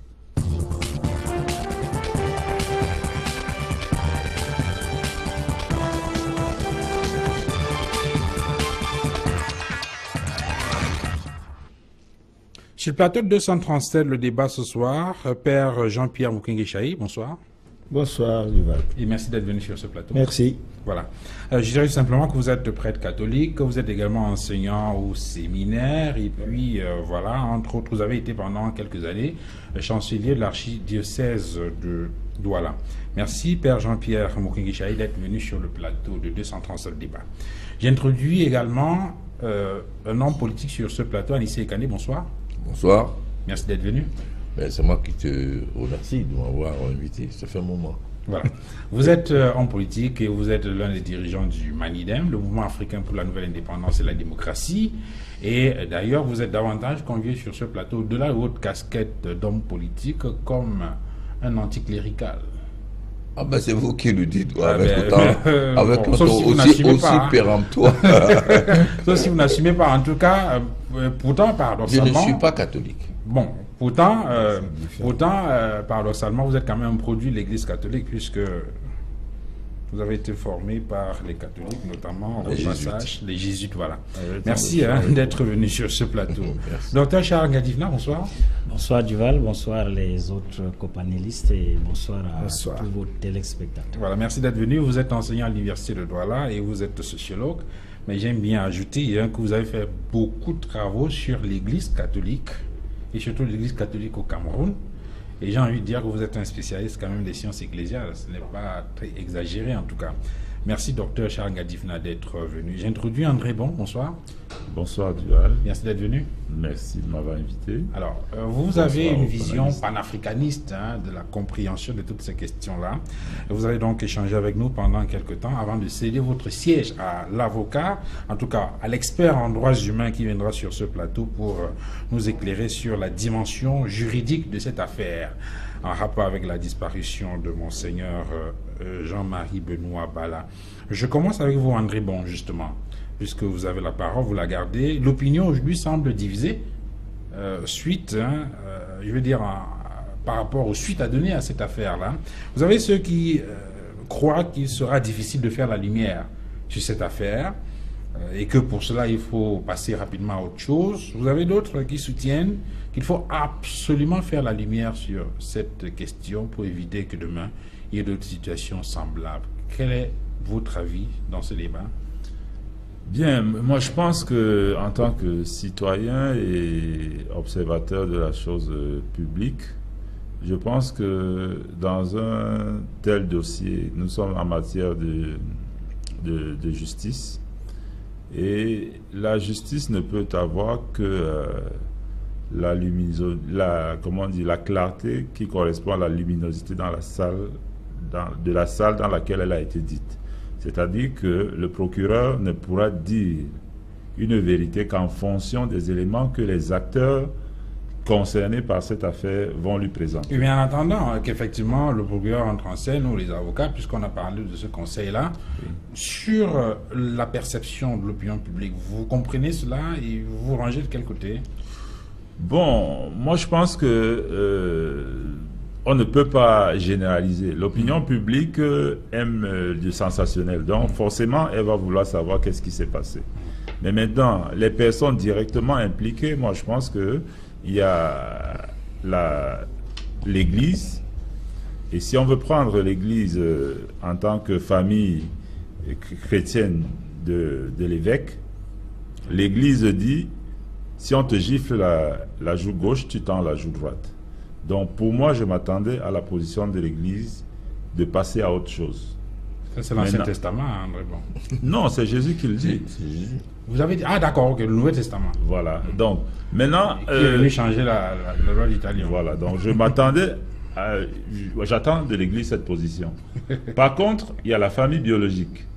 Sur le plateau de deux cent trente-sept, le débat ce soir, Père Jean-Pierre Moukenge-Chaï, bonsoir. Bonsoir, Duval. Et merci d'être venu sur ce plateau. Merci. Voilà. Euh, je dirais simplement que vous êtes prêtre catholique, que vous êtes également enseignant au séminaire, et puis euh, voilà, entre autres, vous avez été pendant quelques années chancelier de l'archidiocèse de Douala. Merci, Père Jean-Pierre Moukenge-Chaï, d'être venu sur le plateau de deux cent trente-sept débats. J'introduis également euh, un homme politique sur ce plateau, Anissé Ekane, bonsoir. Bonsoir. Merci d'être venu. Ben, c'est moi qui te remercie de m'avoir invité. Ça fait un moment. Voilà. Vous êtes euh, en politique et vous êtes l'un des dirigeants du MANIDEM, le mouvement africain pour la nouvelle indépendance et la démocratie. Et euh, d'ailleurs, vous êtes davantage convié sur ce plateau, au-delà de votre casquette d'homme politique, comme un anticlérical. Ah ben c'est vous qui le dites, ah avec ben, autant, euh, avec bon, autant si aussi, aussi pas, hein. péremptoire. Sauf si vous n'assumez pas, en tout cas, euh, pourtant, paradoxalement... Je ne suis pas catholique. Bon, pourtant, euh, pourtant euh, paradoxalement, vous êtes quand même un produit de l'Église catholique, puisque vous avez été formé par les catholiques, notamment au passage, les jésuites, voilà. Oui, merci hein, d'être venu sur ce plateau. Docteur Charles Ngadifna, bonsoir. Bonsoir Duval, bonsoir les autres copanélistes et bonsoir à bonsoir. tous vos téléspectateurs. Voilà, merci d'être venu. Vous êtes enseignant à l'université de Douala et vous êtes sociologue, mais j'aime bien ajouter hein, que vous avez fait beaucoup de travaux sur l'Église catholique et surtout l'Église catholique au Cameroun. Et j'ai envie de dire que vous êtes un spécialiste quand même des sciences ecclésiales. Ce n'est pas très exagéré en tout cas. Merci docteur Charles Ngadifna d'être venu. J'introduis André Bon, bonsoir. Bonsoir Duval. Merci d'être venu. Merci de m'avoir invité. Alors, euh, vous bonsoir avez une vision panafricaniste hein, de la compréhension de toutes ces questions-là. Vous allez donc échanger avec nous pendant quelques temps avant de céder votre siège à l'avocat, en tout cas à l'expert en droits humains qui viendra sur ce plateau pour euh, nous éclairer sur la dimension juridique de cette affaire en rapport avec la disparition de Monseigneur euh, Jean-Marie Benoît Bala. Je commence avec vous, André Bon, justement, puisque vous avez la parole, vous la gardez. L'opinion aujourd'hui semble divisée euh, suite, hein, euh, je veux dire, en, par rapport aux suites à donner à cette affaire-là. Vous avez ceux qui euh, croient qu'il sera difficile de faire la lumière sur cette affaire euh, et que pour cela, il faut passer rapidement à autre chose. Vous avez d'autres qui soutiennent qu'il faut absolument faire la lumière sur cette question pour éviter que demain, il y ait d'autres situations semblables. Quel est votre avis dans ce débat? Bien, moi je pense que en tant que citoyen et observateur de la chose publique, je pense que dans un tel dossier, nous sommes en matière de, de, de justice, et la justice ne peut avoir que euh, la, luminiso, la, comment on dit, la clarté qui correspond à la luminosité dans la salle, dans, de la salle dans laquelle elle a été dite. C'est-à-dire que le procureur ne pourra dire une vérité qu'en fonction des éléments que les acteurs concernés par cette affaire vont lui présenter. Et bien en attendant hein, qu'effectivement le procureur entre en scène ou les avocats, puisqu'on a parlé de ce conseil-là, oui. sur euh, la perception de l'opinion publique, vous comprenez cela et vous vous rangez de quel côté? Bon, moi je pense que euh, on ne peut pas généraliser. L'opinion publique euh, aime euh, du sensationnel, donc forcément elle va vouloir savoir qu'est-ce qui s'est passé. Mais maintenant, les personnes directement impliquées, moi je pense que il y a l'Église, et si on veut prendre l'Église euh, en tant que famille chrétienne de, de l'évêque, l'Église dit, si on te gifle la, la joue gauche, tu tends la joue droite. Donc pour moi, je m'attendais à la position de l'Église de passer à autre chose. Ça c'est l'Ancien Testament, hein, André Bon. Non, c'est Jésus qui le dit. C'est Jésus. Vous avez dit, ah d'accord, ok, le Nouveau Testament. Voilà, donc maintenant... Qui est venu changer la, la, la loi d'Italie. Voilà, donc je m'attendais, j'attends de l'Église cette position. Par contre, il y a la famille biologique.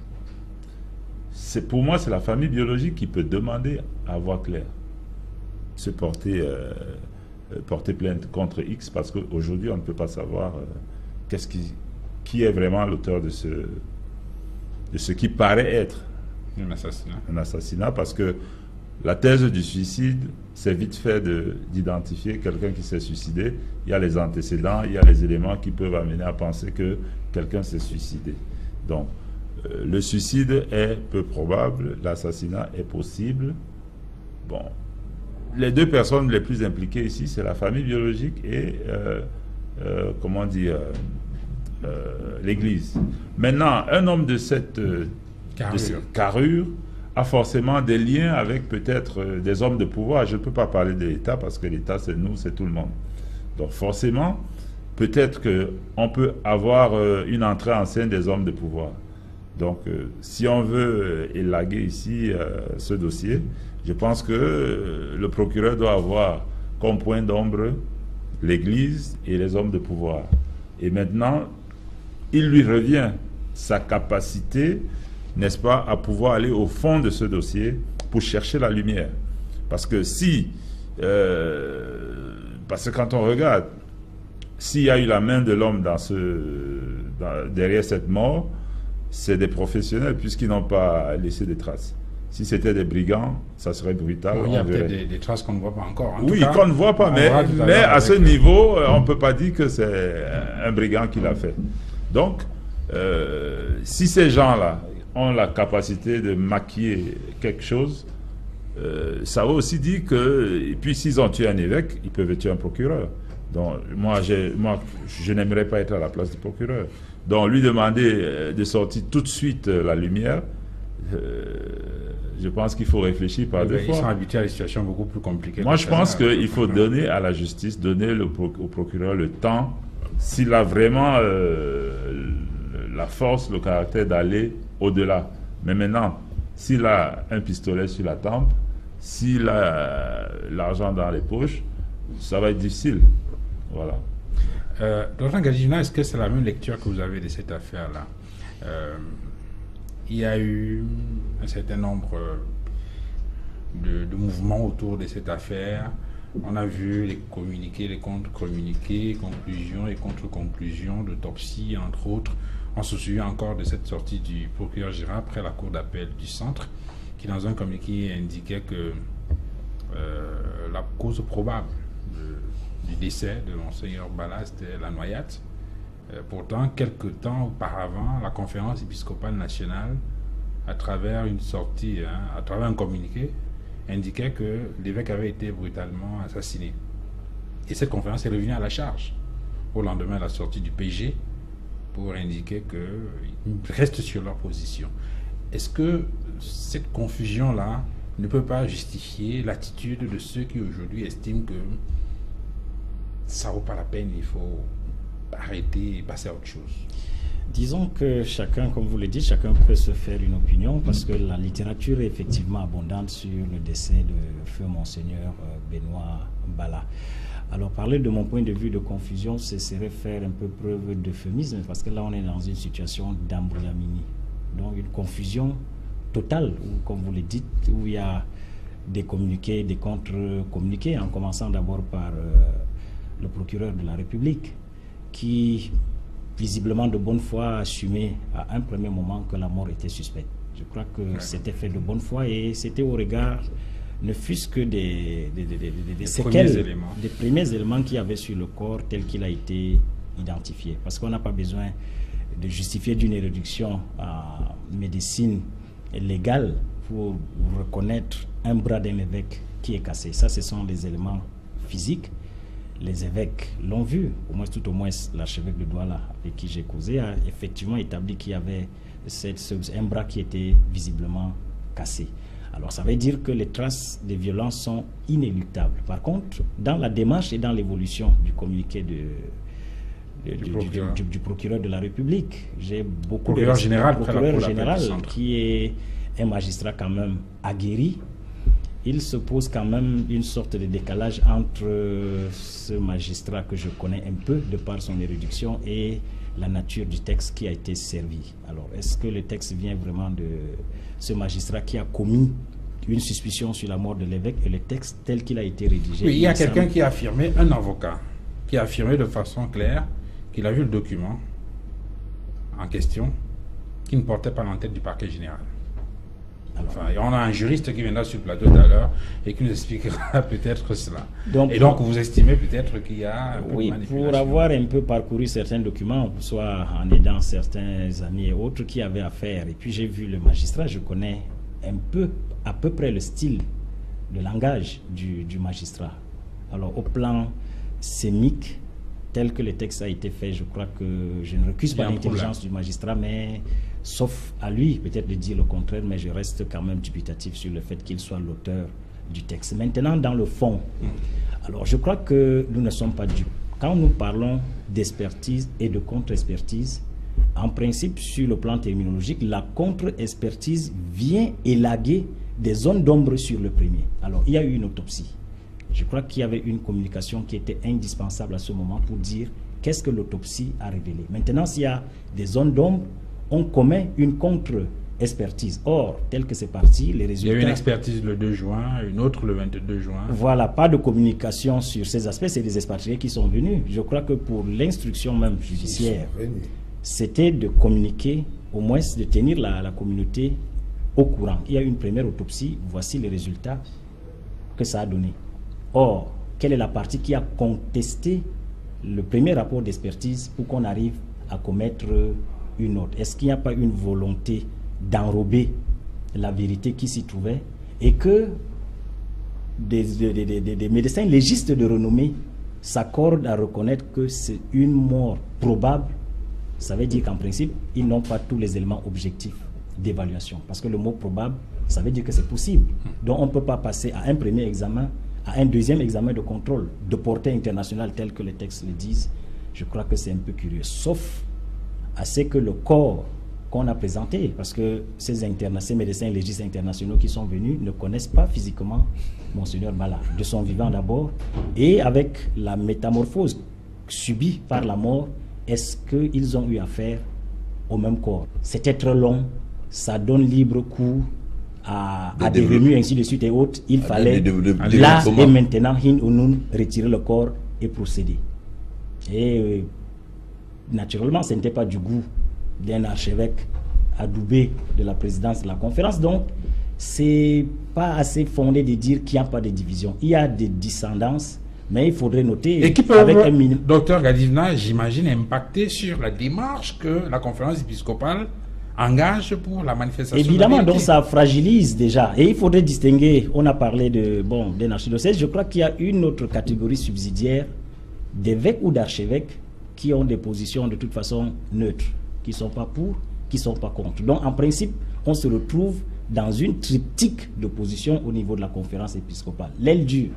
Pour moi, c'est la famille biologique qui peut demander à voir clair, se porter, euh, porter plainte contre X, parce qu'aujourd'hui, on ne peut pas savoir euh, qu'est-ce qui, qui est vraiment l'auteur de ce, de ce qui paraît être un assassinat. Un assassinat, parce que la thèse du suicide, c'est vite fait d'identifier quelqu'un qui s'est suicidé. Il y a les antécédents, il y a les éléments qui peuvent amener à penser que quelqu'un s'est suicidé. Donc, euh, le suicide est peu probable, l'assassinat est possible. Bon, les deux personnes les plus impliquées ici, c'est la famille biologique et, euh, euh, comment dire, euh, euh, l'Église. Maintenant, un homme de cette... Euh, Carrure. de cette carrure a forcément des liens avec peut-être euh, des hommes de pouvoir. Je ne peux pas parler de l'État parce que l'État c'est nous, c'est tout le monde. Donc forcément, peut-être qu'on peut avoir euh, une entrée en scène des hommes de pouvoir. Donc euh, si on veut euh, élaguer ici euh, ce dossier, je pense que euh, le procureur doit avoir comme point d'ombre l'Église et les hommes de pouvoir. Et maintenant, il lui revient sa capacité, n'est-ce pas, à pouvoir aller au fond de ce dossier pour chercher la lumière. Parce que si, euh, parce que quand on regarde, s'il y a eu la main de l'homme dans ce, dans, derrière cette mort, c'est des professionnels puisqu'ils n'ont pas laissé de traces. Si c'était des brigands, ça serait brutal. Bon, il y a peut-être des, des traces qu'on ne voit pas encore. En oui, qu'on ne voit pas, mais, mais à, à ce niveau, on ne peut pas dire que c'est un brigand qui l'a fait. Donc, euh, si ces gens-là ont la capacité de maquiller quelque chose, euh, ça veut aussi dire que, et puis s'ils ont tué un évêque, ils peuvent tuer un procureur. Donc moi, moi je n'aimerais pas être à la place du procureur. Donc lui demander de sortir tout de suite la lumière, euh, je pense qu'il faut réfléchir par deux fois. Ils sont habitués à des situations beaucoup plus compliquées. Moi je pense qu'il faut donner à la justice, donner le, au procureur le temps, s'il a vraiment euh, la force, le caractère d'aller au-delà. Mais maintenant, s'il a un pistolet sur la tempe, s'il a l'argent dans les poches, ça va être difficile. Voilà. Euh, Docteur Gadjina, est-ce que c'est la même lecture que vous avez de cette affaire-là? euh, Il y a eu un certain nombre de, de mouvements autour de cette affaire. On a vu les communiqués, les contre-communiqués, conclusions et contre-conclusions d'autopsie, entre autres. On se souvient encore de cette sortie du procureur général après la cour d'appel du centre, qui dans un communiqué indiquait que euh, euh, la cause probable de, du décès de Monseigneur Bala, c'était la noyade. Euh, pourtant, quelque temps auparavant, la conférence épiscopale nationale, à travers une sortie, hein, à travers un communiqué, indiquait que l'évêque avait été brutalement assassiné. Et cette conférence est revenue à la charge au lendemain de la sortie du P G pour indiquer qu'ils restent sur leur position. Est-ce que cette confusion-là ne peut pas justifier l'attitude de ceux qui aujourd'hui estiment que ça ne vaut pas la peine, il faut arrêter et passer à autre chose? Disons que chacun, comme vous le dites, chacun peut se faire une opinion parce que la littérature est effectivement abondante sur le décès de feu Monseigneur Benoît Bala. Alors parler de mon point de vue de confusion, ce serait faire un peu preuve d'euphémisme parce que là on est dans une situation d'embryamini. Donc une confusion totale, où, comme vous le dites, où il y a des communiqués, des contre-communiqués, en commençant d'abord par euh, le procureur de la République qui visiblement de bonne foi a assumé à un premier moment que la mort était suspecte. Je crois que ouais. c'était fait de bonne foi et c'était au regard ne fût-ce que des, des, des, des, des séquelles, premiers éléments. des premiers éléments qu'il y avait sur le corps tel qu'il a été identifié. Parce qu'on n'a pas besoin de justifier d'une réduction à médecine légale pour reconnaître un bras d'un évêque qui est cassé. Ça, ce sont des éléments physiques. Les évêques l'ont vu, au moins tout au moins l'archevêque de Douala, avec qui j'ai causé, a effectivement établi qu'il y avait cette, ce, un bras qui était visiblement cassé. Alors ça veut dire que les traces des violences sont inéluctables. Par contre, dans la démarche et dans l'évolution du communiqué de, de, du, du, procureur. Du, du procureur de la République, j'ai beaucoup procureur de général, procureur général qui est un magistrat quand même aguerri. Il se pose quand même une sorte de décalage entre ce magistrat que je connais un peu de par son érudition et la nature du texte qui a été servi. Alors, est-ce que le texte vient vraiment de ce magistrat qui a commis une suspicion sur la mort de l'évêque et le texte tel qu'il a été rédigé? Oui, il y a quelqu'un qui a affirmé, un avocat, qui a affirmé de façon claire qu'il a vu le document en question qui ne portait pas l'entête du parquet général. Enfin, on a un juriste qui viendra sur le plateau tout à l'heure et qui nous expliquera peut-être cela. Donc, et donc, vous estimez peut-être qu'il y a un peu oui, de manipulation. Pour avoir un peu parcouru certains documents, soit en aidant certains amis et autres qui avaient affaire, et puis j'ai vu le magistrat, je connais un peu, à peu près le style de langage du, du magistrat. Alors, au plan sémique, tel que le texte a été fait, je crois que je ne recuse pas l'intelligence du magistrat, mais sauf à lui peut-être de dire le contraire, mais je reste quand même dubitatif sur le fait qu'il soit l'auteur du texte. Maintenant, dans le fond, alors je crois que nous ne sommes pas dupes. Quand nous parlons d'expertise et de contre-expertise, en principe, sur le plan terminologique, la contre-expertise vient élaguer des zones d'ombre sur le premier. Alors, il y a eu une autopsie. Je crois qu'il y avait une communication qui était indispensable à ce moment pour dire qu'est-ce que l'autopsie a révélé. Maintenant, s'il y a des zones d'ombre, on commet une contre-expertise. Or, tel que c'est parti, les résultats... Il y a eu une expertise le deux juin, une autre le vingt-deux juin. Voilà, pas de communication sur ces aspects, c'est des expatriés qui sont venus. Je crois que pour l'instruction même judiciaire, c'était de communiquer, au moins de tenir la, la communauté au courant. Il y a eu une première autopsie, voici les résultats que ça a donné. Or, quelle est la partie qui a contesté le premier rapport d'expertise pour qu'on arrive à commettre une autre? Est-ce qu'il n'y a pas une volonté d'enrober la vérité qui s'y trouvait et que des, des, des, des, des médecins légistes de renommée s'accordent à reconnaître que c'est une mort probable? Ça veut dire qu'en principe, ils n'ont pas tous les éléments objectifs d'évaluation. Parce que le mot probable, ça veut dire que c'est possible. Donc on ne peut pas passer à un premier examen, à un deuxième examen de contrôle de portée internationale tel que les textes le disent. Je crois que c'est un peu curieux. Sauf à ce que le corps qu'on a présenté, parce que ces, interna ces médecins légistes internationaux qui sont venus ne connaissent pas physiquement Monseigneur Bala, de son vivant d'abord, et avec la métamorphose subie par la mort, est-ce qu'ils ont eu affaire au même corps? C'était très long, ça donne libre cours à, à des remues, ainsi de suite et autres. Il à fallait, de, de, de, là et maintenant, hin ou nun, retirer le corps et procéder. Et euh, naturellement, ce n'était pas du goût d'un archevêque adoubé de la présidence de la conférence. Donc, c'est pas assez fondé de dire qu'il n'y a pas de division. Il y a des dissendances, mais il faudrait noter... Et qui peuvent, avec un minim... docteur Gadivna, j'imagine, impacter sur la démarche que la conférence épiscopale engage pour la manifestation. Évidemment, donc ça fragilise déjà. Et il faudrait distinguer, on a parlé de, bon, des archidiocèses, je crois qu'il y a une autre catégorie subsidiaire d'évêques ou d'archevêques qui ont des positions de toute façon neutres, qui ne sont pas pour, qui ne sont pas contre. Donc en principe, on se retrouve dans une triptyque de positions au niveau de la conférence épiscopale. L'aile dure,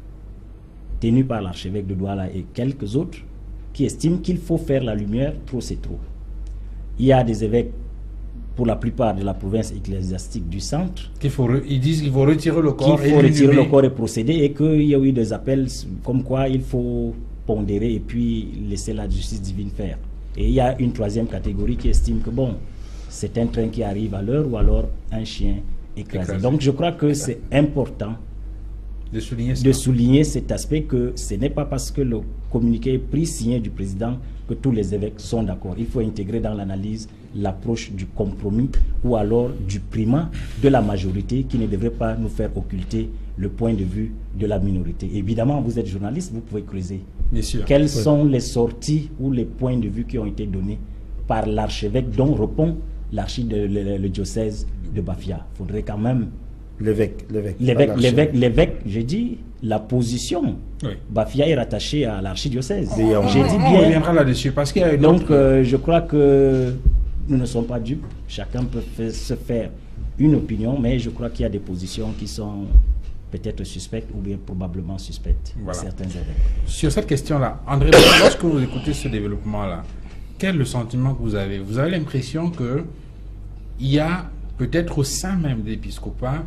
tenue par l'archevêque de Douala et quelques autres, qui estiment qu'il faut faire la lumière, trop c'est trop. Il y a des évêques, pour la plupart de la province ecclésiastique du centre, qu'il faut ils disent qu'il faut retirer le corps, qu'il faut retirer le corps et procéder, et qu'il y a eu des appels comme quoi il faut pondérer et puis laisser la justice divine faire. Et il y a une troisième catégorie qui estime que bon, c'est un train qui arrive à l'heure ou alors un chien écrasé. écrasé. Donc je crois que c'est important de souligner, de souligner cet aspect, que ce n'est pas parce que le communiqué est pris signé du président que tous les évêques sont d'accord. Il faut intégrer dans l'analyse l'approche du compromis ou alors du primat de la majorité qui ne devrait pas nous faire occulter le point de vue de la minorité. Évidemment, vous êtes journaliste, vous pouvez creuser. Bien sûr. Quelles oui. sont les sorties ou les points de vue qui ont été donnés par l'archevêque dont répond l'archive de le, le diocèse de Bafia? Il faudrait quand même... L'évêque, l'évêque. L'évêque, l'évêque, l'évêque, j'ai dit la position. Oui. Bafia est rattaché à l'archidiocèse. J'ai dit bien. On reviendra là-dessus parce qu'il y a donc euh, je crois que nous ne sommes pas dupes. Chacun peut faire, se faire une opinion, mais je crois qu'il y a des positions qui sont peut-être suspectes ou bien probablement suspectes. Voilà. Certains évêques. Sur cette question-là, André, lorsque vous écoutez ce développement-là, quel est le sentiment que vous avez? Vous avez l'impression que il y a peut-être au sein même de l'épiscopat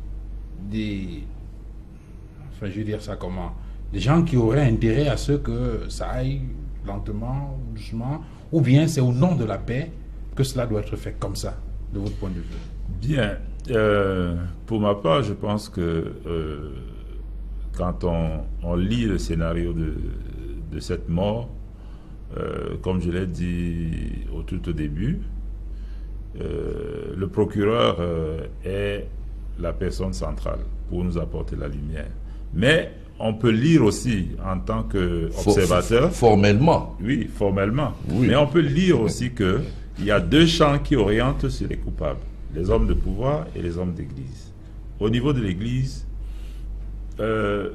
des, enfin je veux dire ça comment, des gens qui auraient intérêt à ce que ça aille lentement, doucement, ou bien c'est au nom de la paix que cela doit être fait comme ça, de votre point de vue? Bien, euh, pour ma part, je pense que euh, quand on, on lit le scénario de, de cette mort, euh, comme je l'ai dit au tout au début, euh, le procureur euh, est la personne centrale pour nous apporter la lumière. Mais on peut lire aussi en tant qu'observateur... Formellement. Oui, formellement. Oui. Mais on peut lire aussi qu'il y a deux champs qui orientent sur les coupables, les hommes de pouvoir et les hommes d'église. Au niveau de l'église, euh,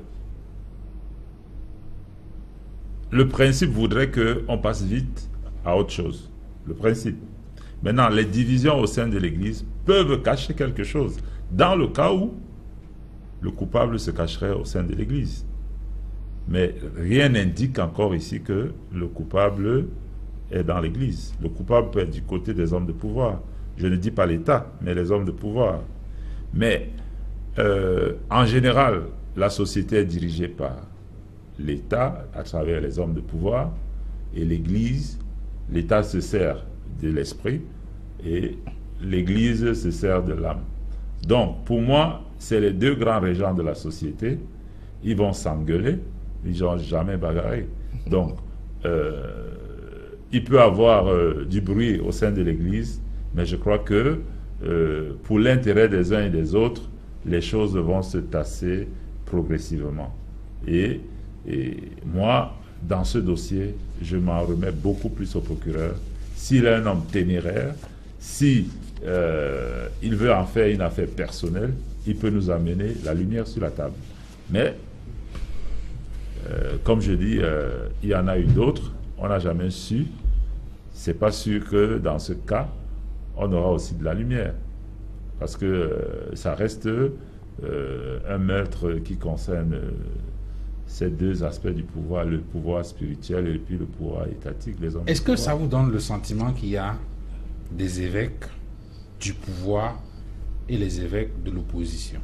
le principe voudrait qu'on passe vite à autre chose. Le principe. Maintenant, les divisions au sein de l'église peuvent cacher quelque chose. Dans le cas où le coupable se cacherait au sein de l'église. Mais rien n'indique encore ici que le coupable est dans l'église. Le coupable peut être du côté des hommes de pouvoir. Je ne dis pas l'État, mais les hommes de pouvoir. Mais euh, en général, la société est dirigée par l'État à travers les hommes de pouvoir, et l'église, l'État se sert de l'esprit et l'église se sert de l'âme. Donc, pour moi, c'est les deux grands régents de la société. Ils vont s'engueuler, ils n'ont jamais bagarré. Donc, euh, il peut y avoir euh, du bruit au sein de l'église, mais je crois que euh, pour l'intérêt des uns et des autres, les choses vont se tasser progressivement. Et, et moi, dans ce dossier, je m'en remets beaucoup plus au procureur. S'il est un homme téméraire, si euh, il veut en faire une affaire personnelle, il peut nous amener la lumière sur la table. Mais, euh, comme je dis, euh, il y en a eu d'autres, on n'a jamais su. C'est pas sûr que dans ce cas, on aura aussi de la lumière. Parce que euh, ça reste euh, un meurtre qui concerne euh, ces deux aspects du pouvoir, le pouvoir spirituel et puis le pouvoir étatique. Est-ce que ça vous donne le sentiment qu'il y a des évêques du pouvoir et les évêques de l'opposition?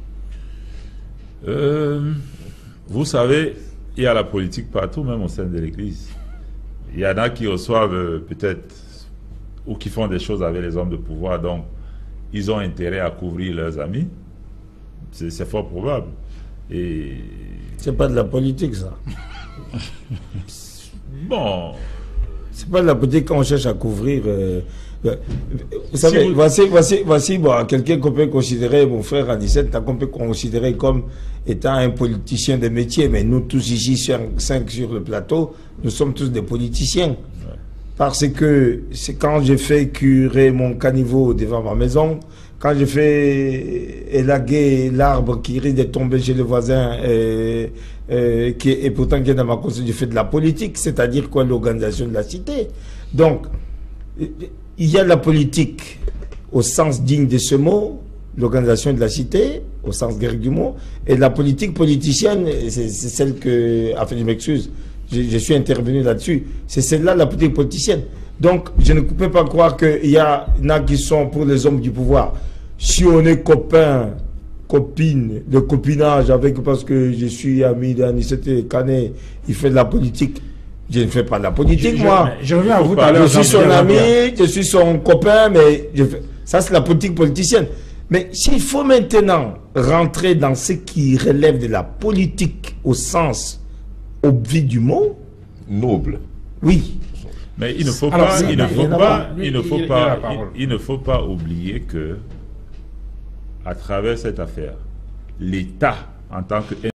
euh, Vous savez, il y a la politique partout, même au sein de l'Église. Il y en a qui reçoivent euh, peut-être, ou qui font des choses avec les hommes de pouvoir, donc ils ont intérêt à couvrir leurs amis. C'est fort probable. Et... c'est pas de la politique, ça. Bon... c'est pas de la politique qu'on cherche à couvrir euh, Vous savez, si vous... voici, voici, voici bon, quelqu'un qu'on peut considérer, mon frère Anicet, qu'on peut considérer comme étant un politicien de métier, mais nous tous ici, cinq sur le plateau, nous sommes tous des politiciens. Ouais. Parce que c'est quand j'ai fait curer mon caniveau devant ma maison, quand je fais élaguer l'arbre qui risque de tomber chez le voisin, et, et, qui, et pourtant qui est dans ma conscience, je fais de la politique, c'est-à-dire quoi, l'organisation de la cité. Donc, il y a la politique au sens digne de ce mot, l'organisation de la cité, au sens grec du mot, et la politique politicienne, c'est celle que, enfin je m'excuse, je, je suis intervenu là-dessus, c'est celle-là la politique politicienne. Donc je ne peux pas croire qu'il y a, y en a qui sont pour les hommes du pouvoir. Si on est copain, copine, de copinage avec, parce que je suis ami d'Anicet Kané, il fait de la politique. Je ne fais pas de la politique, je, moi. Je, je reviens à vous. Je suis son ami, je suis son copain, mais je fais, ça c'est la politique politicienne. Mais s'il faut maintenant rentrer dans ce qui relève de la politique au sens obvi du mot, noble. Oui. Mais il ne faut Alors, pas, il ne faut pas, il ne faut pas, il, il ne faut pas oublier que, à travers cette affaire, l'État en tant que